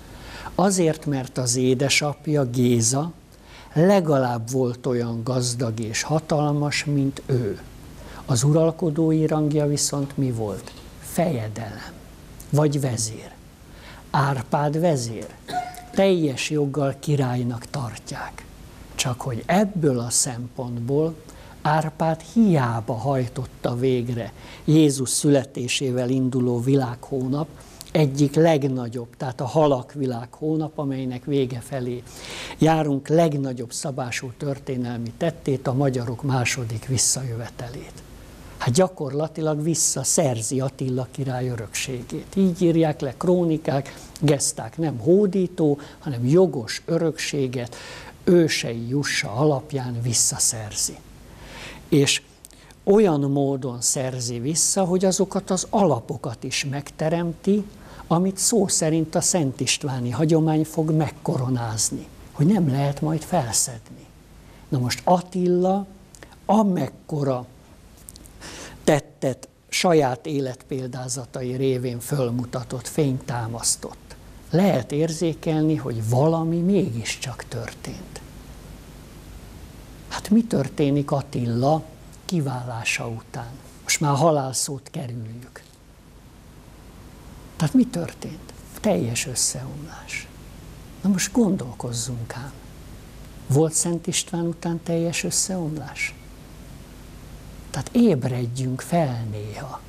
Azért, mert az édesapja, Géza, legalább volt olyan gazdag és hatalmas, mint ő. Az uralkodói rangja viszont mi volt? Fejedelem, vagy vezér. Árpád vezér. Teljes joggal királynak tartják. Csak hogy ebből a szempontból Árpád hiába hajtotta végre Jézus születésével induló világhónap, egyik legnagyobb, tehát a halak világhónap, amelynek vége felé járunk, legnagyobb szabású történelmi tettét, a magyarok második visszajövetelét. Hát gyakorlatilag visszaszerzi Attila király örökségét. Így írják le krónikák, geszták, nem hódító, hanem jogos örökséget ősei jussa alapján visszaszerzi. És olyan módon szerzi vissza, hogy azokat az alapokat is megteremti, amit szó szerint a Szent Istváni hagyomány fog megkoronázni, hogy nem lehet majd felszedni. Na most Attila amekkora tettet saját életpéldázatai révén fölmutatott, fényt támasztott. Lehet érzékelni, hogy valami mégiscsak történt. Hát mi történik Attila kiválása után? Most már a halálszót kerüljük. Tehát mi történt? Teljes összeomlás. Na most gondolkozzunk ám. Volt Szent István után teljes összeomlás? Tehát ébredjünk fel néha.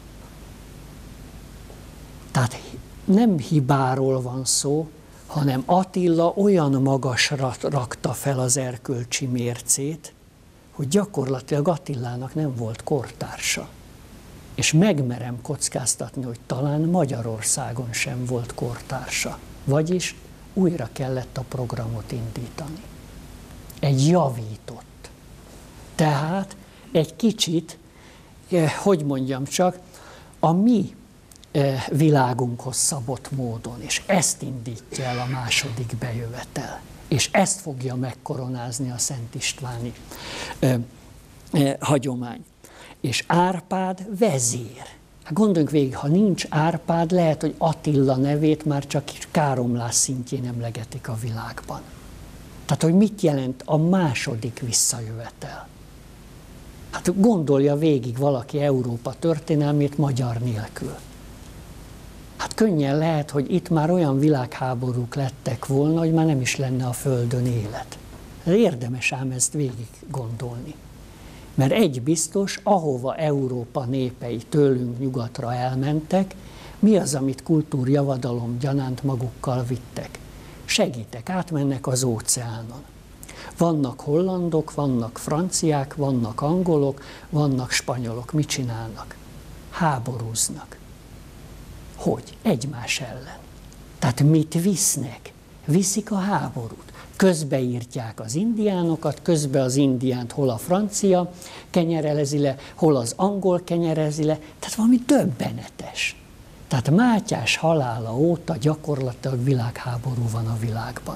Tehát nem hibáról van szó, hanem Attila olyan magasra rakta fel az erkölcsi mércét, hogy gyakorlatilag Attilának nem volt kortársa. És megmerem kockáztatni, hogy talán Magyarországon sem volt kortársa. Vagyis újra kellett a programot indítani. Egy javított. Tehát egy kicsit, hogy mondjam csak, a mi világunkhoz szabott módon, és ezt indítja el a második bejövetel. És ezt fogja megkoronázni a Szent Istváni eh, eh, hagyomány. És Árpád vezér. Hát gondoljunk végig, ha nincs Árpád, lehet, hogy Attila nevét már csak káromlás szintjén emlegetik a világban. Tehát, hogy mit jelent a második visszajövetel? Hát gondolja végig valaki Európa történelmét magyar nélkül. Hát könnyen lehet, hogy itt már olyan világháborúk lettek volna, hogy már nem is lenne a Földön élet. Érdemes ám ezt végig gondolni. Mert egy biztos, ahova Európa népei tőlünk nyugatra elmentek, mi az, amit kultúrjavadalom gyanánt magukkal vittek? Segítek, átmennek az óceánon. Vannak hollandok, vannak franciák, vannak angolok, vannak spanyolok. Mit csinálnak? Háborúznak. Hogy? Egymás ellen. Tehát mit visznek? Viszik a háborút. Közbeírtják az indiánokat, közben az indiánt hol a francia kenyerelezi le, hol az angol kenyerezi le. Tehát valami döbbenetes. Tehát Mátyás halála óta gyakorlatilag világháború van a világban.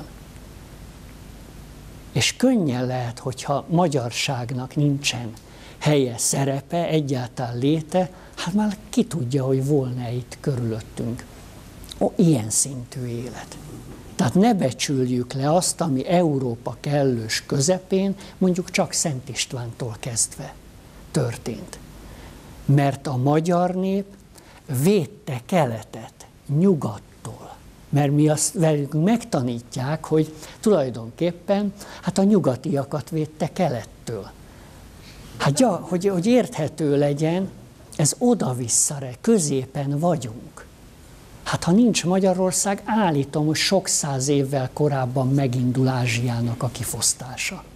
És könnyen lehet, hogyha magyarságnak nincsen helye, szerepe, egyáltalán léte, hát már ki tudja, hogy volna itt körülöttünk ó, ilyen szintű élet. Tehát ne becsüljük le azt, ami Európa kellős közepén, mondjuk csak Szent Istvántól kezdve történt. Mert a magyar nép védte keletet nyugattól. Mert mi azt velünk megtanítják, hogy tulajdonképpen hát a nyugatiakat védte kelettől. Hát ja, hogy, hogy érthető legyen, ez oda-visszare, középen vagyunk. Hát ha nincs Magyarország, állítom, hogy sok száz évvel korábban megindul Ázsiának a kifosztása.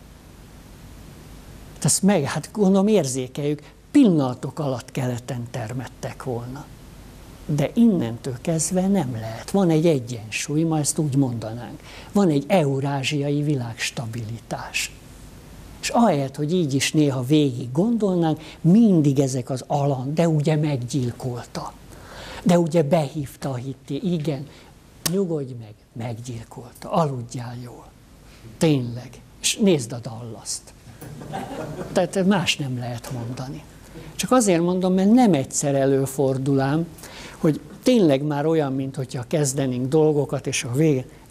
Ezt meg, hát gondolom érzékeljük, pillanatok alatt keleten termettek volna. De innentől kezdve nem lehet. Van egy egyensúly, ma ezt úgy mondanánk. Van egy eurázsiai világstabilitás. És ahelyett, hogy így is néha végig gondolnánk, mindig ezek az alan, de ugye meggyilkolta. De ugye behívta a hitté. Igen, nyugodj meg, meggyilkolta. Aludjál jól. Tényleg. És nézd a Dallaszt. Tehát más nem lehet mondani. Csak azért mondom, mert nem egyszer előfordul ám, hogy tényleg már olyan, mint hogyha kezdenénk dolgokat, és a végén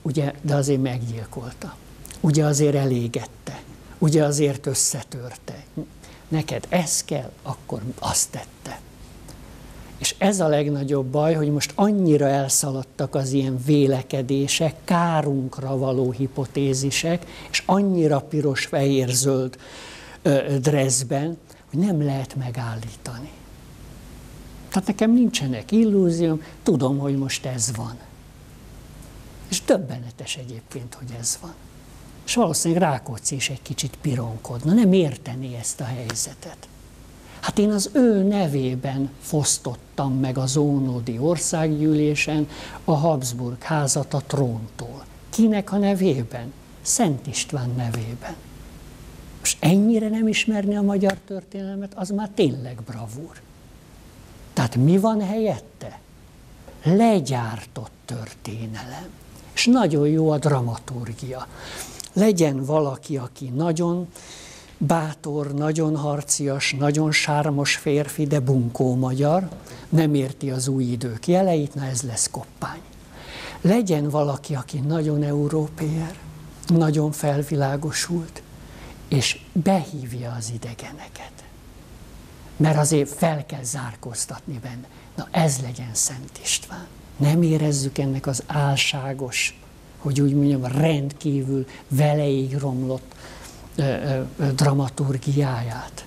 ugye, de azért meggyilkolta. Ugye azért elégette. Ugye azért összetörte. Neked ez kell, akkor azt tette. És ez a legnagyobb baj, hogy most annyira elszaladtak az ilyen vélekedések, kárunkra való hipotézisek, és annyira piros, fehér, zöld dresszben, hogy nem lehet megállítani. Tehát nekem nincsenek illúzióm, tudom, hogy most ez van. És döbbenetes egyébként, hogy ez van. És valószínűleg Rákóczi is egy kicsit pironkodna, nem értené ezt a helyzetet. Hát én az ő nevében fosztottam meg az ónodi országgyűlésen a Habsburg házat a tróntól. Kinek a nevében? Szent István nevében. Most ennyire nem ismerni a magyar történelmet, az már tényleg bravúr. Tehát mi van helyette? Legyártott történelem. És nagyon jó a dramaturgia. Legyen valaki, aki nagyon bátor, nagyon harcias, nagyon sármos férfi, de bunkó magyar, nem érti az új idők jeleit, na ez lesz Koppány. Legyen valaki, aki nagyon európér, nagyon felvilágosult, és behívja az idegeneket. Mert azért fel kell zárkóztatni benne. Na ez legyen Szent István. Nem érezzük ennek az álságos, hogy úgy mondjam, rendkívül veleig romlott ö, ö, ö, dramaturgiáját.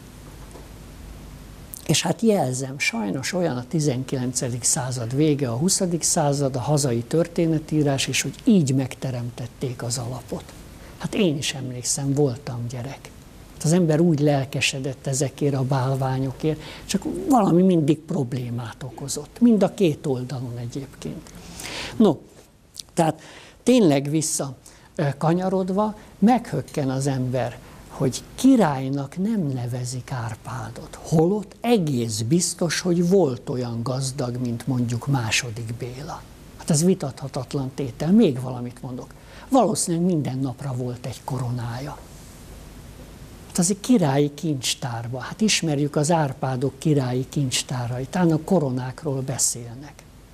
És hát jelzem, sajnos olyan a tizenkilencedik század vége, a huszadik század, a hazai történetírás, és hogy így megteremtették az alapot. Hát én is emlékszem, voltam gyerek. Az ember úgy lelkesedett ezekért a bálványokért, csak valami mindig problémát okozott. Mind a két oldalon egyébként. No, tehát tényleg vissza kanyarodva, meghökken az ember, hogy királynak nem nevezik Árpádot. Holott egész biztos, hogy volt olyan gazdag, mint mondjuk második Béla. Hát ez vitathatatlan tétel. Még valamit mondok. Valószínűleg minden napra volt egy koronája. Hát az egy királyi kincstárba. Hát ismerjük az Árpádok királyi kincstárait, talán a koronákról beszélnek.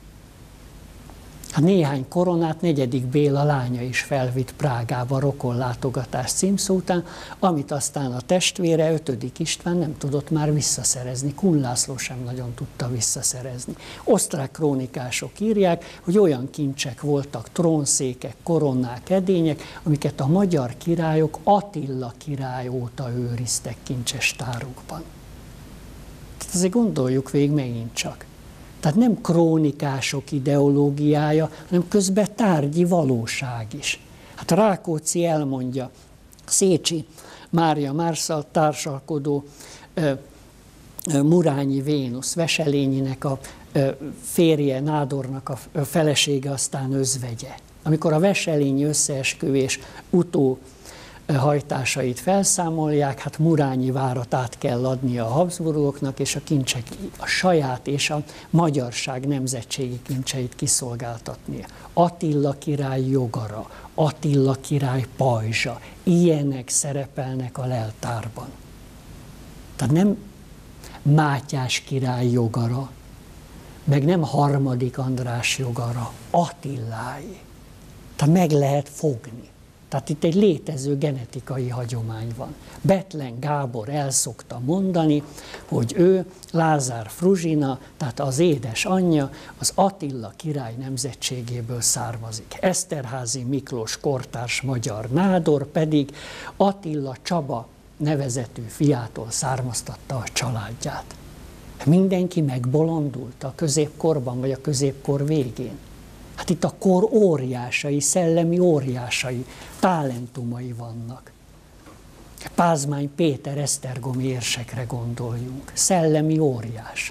Hát néhány koronát negyedik Béla lánya is felvitt Prágába rokonlátogatás címszó után, amit aztán a testvére, ötödik István nem tudott már visszaszerezni. Kun László sem nagyon tudta visszaszerezni. Osztrák krónikások írják, hogy olyan kincsek voltak, trónszékek, koronák, edények, amiket a magyar királyok Attila király óta őriztek kincses tárukban. Tehát azért gondoljuk végig megint csak. Tehát nem krónikások ideológiája, hanem közben tárgyi valóság is. Hát Rákóczi elmondja, Szécsi Mária Mársszal társalkodó ö, ö, Murányi Vénusz, Veselényinek a ö, férje, Nádornak a felesége, aztán özvegye. Amikor a Veselényi összeesküvés utó hajtásait felszámolják, hát Murányi várat át kell adnia a Habsburgoknak, és a kincsek, a saját és a magyarság nemzetségi kincseit kiszolgáltatnia. Attila király jogara, Attila király pajzsa, ilyenek szerepelnek a leltárban. Tehát nem Mátyás király jogara, meg nem harmadik András jogara, Attiláé. Tehát meg lehet fogni. Tehát itt egy létező genetikai hagyomány van. Bethlen Gábor el szokta mondani, hogy ő, Lázár Fruzsina, tehát az édes anyja, az Attila király nemzetségéből származik. Eszterházy Miklós kortárs magyar Nádor pedig Attila Csaba nevezetű fiától származtatta a családját. Mindenki megbolondult a középkorban, vagy a középkor végén. Hát itt a kor óriásai, szellemi óriásai, talentumai vannak. Pázmány Péter esztergomi érsekre gondoljunk, szellemi óriás.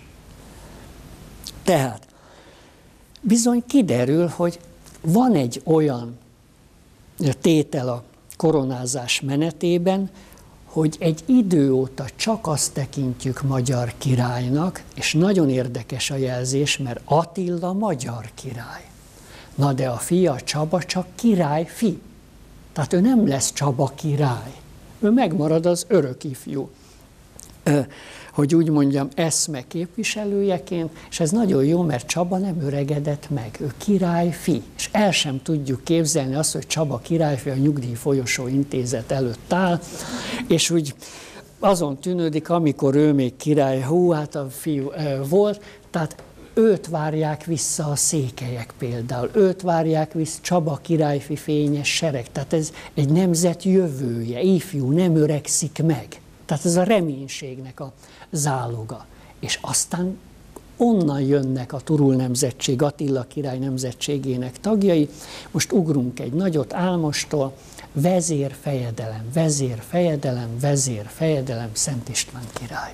Tehát bizony kiderül, hogy van egy olyan tétel a koronázás menetében, hogy egy idő óta csak azt tekintjük magyar királynak, és nagyon érdekes a jelzés, mert Attila magyar király. Na de a fia Csaba csak királyfi. Tehát ő nem lesz Csaba király. Ő megmarad az örök ifjú hogy úgy mondjam, eszme képviselőjeként, és ez nagyon jó, mert Csaba nem öregedett meg, ő királyfi, és el sem tudjuk képzelni azt, hogy Csaba királyfi a Nyugdíj Folyosó Intézet előtt áll, és úgy azon tűnődik, amikor ő még király, hú, hát a fiú volt, tehát őt várják vissza a székelyek például, őt várják vissza Csaba királyfi fényes sereg, tehát ez egy nemzet jövője, ifjú, nem öregszik meg. Tehát ez a reménységnek a záloga. És aztán onnan jönnek a Turul nemzetség, Attila király nemzetségének tagjai. Most ugrunk egy nagyot Álmostól, vezérfejedelem, vezérfejedelem, vezérfejedelem, Szent István király.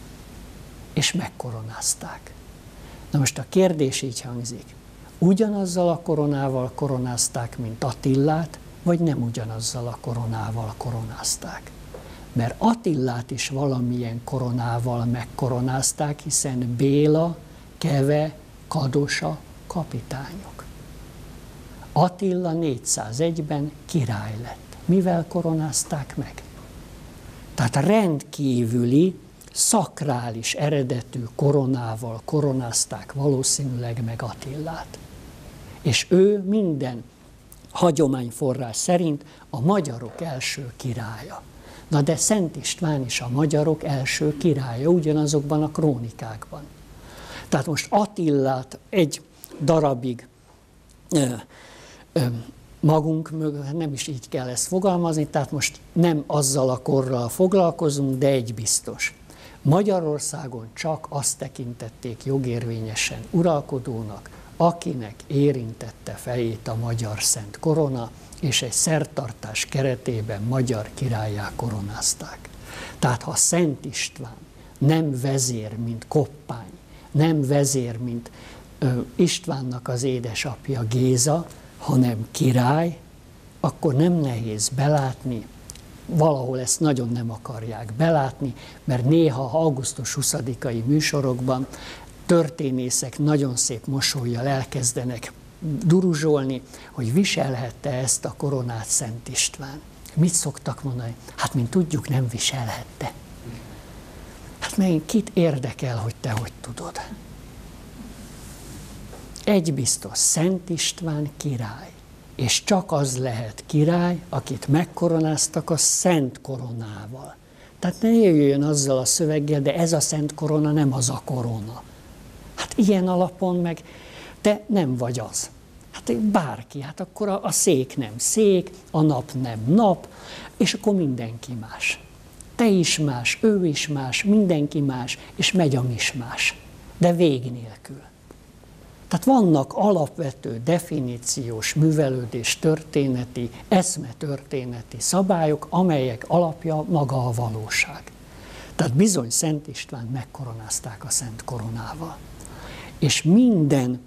És megkoronázták. Na most a kérdés így hangzik, ugyanazzal a koronával koronázták, mint Attilát, vagy nem ugyanazzal a koronával koronázták? Mert Attilát is valamilyen koronával megkoronázták, hiszen Béla, Keve, Kadosa kapitányok. Attila négyszázegyben király lett. Mivel koronázták meg? Tehát rendkívüli, szakrális eredetű koronával koronázták valószínűleg meg Attilát. És ő minden hagyományforrás szerint a magyarok első királya. Na de Szent István is a magyarok első királya, ugyanazokban a krónikákban. Tehát most Attilát egy darabig ö, ö, magunk mögött, nem is így kell ezt fogalmazni, tehát most nem azzal a korral foglalkozunk, de egy biztos. Magyarországon csak azt tekintették jogérvényesen uralkodónak, akinek érintette fejét a magyar szent korona, és egy szertartás keretében magyar királlyá koronázták. Tehát ha Szent István nem vezér, mint Koppány, nem vezér, mint ö, Istvánnak az édesapja Géza, hanem király, akkor nem nehéz belátni, valahol ezt nagyon nem akarják belátni, mert néha augusztus huszadikai műsorokban történészek nagyon szép mosollyal elkezdenek duruzsolni, hogy viselhette ezt a koronát Szent István. Mit szoktak mondani? Hát, mint tudjuk, nem viselhette. Hát meg kit érdekel, hogy te hogy tudod? Egy biztos, Szent István király. És csak az lehet király, akit megkoronáztak a szent koronával. Tehát ne jöjjön azzal a szöveggel, de ez a szent korona nem az a korona. Hát ilyen alapon meg te nem vagy az. Hát bárki, hát akkor a, a szék nem szék, a nap nem nap, és akkor mindenki más. Te is más, ő is más, mindenki más, és megy a mismás, de vég nélkül. Tehát vannak alapvető definíciós, művelődés történeti, eszmetörténeti szabályok, amelyek alapja maga a valóság. Tehát bizony Szent Istvánt megkoronázták a szent koronával. És minden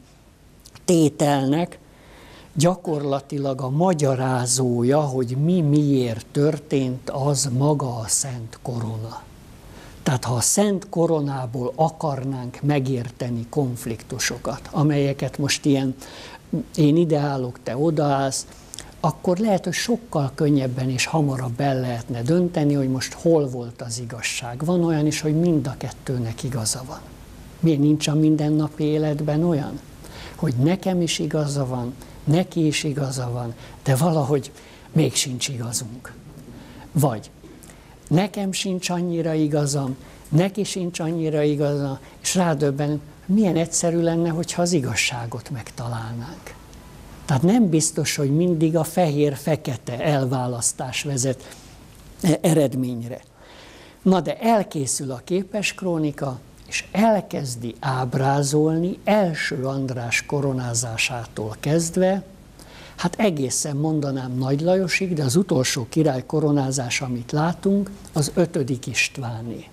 tételnek gyakorlatilag a magyarázója, hogy mi miért történt, az maga a szent korona. Tehát ha a szent koronából akarnánk megérteni konfliktusokat, amelyeket most ilyen, én ideálok, te odaállsz, akkor lehet, hogy sokkal könnyebben és hamarabb el lehetne dönteni, hogy most hol volt az igazság. Van olyan is, hogy mind a kettőnek igaza van. Miért nincs a mindennapi életben olyan? Hogy nekem is igaza van, neki is igaza van, de valahogy még sincs igazunk. Vagy nekem sincs annyira igazam, neki sincs annyira igaza, és rádöbben, milyen egyszerű lenne, hogyha az igazságot megtalálnánk. Tehát nem biztos, hogy mindig a fehér-fekete elválasztás vezet eredményre. Na de elkészül a képeskrónika, és elkezdi ábrázolni első András koronázásától kezdve, hát egészen mondanám Nagy Lajosig, de az utolsó király koronázás, amit látunk, az ötödik Istváné.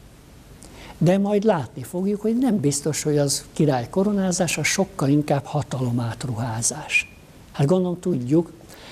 De majd látni fogjuk, hogy nem biztos, hogy az király koronázás, az sokkal inkább hatalomátruházás. Hát gondolom tudjuk,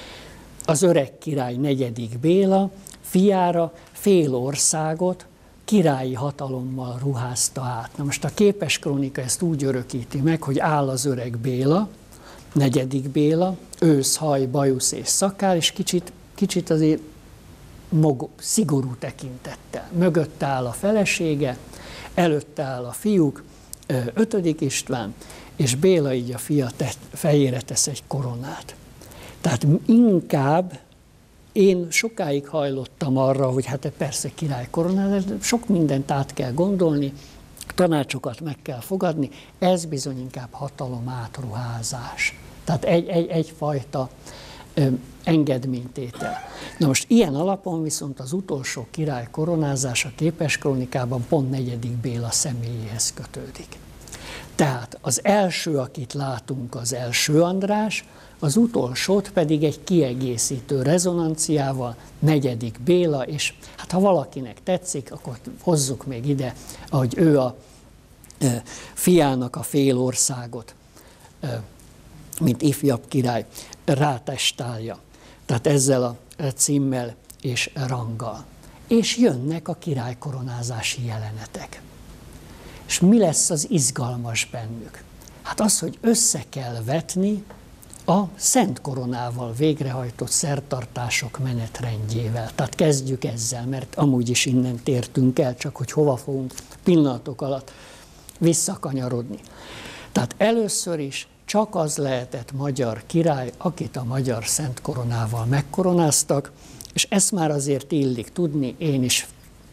az öreg király negyedik Béla fiára fél országot királyi hatalommal ruházta át. Na most a képeskrónika ezt úgy örökíti meg, hogy áll az öreg Béla, negyedik Béla, ősz, haj, bajusz és szakál, és kicsit, kicsit azért szigorú tekintettel. Mögötte áll a felesége, előtte áll a fiúk, ötödik István, és Béla így a fia fejére tesz egy koronát. Tehát inkább én sokáig hajlottam arra, hogy hát persze király koronát, de sok mindent át kell gondolni, tanácsokat meg kell fogadni, ez bizony inkább hatalom átruházás. Tehát egy, egy, egyfajta ö, engedménytétel. Na most ilyen alapon viszont az utolsó király koronázása Képes krónikában pont negyedik Béla személyéhez kötődik. Tehát az első, akit látunk, az első András, az utolsót pedig egy kiegészítő rezonanciával, negyedik Béla, és hát ha valakinek tetszik, akkor hozzuk még ide, hogy ő a e, fiának a fél országot, e, mint ifjabb király, rátestálja. Tehát ezzel a címmel és ranggal. És jönnek a királykoronázási jelenetek. És mi lesz az izgalmas bennük? Hát az, hogy össze kell vetni a Szent Koronával végrehajtott szertartások menetrendjével. Tehát kezdjük ezzel, mert amúgy is innen tértünk el, csak hogy hova fogunk pillanatok alatt visszakanyarodni. Tehát először is csak az lehetett magyar király, akit a magyar Szent Koronával megkoronáztak, és ezt már azért illik tudni, én is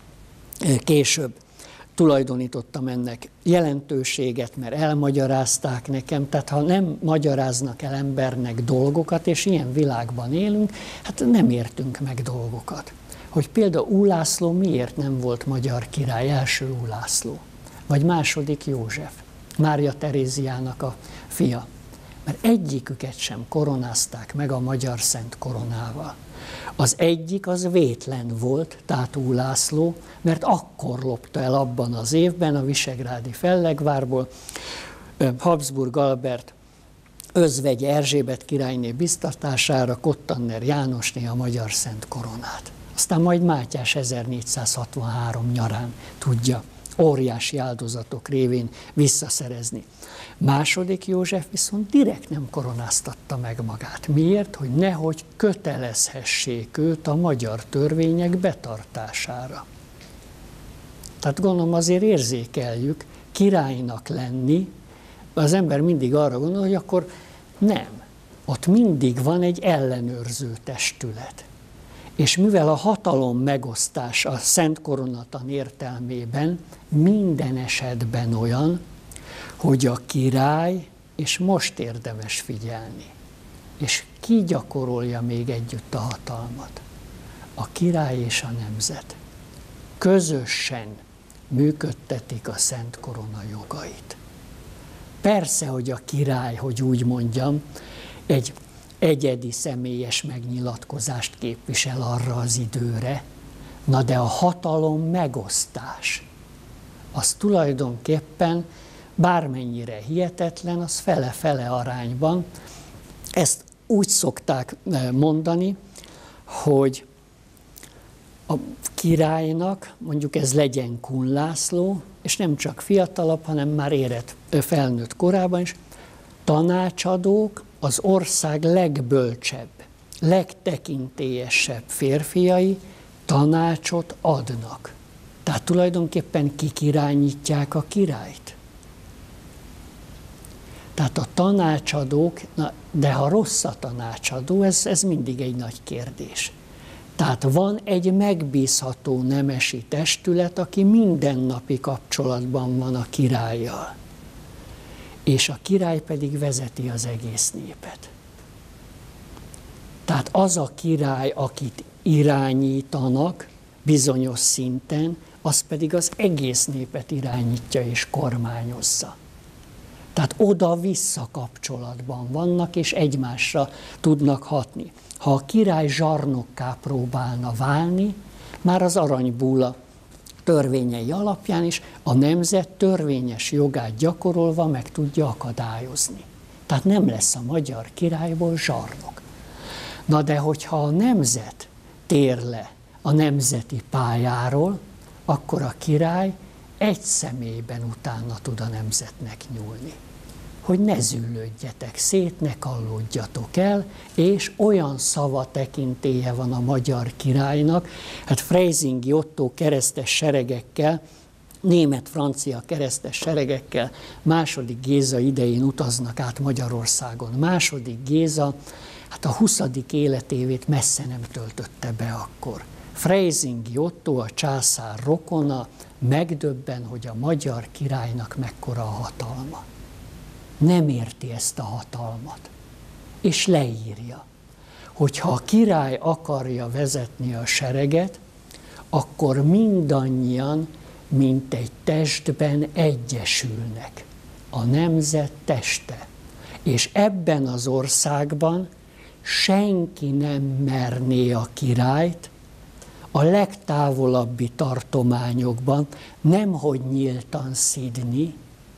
később tulajdonítottam ennek jelentőséget, mert elmagyarázták nekem, tehát ha nem magyaráznak el embernek dolgokat, és ilyen világban élünk, hát nem értünk meg dolgokat. Hogy például Ulászló miért nem volt magyar király, első Ulászló, vagy második József, Mária Teréziának a fia. Mert egyiküket sem koronázták meg a magyar Szent Koronával. Az egyik az vétlen volt, Tátó László, mert akkor lopta el abban az évben a visegrádi fellegvárból Habsburg Albert özvegye Erzsébet királyné biztatására Kottanner Jánosné a magyar Szent Koronát. Aztán majd Mátyás ezernégyszázhatvanhárom nyarán tudja óriási áldozatok révén visszaszerezni. Második József viszont direkt nem koronáztatta meg magát. Miért? Hogy nehogy kötelezhessék őt a magyar törvények betartására. Tehát gondolom azért érzékeljük, királynak lenni, az ember mindig arra gondol, hogy akkor nem. Ott mindig van egy ellenőrző testület. És mivel a hatalom megosztás a Szent Koronatan értelmében minden esetben olyan, hogy a király, és most érdemes figyelni, és ki gyakorolja még együtt a hatalmat? A király és a nemzet. Közösen működtetik a Szent Korona jogait. Persze, hogy a király, hogy úgy mondjam, egy egyedi személyes megnyilatkozást képvisel arra az időre, na de a hatalom megosztás, az tulajdonképpen bármennyire hihetetlen, az fele-fele arányban. Ezt úgy szokták mondani, hogy a királynak, mondjuk ez legyen Kun László, és nem csak fiatalabb, hanem már érett felnőtt korában is, tanácsadók az ország legbölcsebb, legtekintélyesebb férfiai tanácsot adnak. Tehát tulajdonképpen kik irányítják a királyt. Tehát a tanácsadók, na, de ha rossz a tanácsadó, ez, ez mindig egy nagy kérdés. Tehát van egy megbízható nemesi testület, aki mindennapi kapcsolatban van a királlyal. És a király pedig vezeti az egész népet. Tehát az a király, akit irányítanak bizonyos szinten, az pedig az egész népet irányítja és kormányozza. Tehát oda-vissza kapcsolatban vannak, és egymásra tudnak hatni. Ha a király zsarnokká próbálna válni, már az aranybúla törvényei alapján is a nemzet törvényes jogát gyakorolva meg tudja akadályozni. Tehát nem lesz a magyar királyból zsarnok. Na de hogyha a nemzet tér le a nemzeti pályáról, akkor a király egy személyben utána tud a nemzetnek nyúlni. hogy ne züllődjetek szét, ne kallódjatok el, és olyan szava tekintélye van a magyar királynak, hát Freising Ottó keresztes seregekkel, német-francia keresztes seregekkel második Géza idején utaznak át Magyarországon. Második Géza, hát a huszadik életévét messze nem töltötte be akkor. Freising Ottó, a császár rokona, megdöbben, hogy a magyar királynak mekkora a hatalma. Nem érti ezt a hatalmat. És leírja, hogy ha a király akarja vezetni a sereget, akkor mindannyian, mint egy testben egyesülnek. A nemzet teste. És ebben az országban senki nem merné a királyt, a legtávolabbi tartományokban nemhogy nyíltan szidni,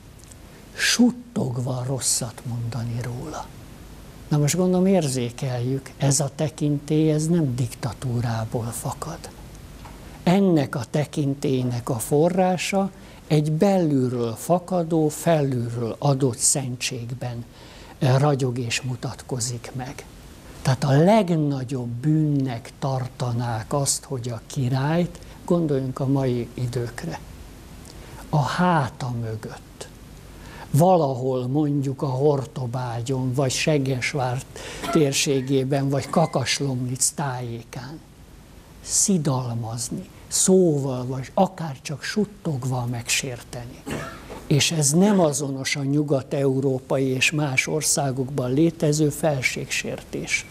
suttogva rosszat mondani róla. Na most gondolom érzékeljük, ez a tekintély, ez nem diktatúrából fakad. Ennek a tekintélynek a forrása egy belülről fakadó, felülről adott szentségben ragyog és mutatkozik meg. Tehát a legnagyobb bűnnek tartanák azt, hogy a királyt, gondoljunk a mai időkre, a háta mögött, valahol mondjuk a Hortobágyon, vagy Seggesvár térségében, vagy Kakaslomlic tájékán szidalmazni, szóval, vagy akár csak suttogva megsérteni. És ez nem azonos a nyugat-európai és más országokban létező felségsértés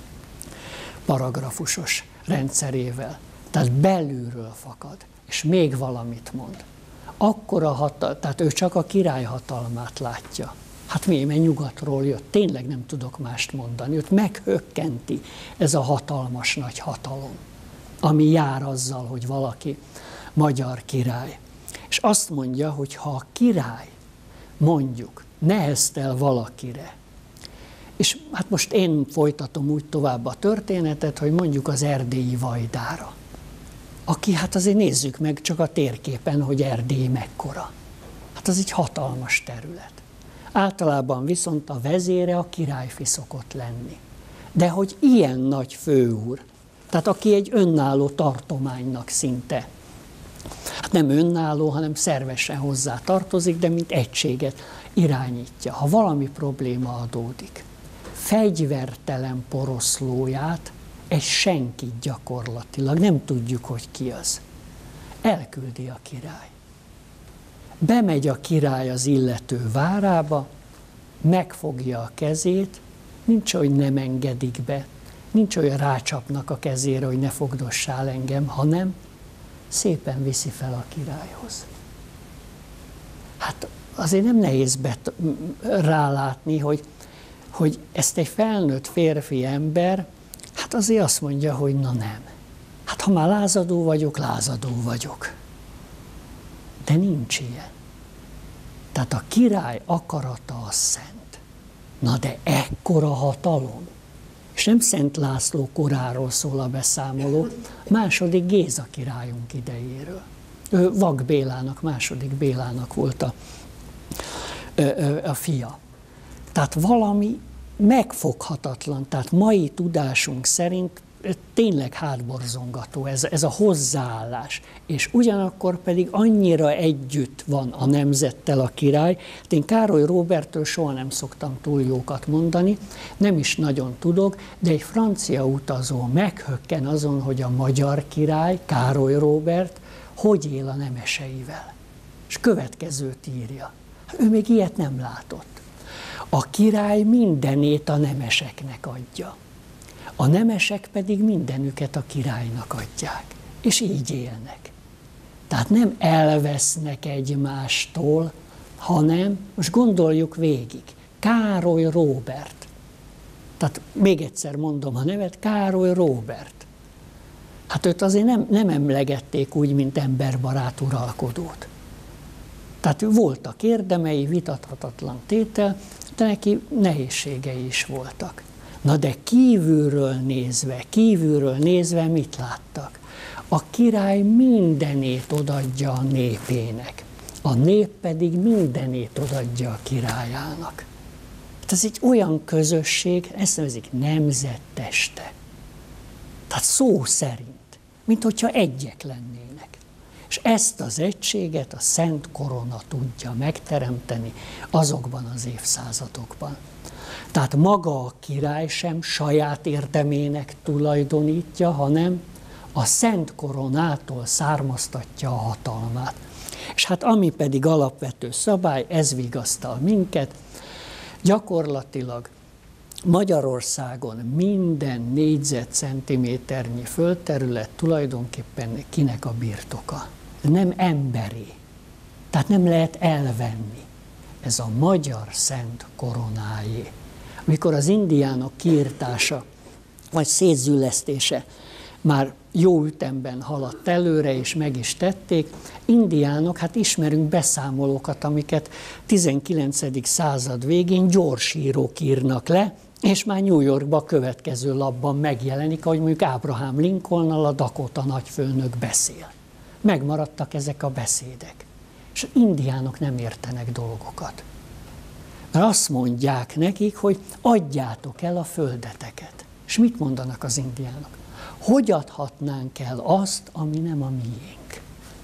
paragrafusos rendszerével. Tehát belülről fakad, és még valamit mond. Akkor a hatal, tehát ő csak a király hatalmát látja. Hát mi, mert nyugatról jött, tényleg nem tudok mást mondani. Őt meghökkenti ez a hatalmas nagy hatalom, ami jár azzal, hogy valaki magyar király. És azt mondja, hogy ha a király mondjuk neheztel valakire, és hát most én folytatom úgy tovább a történetet, hogy mondjuk az erdélyi vajdára, aki hát azért nézzük meg csak a térképen, hogy Erdély mekkora. Hát az egy hatalmas terület. Általában viszont a vezére a királyfi szokott lenni. De hogy ilyen nagy főúr, tehát aki egy önálló tartománynak szinte, hát nem önálló, hanem szervesen hozzá tartozik, de mint egységet irányítja. Ha valami probléma adódik, fegyvertelen poroszlóját, egy senkit gyakorlatilag, nem tudjuk, hogy ki az, elküldi a király. Bemegy a király az illető várába, megfogja a kezét, nincs, hogy nem engedik be, nincs, hogy rácsapnak a kezére, hogy ne fogdossál engem, hanem szépen viszi fel a királyhoz. Hát azért nem nehéz bet- rálátni, hogy, hogy ezt egy felnőtt férfi ember, hát azért azt mondja, hogy na nem. Hát ha már lázadó vagyok, lázadó vagyok. De nincs ilyen. Tehát a király akarata az szent. Na de ekkora hatalom. És nem Szent László koráról szól a beszámoló, második Géza királyunk idejéről. Vak Bélának, második Bélának volt a, a fia. Tehát valami megfoghatatlan, tehát mai tudásunk szerint tényleg hátborzongató ez, ez a hozzáállás. És ugyanakkor pedig annyira együtt van a nemzettel a király. Én Károly Róbertről soha nem szoktam túl jókat mondani, nem is nagyon tudok, de egy francia utazó meghökken azon, hogy a magyar király, Károly Róbert, hogy él a nemeseivel. És következőt írja. Ő még ilyet nem látott. A király mindenét a nemeseknek adja. A nemesek pedig mindenüket a királynak adják. És így élnek. Tehát nem elvesznek egymástól, hanem, most gondoljuk végig, Károly Róbert. Tehát még egyszer mondom a nevet, Károly Róbert. Hát őt azért nem, nem emlegették úgy, mint emberbarát uralkodót. Tehát voltak érdemei, vitathatatlan tétel, de neki nehézségei is voltak. Na de kívülről nézve, kívülről nézve mit láttak? A király mindenét odaadja a népének. a nép pedig mindenét odaadja a királyának. Ez egy olyan közösség, ezt nevezik nemzetteste. Tehát szó szerint, mint hogyha egyek lennének. És ezt az egységet a Szent Korona tudja megteremteni azokban az évszázadokban. Tehát maga a király sem saját érdemének tulajdonítja, hanem a Szent Koronától származtatja a hatalmát. És hát ami pedig alapvető szabály, ez vigasztal minket, gyakorlatilag Magyarországon minden négyzetcentiméternyi földterület tulajdonképpen kinek a birtoka. Nem emberi, tehát nem lehet elvenni. Ez a magyar Szent Koronáé. Amikor az indiánok kiirtása vagy szétzüllesztése már jó ütemben haladt előre, és meg is tették, indiánok, hát ismerünk beszámolókat, amiket tizenkilencedik század végén gyorsírók írnak le, és már New Yorkban a következő lapban megjelenik, ahogy mondjuk Abraham Lincolnnal a Dakota nagyfőnök beszél. Megmaradtak ezek a beszédek. És az indiánok nem értenek dolgokat. Mert azt mondják nekik, hogy adjátok el a földeteket. És mit mondanak az indiánok? Hogy adhatnánk el azt, ami nem a miénk?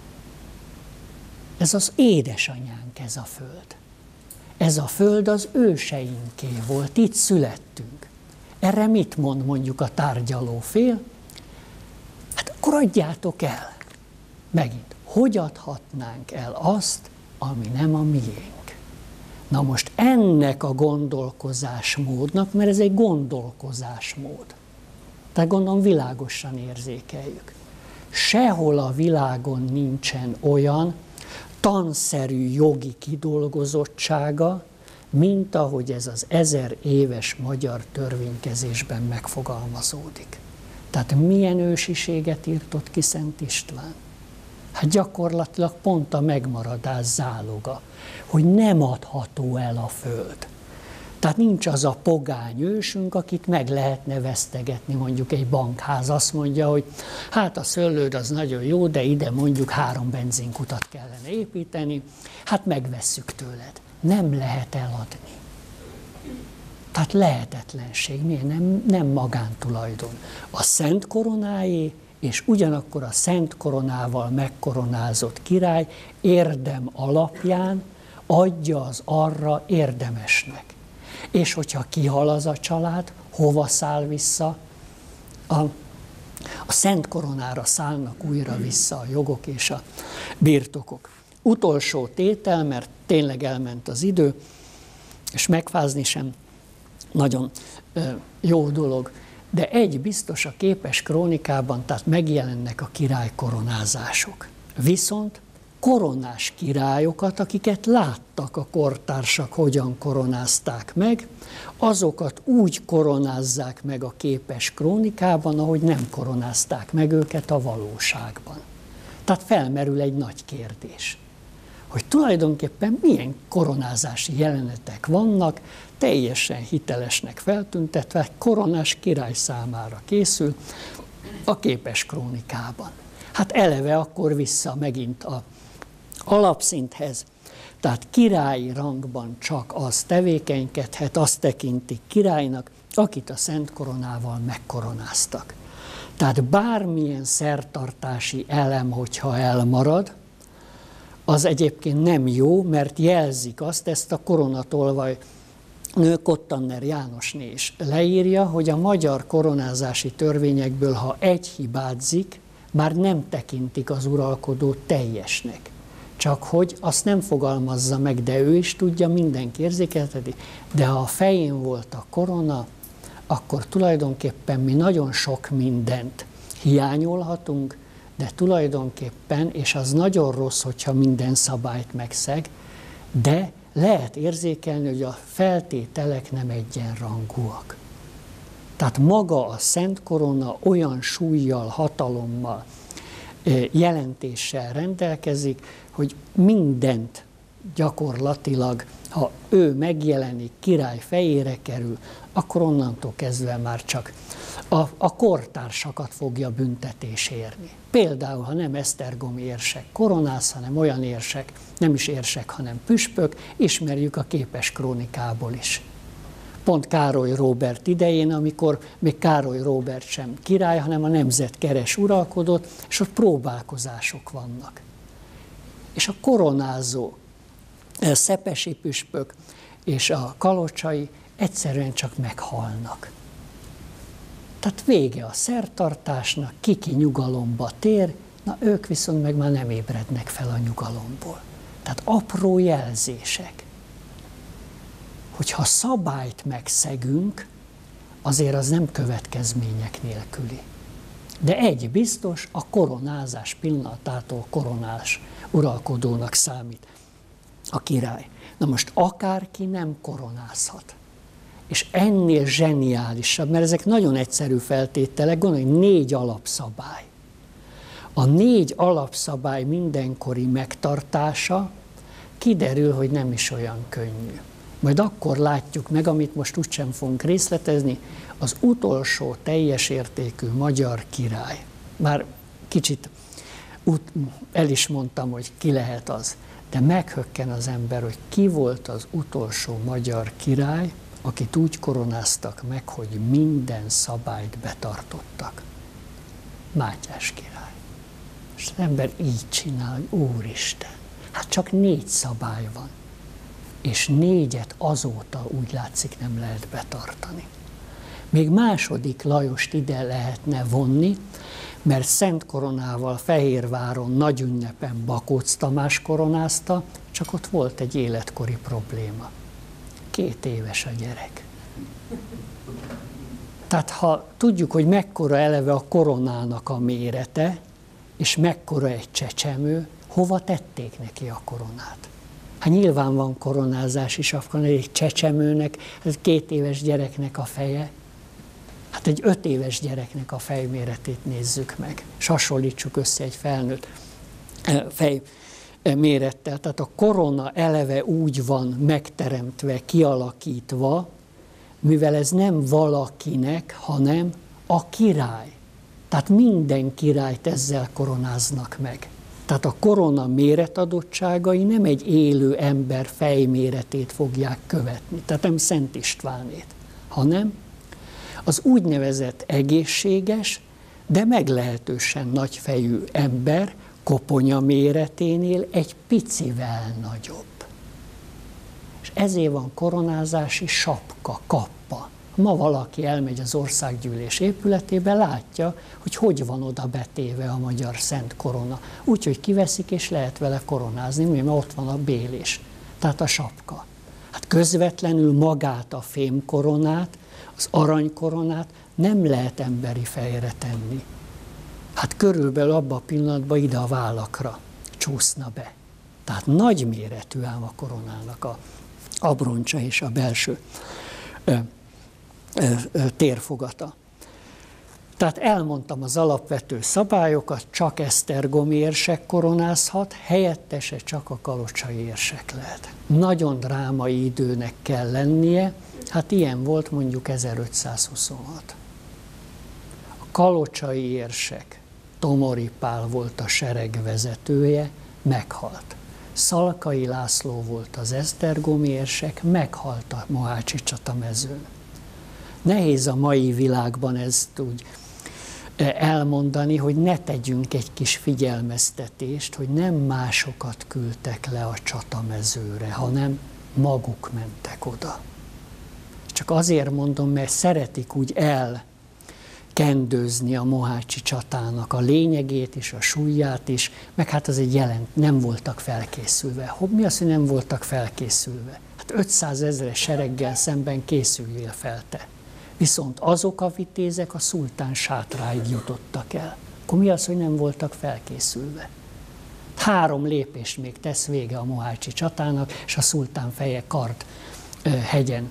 Ez az édesanyánk, ez a föld. Ez a föld az őseinké volt, itt születtünk. Erre mit mond mondjuk a tárgyaló fél? Hát akkor adjátok el. Megint, hogy adhatnánk el azt, ami nem a miénk? Na most ennek a gondolkozásmódnak, mert ez egy gondolkozásmód. Tehát gondolom világosan érzékeljük. Sehol a világon nincsen olyan tanszerű jogi kidolgozottsága, mint ahogy ez az ezer éves magyar törvénykezésben megfogalmazódik. Tehát milyen ősiséget írtott ki Szent István? Hát gyakorlatilag pont a megmaradás záloga, hogy nem adható el a föld. Tehát nincs az a pogány ősünk, akit meg lehetne vesztegetni, mondjuk egy bankház azt mondja, hogy hát a szőlőd az nagyon jó, de ide mondjuk három benzinkutat kellene építeni, hát megvesszük tőled. Nem lehet eladni. Tehát lehetetlenség, miért nem, nem magántulajdon. A Szent Koronáé, és ugyanakkor a Szent Koronával megkoronázott király érdem alapján adja az arra érdemesnek. És hogyha kihal az a család, hova száll vissza? A, a Szent Koronára szállnak újra vissza a jogok és a birtokok. Utolsó tétel, mert tényleg elment az idő, és megfázni sem nagyon ö, jó dolog, de egy biztos a képes krónikában, tehát megjelennek a királykoronázások. Viszont koronás királyokat, akiket láttak a kortársak, hogyan koronázták meg, azokat úgy koronázzák meg a képes krónikában, ahogy nem koronázták meg őket a valóságban. Tehát felmerül egy nagy kérdés, hogy tulajdonképpen milyen koronázási jelenetek vannak, teljesen hitelesnek feltüntetve, koronás király számára készül a képes krónikában. Hát eleve akkor vissza megint a alapszinthez, tehát királyi rangban csak az tevékenykedhet, azt tekintik királynak, akit a Szent Koronával megkoronáztak. Tehát bármilyen szertartási elem, hogyha elmarad, az egyébként nem jó, mert jelzik azt, ezt a koronatolvaj nő Kottanner Jánosné is leírja, hogy a magyar koronázási törvényekből, ha egy hibázik, már nem tekintik az uralkodót teljesnek. Csak hogy azt nem fogalmazza meg, de ő is tudja, mindenki érzékelteti, de ha a fején volt a korona, akkor tulajdonképpen mi nagyon sok mindent hiányolhatunk, de tulajdonképpen, és az nagyon rossz, hogyha minden szabályt megszeg, de lehet érzékelni, hogy a feltételek nem egyenrangúak. Tehát maga a Szent Korona olyan súllyal, hatalommal, jelentéssel rendelkezik, hogy mindent gyakorlatilag, ha ő megjelenik, király fejére kerül, akkor onnantól kezdve már csak A, a kortársakat fogja büntetés érni. Például, ha nem esztergomi érsek koronáz, hanem olyan érsek, nem is érsek, hanem püspök, ismerjük a képes krónikából is. Pont Károly Róbert idején, amikor még Károly Róbert sem király, hanem a nemzet keres uralkodott, és ott próbálkozások vannak. És a koronázó a szepesi püspök és a kalocsai egyszerűen csak meghalnak. Tehát vége a szertartásnak, kiki nyugalomba tér, na ők viszont meg már nem ébrednek fel a nyugalomból. Tehát apró jelzések. Hogyha szabályt megszegünk, azért az nem következmények nélküli. De egy biztos, a koronázás pillanatától koronás uralkodónak számít a király. Na most akárki nem koronázhat. És ennél zseniálisabb, mert ezek nagyon egyszerű feltételek, gondolj, négy alapszabály. A négy alapszabály mindenkori megtartása kiderül, hogy nem is olyan könnyű. Majd akkor látjuk meg, amit most úgysem fogunk részletezni, az utolsó teljes értékű magyar király. Már kicsit el is mondtam, hogy ki lehet az, de meghökken az ember, hogy ki volt az utolsó magyar király, akit úgy koronáztak meg, hogy minden szabályt betartottak. Mátyás király. És az ember így csinál, hogy Úristen, hát csak négy szabály van. És négyet azóta úgy látszik nem lehet betartani. Még második Lajost ide lehetne vonni, mert Szent Koronával Fehérváron nagy ünnepen Bakóc Tamás koronázta, csak ott volt egy életkori probléma. Két éves a gyerek. Tehát ha tudjuk, hogy mekkora eleve a koronának a mérete, és mekkora egy csecsemő, hova tették neki a koronát? Hát nyilván van koronázás is, akkor egy csecsemőnek, ez két éves gyereknek a feje, hát egy öt éves gyereknek a fejméretét nézzük meg, és hasonlítsuk össze egy felnőtt fejmérettel. Tehát a korona eleve úgy van megteremtve, kialakítva, mivel ez nem valakinek, hanem a király. Tehát minden királyt ezzel koronáznak meg. Tehát a korona méretadottságai nem egy élő ember fejméretét fogják követni, tehát nem Szent Istvánét, hanem az úgynevezett egészséges, de meglehetősen nagyfejű ember koponya méreténél egy picivel nagyobb. És ezért van koronázási sapka, kappa. Ma valaki elmegy az országgyűlés épületébe, látja, hogy hogy van oda betéve a magyar szent korona. Úgyhogy kiveszik, és lehet vele koronázni, mert ott van a bélés, tehát a sapka. Hát közvetlenül magát a fémkoronát, az aranykoronát nem lehet emberi fejre tenni. Hát körülbelül abban a pillanatban ide a vállakra csúszna be. Tehát nagy méretű ám a koronának a abroncsa és a belső ö, ö, ö, térfogata. Tehát elmondtam az alapvető szabályokat, csak esztergomi érsek koronázhat, helyettese csak a kalocsai érsek lehet. Nagyon drámai időnek kell lennie, hát ilyen volt mondjuk ezerötszázhuszonhat. A kalocsai érsek, Tomori Pál volt a seregvezetője, meghalt. Szalkai László volt az esztergomi érsek, meghalt a mohácsi csatamezőn. Nehéz a mai világban ezt úgy elmondani, hogy ne tegyünk egy kis figyelmeztetést, hogy nem másokat küldtek le a csatamezőre, hanem maguk mentek oda. Csak azért mondom, mert szeretik úgy elkendőzni a mohácsi csatának a lényegét is, a súlyát is, meg hát az egy jelent, nem voltak felkészülve. Mi az, hogy nem voltak felkészülve? Hát ötszázezres sereggel szemben készüljél fel te. Viszont azok a vitézek a szultán sátráig jutottak el. Akkor mi az, hogy nem voltak felkészülve? Három lépést még tesz vége a mohácsi csatának, és a szultán feje Kard hegyen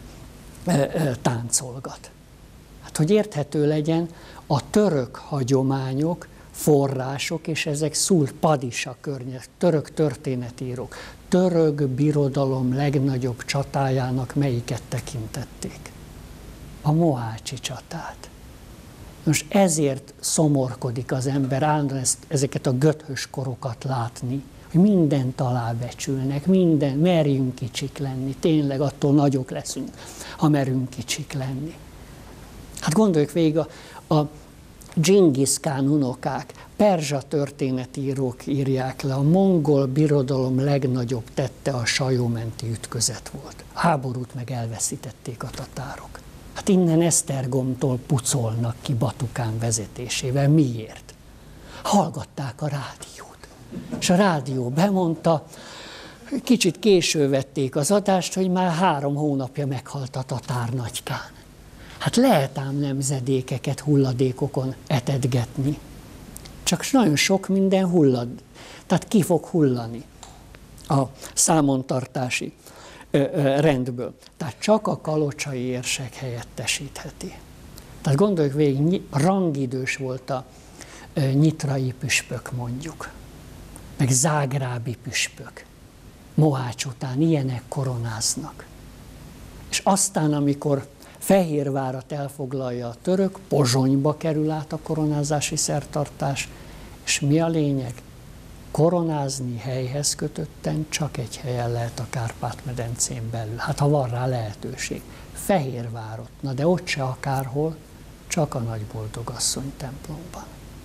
táncolgat. Hát, hogy érthető legyen, a török hagyományok, források, és ezek szult padisa környezet, török történetírók, török birodalom legnagyobb csatájának melyiket tekintették? A mohácsi csatát. Most ezért szomorkodik az ember állandóan ezt, ezeket a göthös korokat látni, hogy mindent alábecsülnek, minden, merjünk kicsik lenni, tényleg attól nagyok leszünk, ha merünk kicsik lenni. Hát gondoljuk végig, a, a Dzsingisz Kán unokák, perzsa történetírók írják le, a mongol birodalom legnagyobb tette a Sajó-menti ütközet volt. A háborút meg elveszítették a tatárok. Hát innen Esztergomtól pucolnak ki Batukán vezetésével. Miért? Hallgatták a rádiót. És a rádió bemondta, kicsit késő vették az adást, hogy már három hónapja meghalt a tatár Nagykán. Hát lehet ám nemzedékeket hulladékokon etetgetni. Csak nagyon sok minden hullad. Tehát ki fog hullani a számontartási ö, ö, rendből. Tehát csak a kalocsai érsek helyettesítheti. Tehát gondoljuk végig, rangidős volt a ö, nyitrai püspök mondjuk, meg zágrábi püspök. Mohács után ilyenek koronáznak. És aztán, amikor Fehérvárat elfoglalja a török, Pozsonyba kerül át a koronázási szertartás, és mi a lényeg? Koronázni helyhez kötötten csak egy helyen lehet a Kárpát-medencén belül. Hát ha van rá lehetőség. Fehérvárot, na de ott se akárhol, csak a Nagyboldogasszony templomban.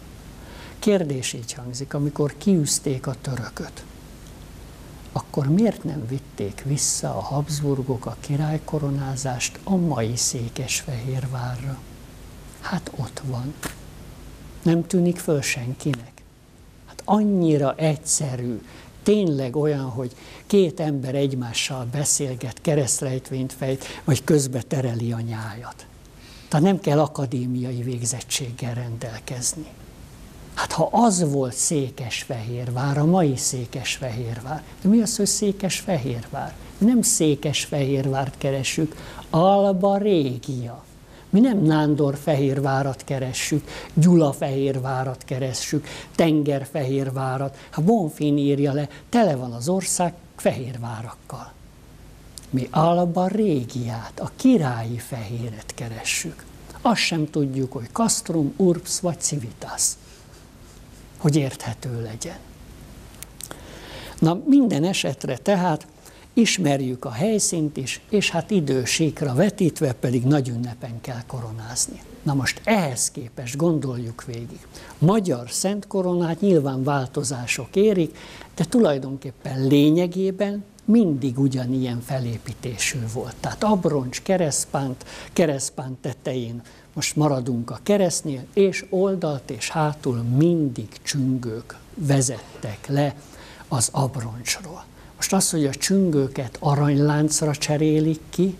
Kérdés így hangzik, amikor kiűzték a törököt, akkor miért nem vitték vissza a Habsburgok a királykoronázást a mai Székesfehérvárra? Hát ott van. Nem tűnik föl senkinek. Hát annyira egyszerű, tényleg olyan, hogy két ember egymással beszélget, keresztrejtvényt fejt, vagy közbe tereli a nyájat. Tehát nem kell akadémiai végzettséggel rendelkezni. Hát ha az volt Székesfehérvár, a mai Székesfehérvár, de mi az, hogy Székesfehérvár? Nem Székesfehérvárt keressük, Alba Régia. Mi nem Nándorfehérvárat keressük, Gyulafehérvárat keressük, Tengerfehérvárat. Hát Bonfin írja le, tele van az ország fehérvárakkal. Mi Alba Régiát, a királyi fehéret keressük. Azt sem tudjuk, hogy Castrum, Urbs vagy Civitas, hogy érthető legyen. Na minden esetre tehát ismerjük a helyszínt is, és hát idősíkra vetítve pedig nagy ünnepen kell koronázni. Na most ehhez képest gondoljuk végig. Magyar szent koronát nyilván változások érik, de tulajdonképpen lényegében mindig ugyanilyen felépítésű volt. Tehát abroncs, keresztpánt, keresztpánt tetején most maradunk a keresztnél, és oldalt és hátul mindig csüngők vezettek le az abroncsról. Most az, hogy a csüngőket aranyláncra cserélik ki,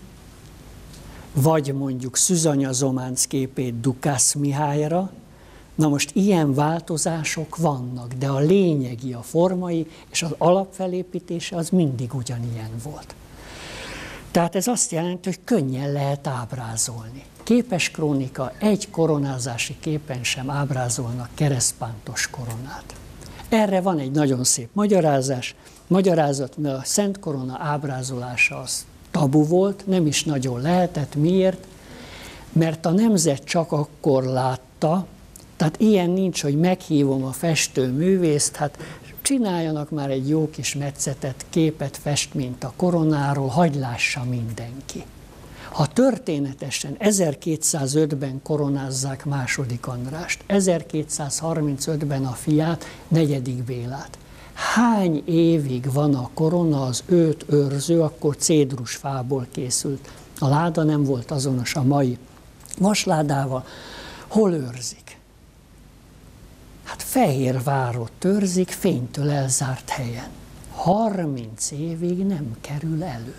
vagy mondjuk Szűzanya Zománc képét Dukász Mihályra, na most ilyen változások vannak, de a lényegi, a formai és az alapfelépítése az mindig ugyanilyen volt. Tehát ez azt jelenti, hogy könnyen lehet ábrázolni. Képeskrónika egy koronázási képen sem ábrázolnak keresztpántos koronát. Erre van egy nagyon szép magyarázás, magyarázat, mert a Szent Korona ábrázolása az tabu volt, nem is nagyon lehetett. Miért? Mert a nemzet csak akkor látta, tehát ilyen nincs, hogy meghívom a festőművészt, hát csináljanak már egy jó kis metszetet, képet fest, mint a koronáról, hadd lássa mindenki. Ha történetesen ezerkétszázötben koronázzák második Andrást, ezerkétszázharmincötben a fiát, negyedik Bélát, hány évig van a korona az őt őrző, akkor cédrusfából készült. A láda nem volt azonos a mai vasládával. Hol őrzik? Hát Fehérvárot őrzik, fénytől elzárt helyen. harminc évig nem kerül elő.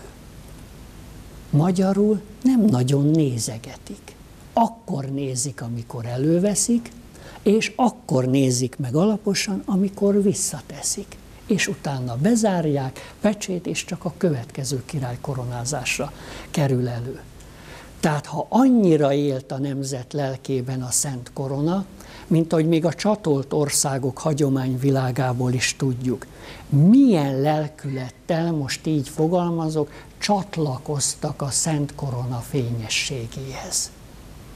Magyarul nem nagyon nézegetik. Akkor nézik, amikor előveszik, és akkor nézik meg alaposan, amikor visszateszik. És utána bezárják, pecsét, és csak a következő király koronázásra kerül elő. Tehát ha annyira élt a nemzet lelkében a Szent Korona, mint ahogy még a csatolt országok hagyományvilágából is tudjuk, milyen lelkülettel, most így fogalmazok, csatlakoztak a Szent Korona fényességéhez.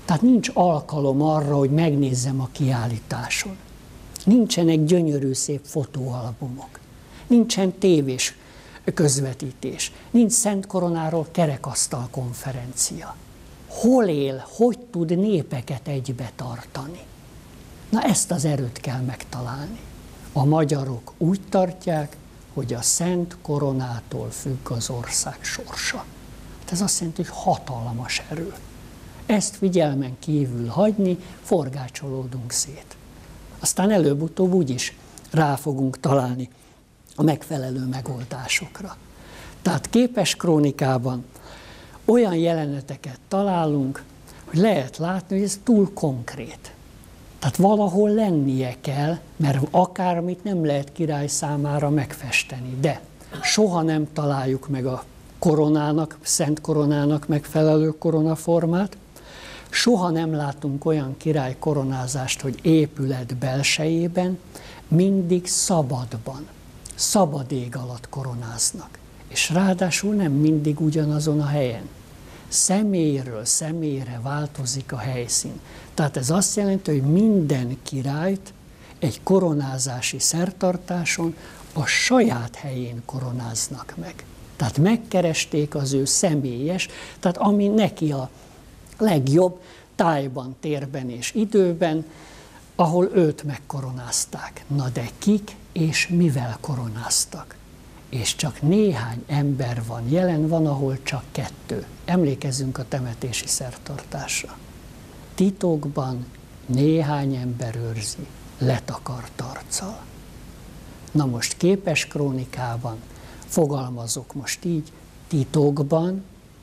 Tehát nincs alkalom arra, hogy megnézzem a kiállításon. Nincsenek gyönyörű szép fotóalbumok. Nincsen tévés közvetítés. Nincs Szent Koronáról kerekasztal konferencia. Hol él, hogy tud népeket egybe tartani? Na ezt az erőt kell megtalálni. A magyarok úgy tartják, hogy a Szent Koronától függ az ország sorsa. Hát ez azt jelenti, hogy hatalmas erő. Ezt figyelmen kívül hagyni, forgácsolódunk szét. Aztán előbb-utóbb úgyis rá fogunk találni a megfelelő megoldásokra. Tehát képes krónikában olyan jeleneteket találunk, hogy lehet látni, hogy ez túl konkrét. Tehát valahol lennie kell, mert akármit nem lehet király számára megfesteni, de soha nem találjuk meg a koronának, Szent Koronának megfelelő koronaformát, soha nem látunk olyan király koronázást, hogy épület belsejében, mindig szabadban, szabad ég alatt koronáznak. És ráadásul nem mindig ugyanazon a helyen. Személyről személyre változik a helyszín. Tehát ez azt jelenti, hogy minden királyt egy koronázási szertartáson a saját helyén koronáznak meg. Tehát megkeresték az ő személyes, tehát ami neki a legjobb tájban, térben és időben, ahol őt megkoronázták. Na de kik és mivel koronáztak? És csak néhány ember van jelen, van, ahol csak kettő. Emlékezzünk a temetési szertartásra. Titokban néhány ember őrzi, letakart arccal. Na most képes krónikában, fogalmazok most így, titokban,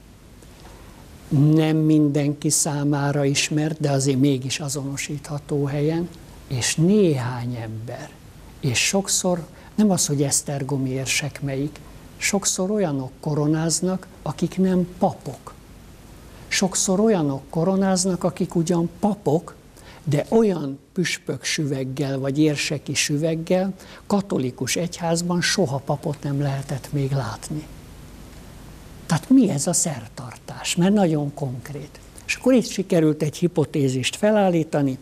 nem mindenki számára ismert, de azért mégis azonosítható helyen, és néhány ember. És sokszor, nem az, hogy esztergomi érsek melyik, sokszor olyanok koronáznak, akik nem papok. Sokszor olyanok koronáznak, akik ugyan papok, de olyan püspök süveggel, vagy érseki süveggel, katolikus egyházban soha papot nem lehetett még látni. Tehát mi ez a szertartás? Mert nagyon konkrét. És akkor itt sikerült egy hipotézist felállítani,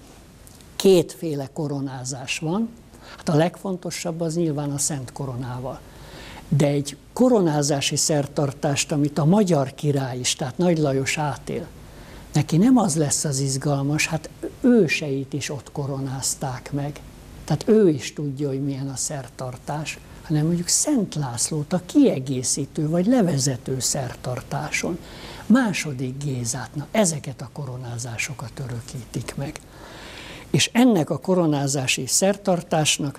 kétféle koronázás van, hát a legfontosabb az nyilván a Szent Koronával. De egy koronázási szertartást, amit a magyar király is, tehát Nagy Lajos átél, neki nem az lesz az izgalmas, hát őseit is ott koronázták meg. Tehát ő is tudja, hogy milyen a szertartás, hanem mondjuk Szent Lászlót a kiegészítő vagy levezető szertartáson, második Gézát, na ezeket a koronázásokat örökítik meg. És ennek a koronázási szertartásnak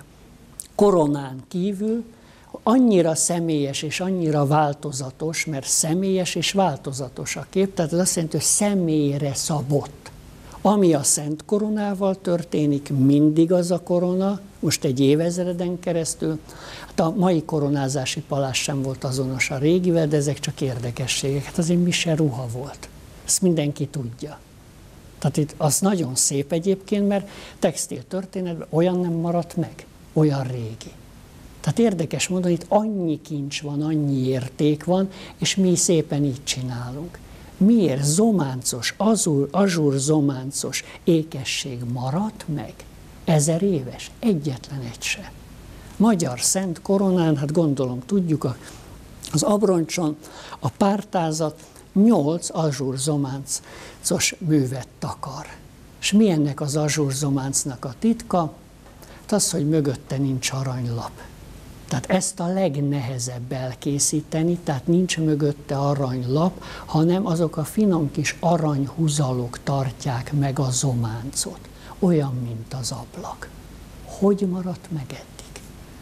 koronán kívül annyira személyes és annyira változatos, mert személyes és változatos a kép, tehát ez azt jelenti, hogy személyre szabott. Ami a Szent Koronával történik, mindig az a korona, most egy évezreden keresztül. Hát a mai koronázási palás sem volt azonos a régivel, de ezek csak érdekességek. Hát azért mi se ruha volt. Ezt mindenki tudja. Tehát itt az nagyon szép egyébként, mert textil történetben olyan nem maradt meg, olyan régi. Tehát érdekes mondani, itt annyi kincs van, annyi érték van, és mi szépen így csinálunk. Miért zománcos, azur, azsúr zománcos ékesség maradt meg? Ezer éves? Egyetlen egy se. Magyar Szent Koronán, hát gondolom tudjuk, az abroncson a pártázat nyolc azsúr zománcos művet takar. És mi ennek az azsúr zománcnak a titka? Az, hogy mögötte nincs aranylap. Tehát ezt a legnehezebb elkészíteni, tehát nincs mögötte aranylap, hanem azok a finom kis aranyhúzalok tartják meg a zománcot. Olyan, mint az ablak. Hogy maradt meg eddig?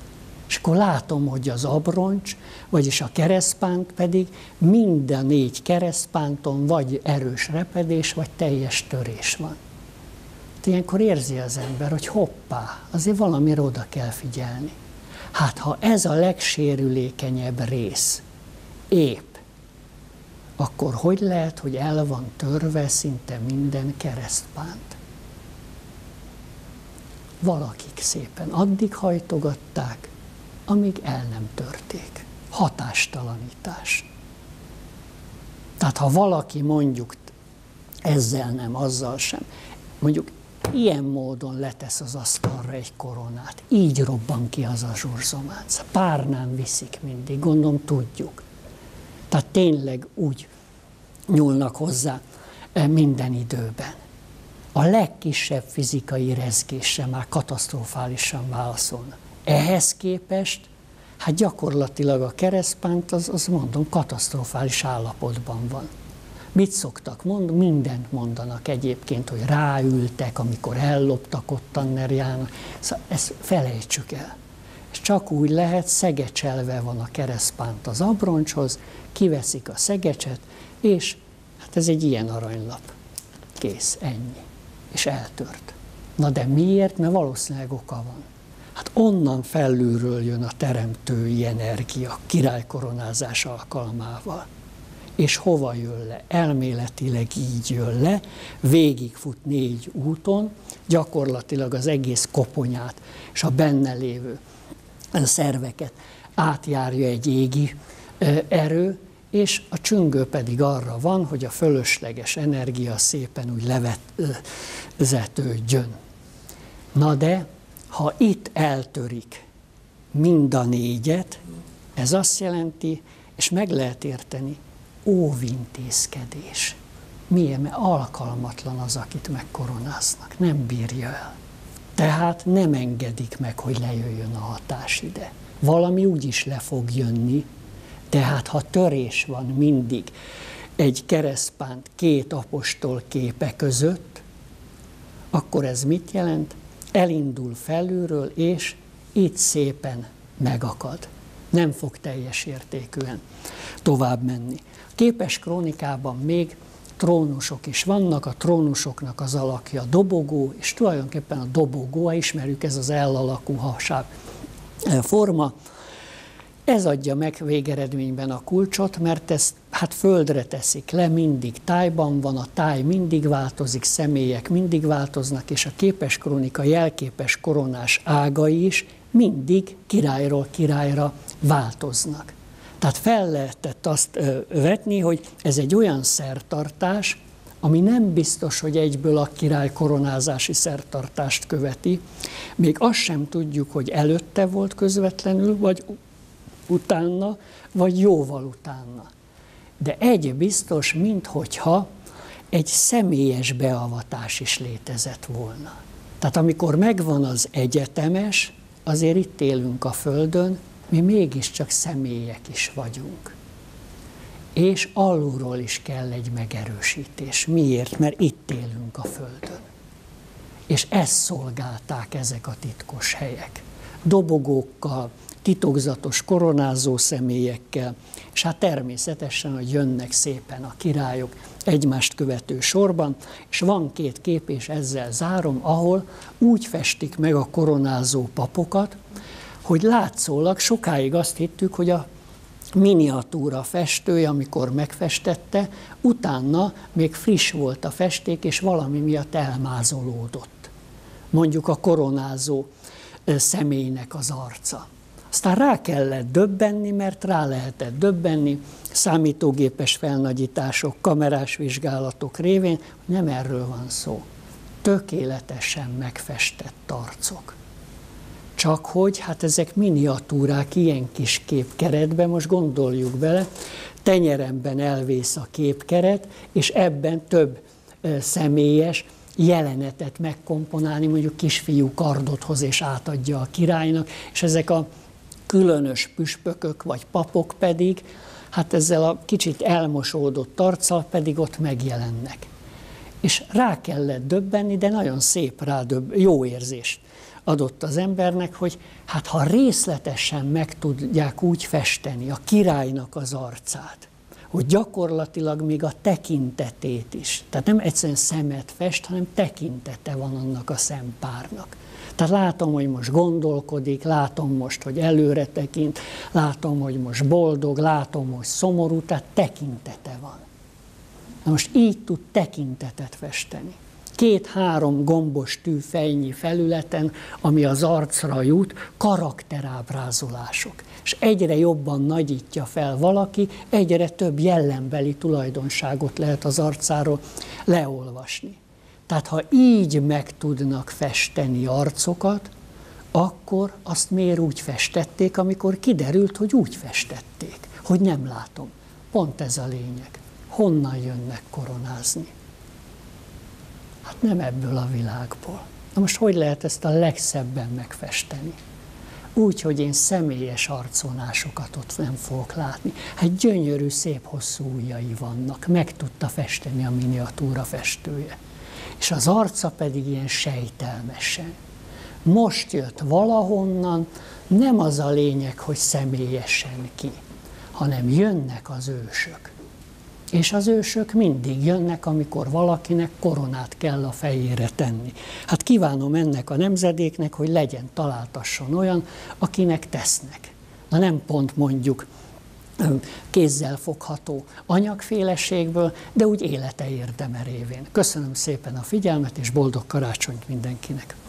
És akkor látom, hogy az abroncs, vagyis a keresztpánt pedig minden négy keresztpánton vagy erős repedés, vagy teljes törés van. Ilyenkor érzi az ember, hogy hoppá, azért valamire oda kell figyelni. Hát ha ez a legsérülékenyebb rész épp, akkor hogy lehet, hogy el van törve szinte minden keresztpánt? Valakik szépen addig hajtogatták, amíg el nem törték. Hatástalanítás. Tehát ha valaki mondjuk ezzel nem, azzal sem. Mondjuk ilyen módon letesz az asztalra egy koronát, így robban ki az a zsurzománc. Párnán viszik mindig, gondolom tudjuk. Tehát tényleg úgy nyúlnak hozzá minden időben. A legkisebb fizikai rezgésre már katasztrofálisan válaszolnak. Ehhez képest, hát gyakorlatilag a keresztpánt, az, az mondom, katasztrofális állapotban van. Mit szoktak mondani? Mindent mondanak egyébként, hogy ráültek, amikor elloptak ott Tannerjának. Szóval ezt felejtsük el. És csak úgy lehet, szegecselve van a keresztpánt az abroncshoz, kiveszik a szegecset, és hát ez egy ilyen aranylap. Kész, ennyi. És eltört. Na de miért? Mert valószínűleg oka van. Hát onnan felülről jön a teremtői energia királykoronázás alkalmával. És hova jön le? Elméletileg így jön le, végigfut négy úton, gyakorlatilag az egész koponyát és a benne lévő szerveket átjárja egy égi erő, és a csüngő pedig arra van, hogy a fölösleges energia szépen úgy levezetődjön. Na de, ha itt eltörik mind a négyet, ez azt jelenti, és meg lehet érteni, óvintézkedés. Miért? Mert alkalmatlan az, akit megkoronáznak. Nem bírja el. Tehát nem engedik meg, hogy lejöjjön a hatás ide. Valami úgyis le fog jönni, tehát ha törés van mindig egy keresztpánt két apostol képe között, akkor ez mit jelent? Elindul felülről, és itt szépen megakad. Nem fog teljes értékűen tovább menni. A képes krónikában még trónusok is vannak, a trónusoknak az alakja a dobogó, és tulajdonképpen a dobogó, ismerjük, ez az L alakú hasáb forma. Ez adja meg végeredményben a kulcsot, mert ezt hát földre teszik le, mindig tájban van, a táj mindig változik, személyek mindig változnak, és a képes krónika jelképes koronás ágai is mindig királyról királyra változnak. Tehát fel lehetett azt vetni, hogy ez egy olyan szertartás, ami nem biztos, hogy egyből a király koronázási szertartást követi. Még azt sem tudjuk, hogy előtte volt közvetlenül, vagy utána, vagy jóval utána. De egy biztos, minthogyha egy személyes beavatás is létezett volna. Tehát amikor megvan az egyetemes, azért itt élünk a Földön, mi mégiscsak személyek is vagyunk. És alulról is kell egy megerősítés. Miért? Mert itt élünk a Földön. És ezt szolgálták ezek a titkos helyek. Dobogókkal, titokzatos koronázó személyekkel, és hát természetesen, hogy jönnek szépen a királyok egymást követő sorban, és van két kép, és ezzel zárom, ahol úgy festik meg a koronázó papokat, hogy látszólag sokáig azt hittük, hogy a miniatúra festője, amikor megfestette, utána még friss volt a festék, és valami miatt elmázolódott. Mondjuk a koronázó személynek az arca. Aztán rá kellett döbbenni, mert rá lehetett döbbenni számítógépes felnagyítások, kamerás vizsgálatok révén, hogy nem erről van szó. Tökéletesen megfestett arcok. Csak hogy, hát ezek miniatúrák ilyen kis képkeretben, most gondoljuk bele, tenyeremben elvész a képkeret, és ebben több e, személyes jelenetet megkomponálni, mondjuk kisfiú kardot hoz és átadja a királynak, és ezek a különös püspökök vagy papok pedig, hát ezzel a kicsit elmosódott arccal pedig ott megjelennek. És rá kellett döbbenni, de nagyon szép rádöbb, jó érzést adott az embernek, hogy hát ha részletesen meg tudják úgy festeni a királynak az arcát, hogy gyakorlatilag még a tekintetét is, tehát nem egyszerűen szemet fest, hanem tekintete van annak a szempárnak. Tehát látom, hogy most gondolkodik, látom most, hogy előre tekint, látom, hogy most boldog, látom, hogy szomorú, tehát tekintete van. Na most így tud tekintetet festeni. két-három gombos tűfejnyi felületen, ami az arcra jut, karakterábrázolások. És egyre jobban nagyítja fel valaki, egyre több jellembeli tulajdonságot lehet az arcáról leolvasni. Tehát ha így meg tudnak festeni arcokat, akkor azt miért úgy festették, amikor kiderült, hogy úgy festették, hogy nem látom. Pont ez a lényeg. Honnan jönnek koronázni? Hát nem ebből a világból. Na most hogy lehet ezt a legszebben megfesteni? Úgy, hogy én személyes arcvonásokat ott nem fogok látni. Hát gyönyörű, szép, hosszú ujjai vannak. Meg tudta festeni a miniatúra festője. És az arca pedig ilyen sejtelmesen. Most jött valahonnan, nem az a lényeg, hogy személyesen ki, hanem jönnek az ősök. És az ősök mindig jönnek, amikor valakinek koronát kell a fejére tenni. Hát kívánom ennek a nemzedéknek, hogy legyen, találtasson olyan, akinek tesznek. Na nem pont mondjuk kézzel fogható anyagféleségből, de úgy élete érdeme révén. Köszönöm szépen a figyelmet, és boldog karácsonyt mindenkinek!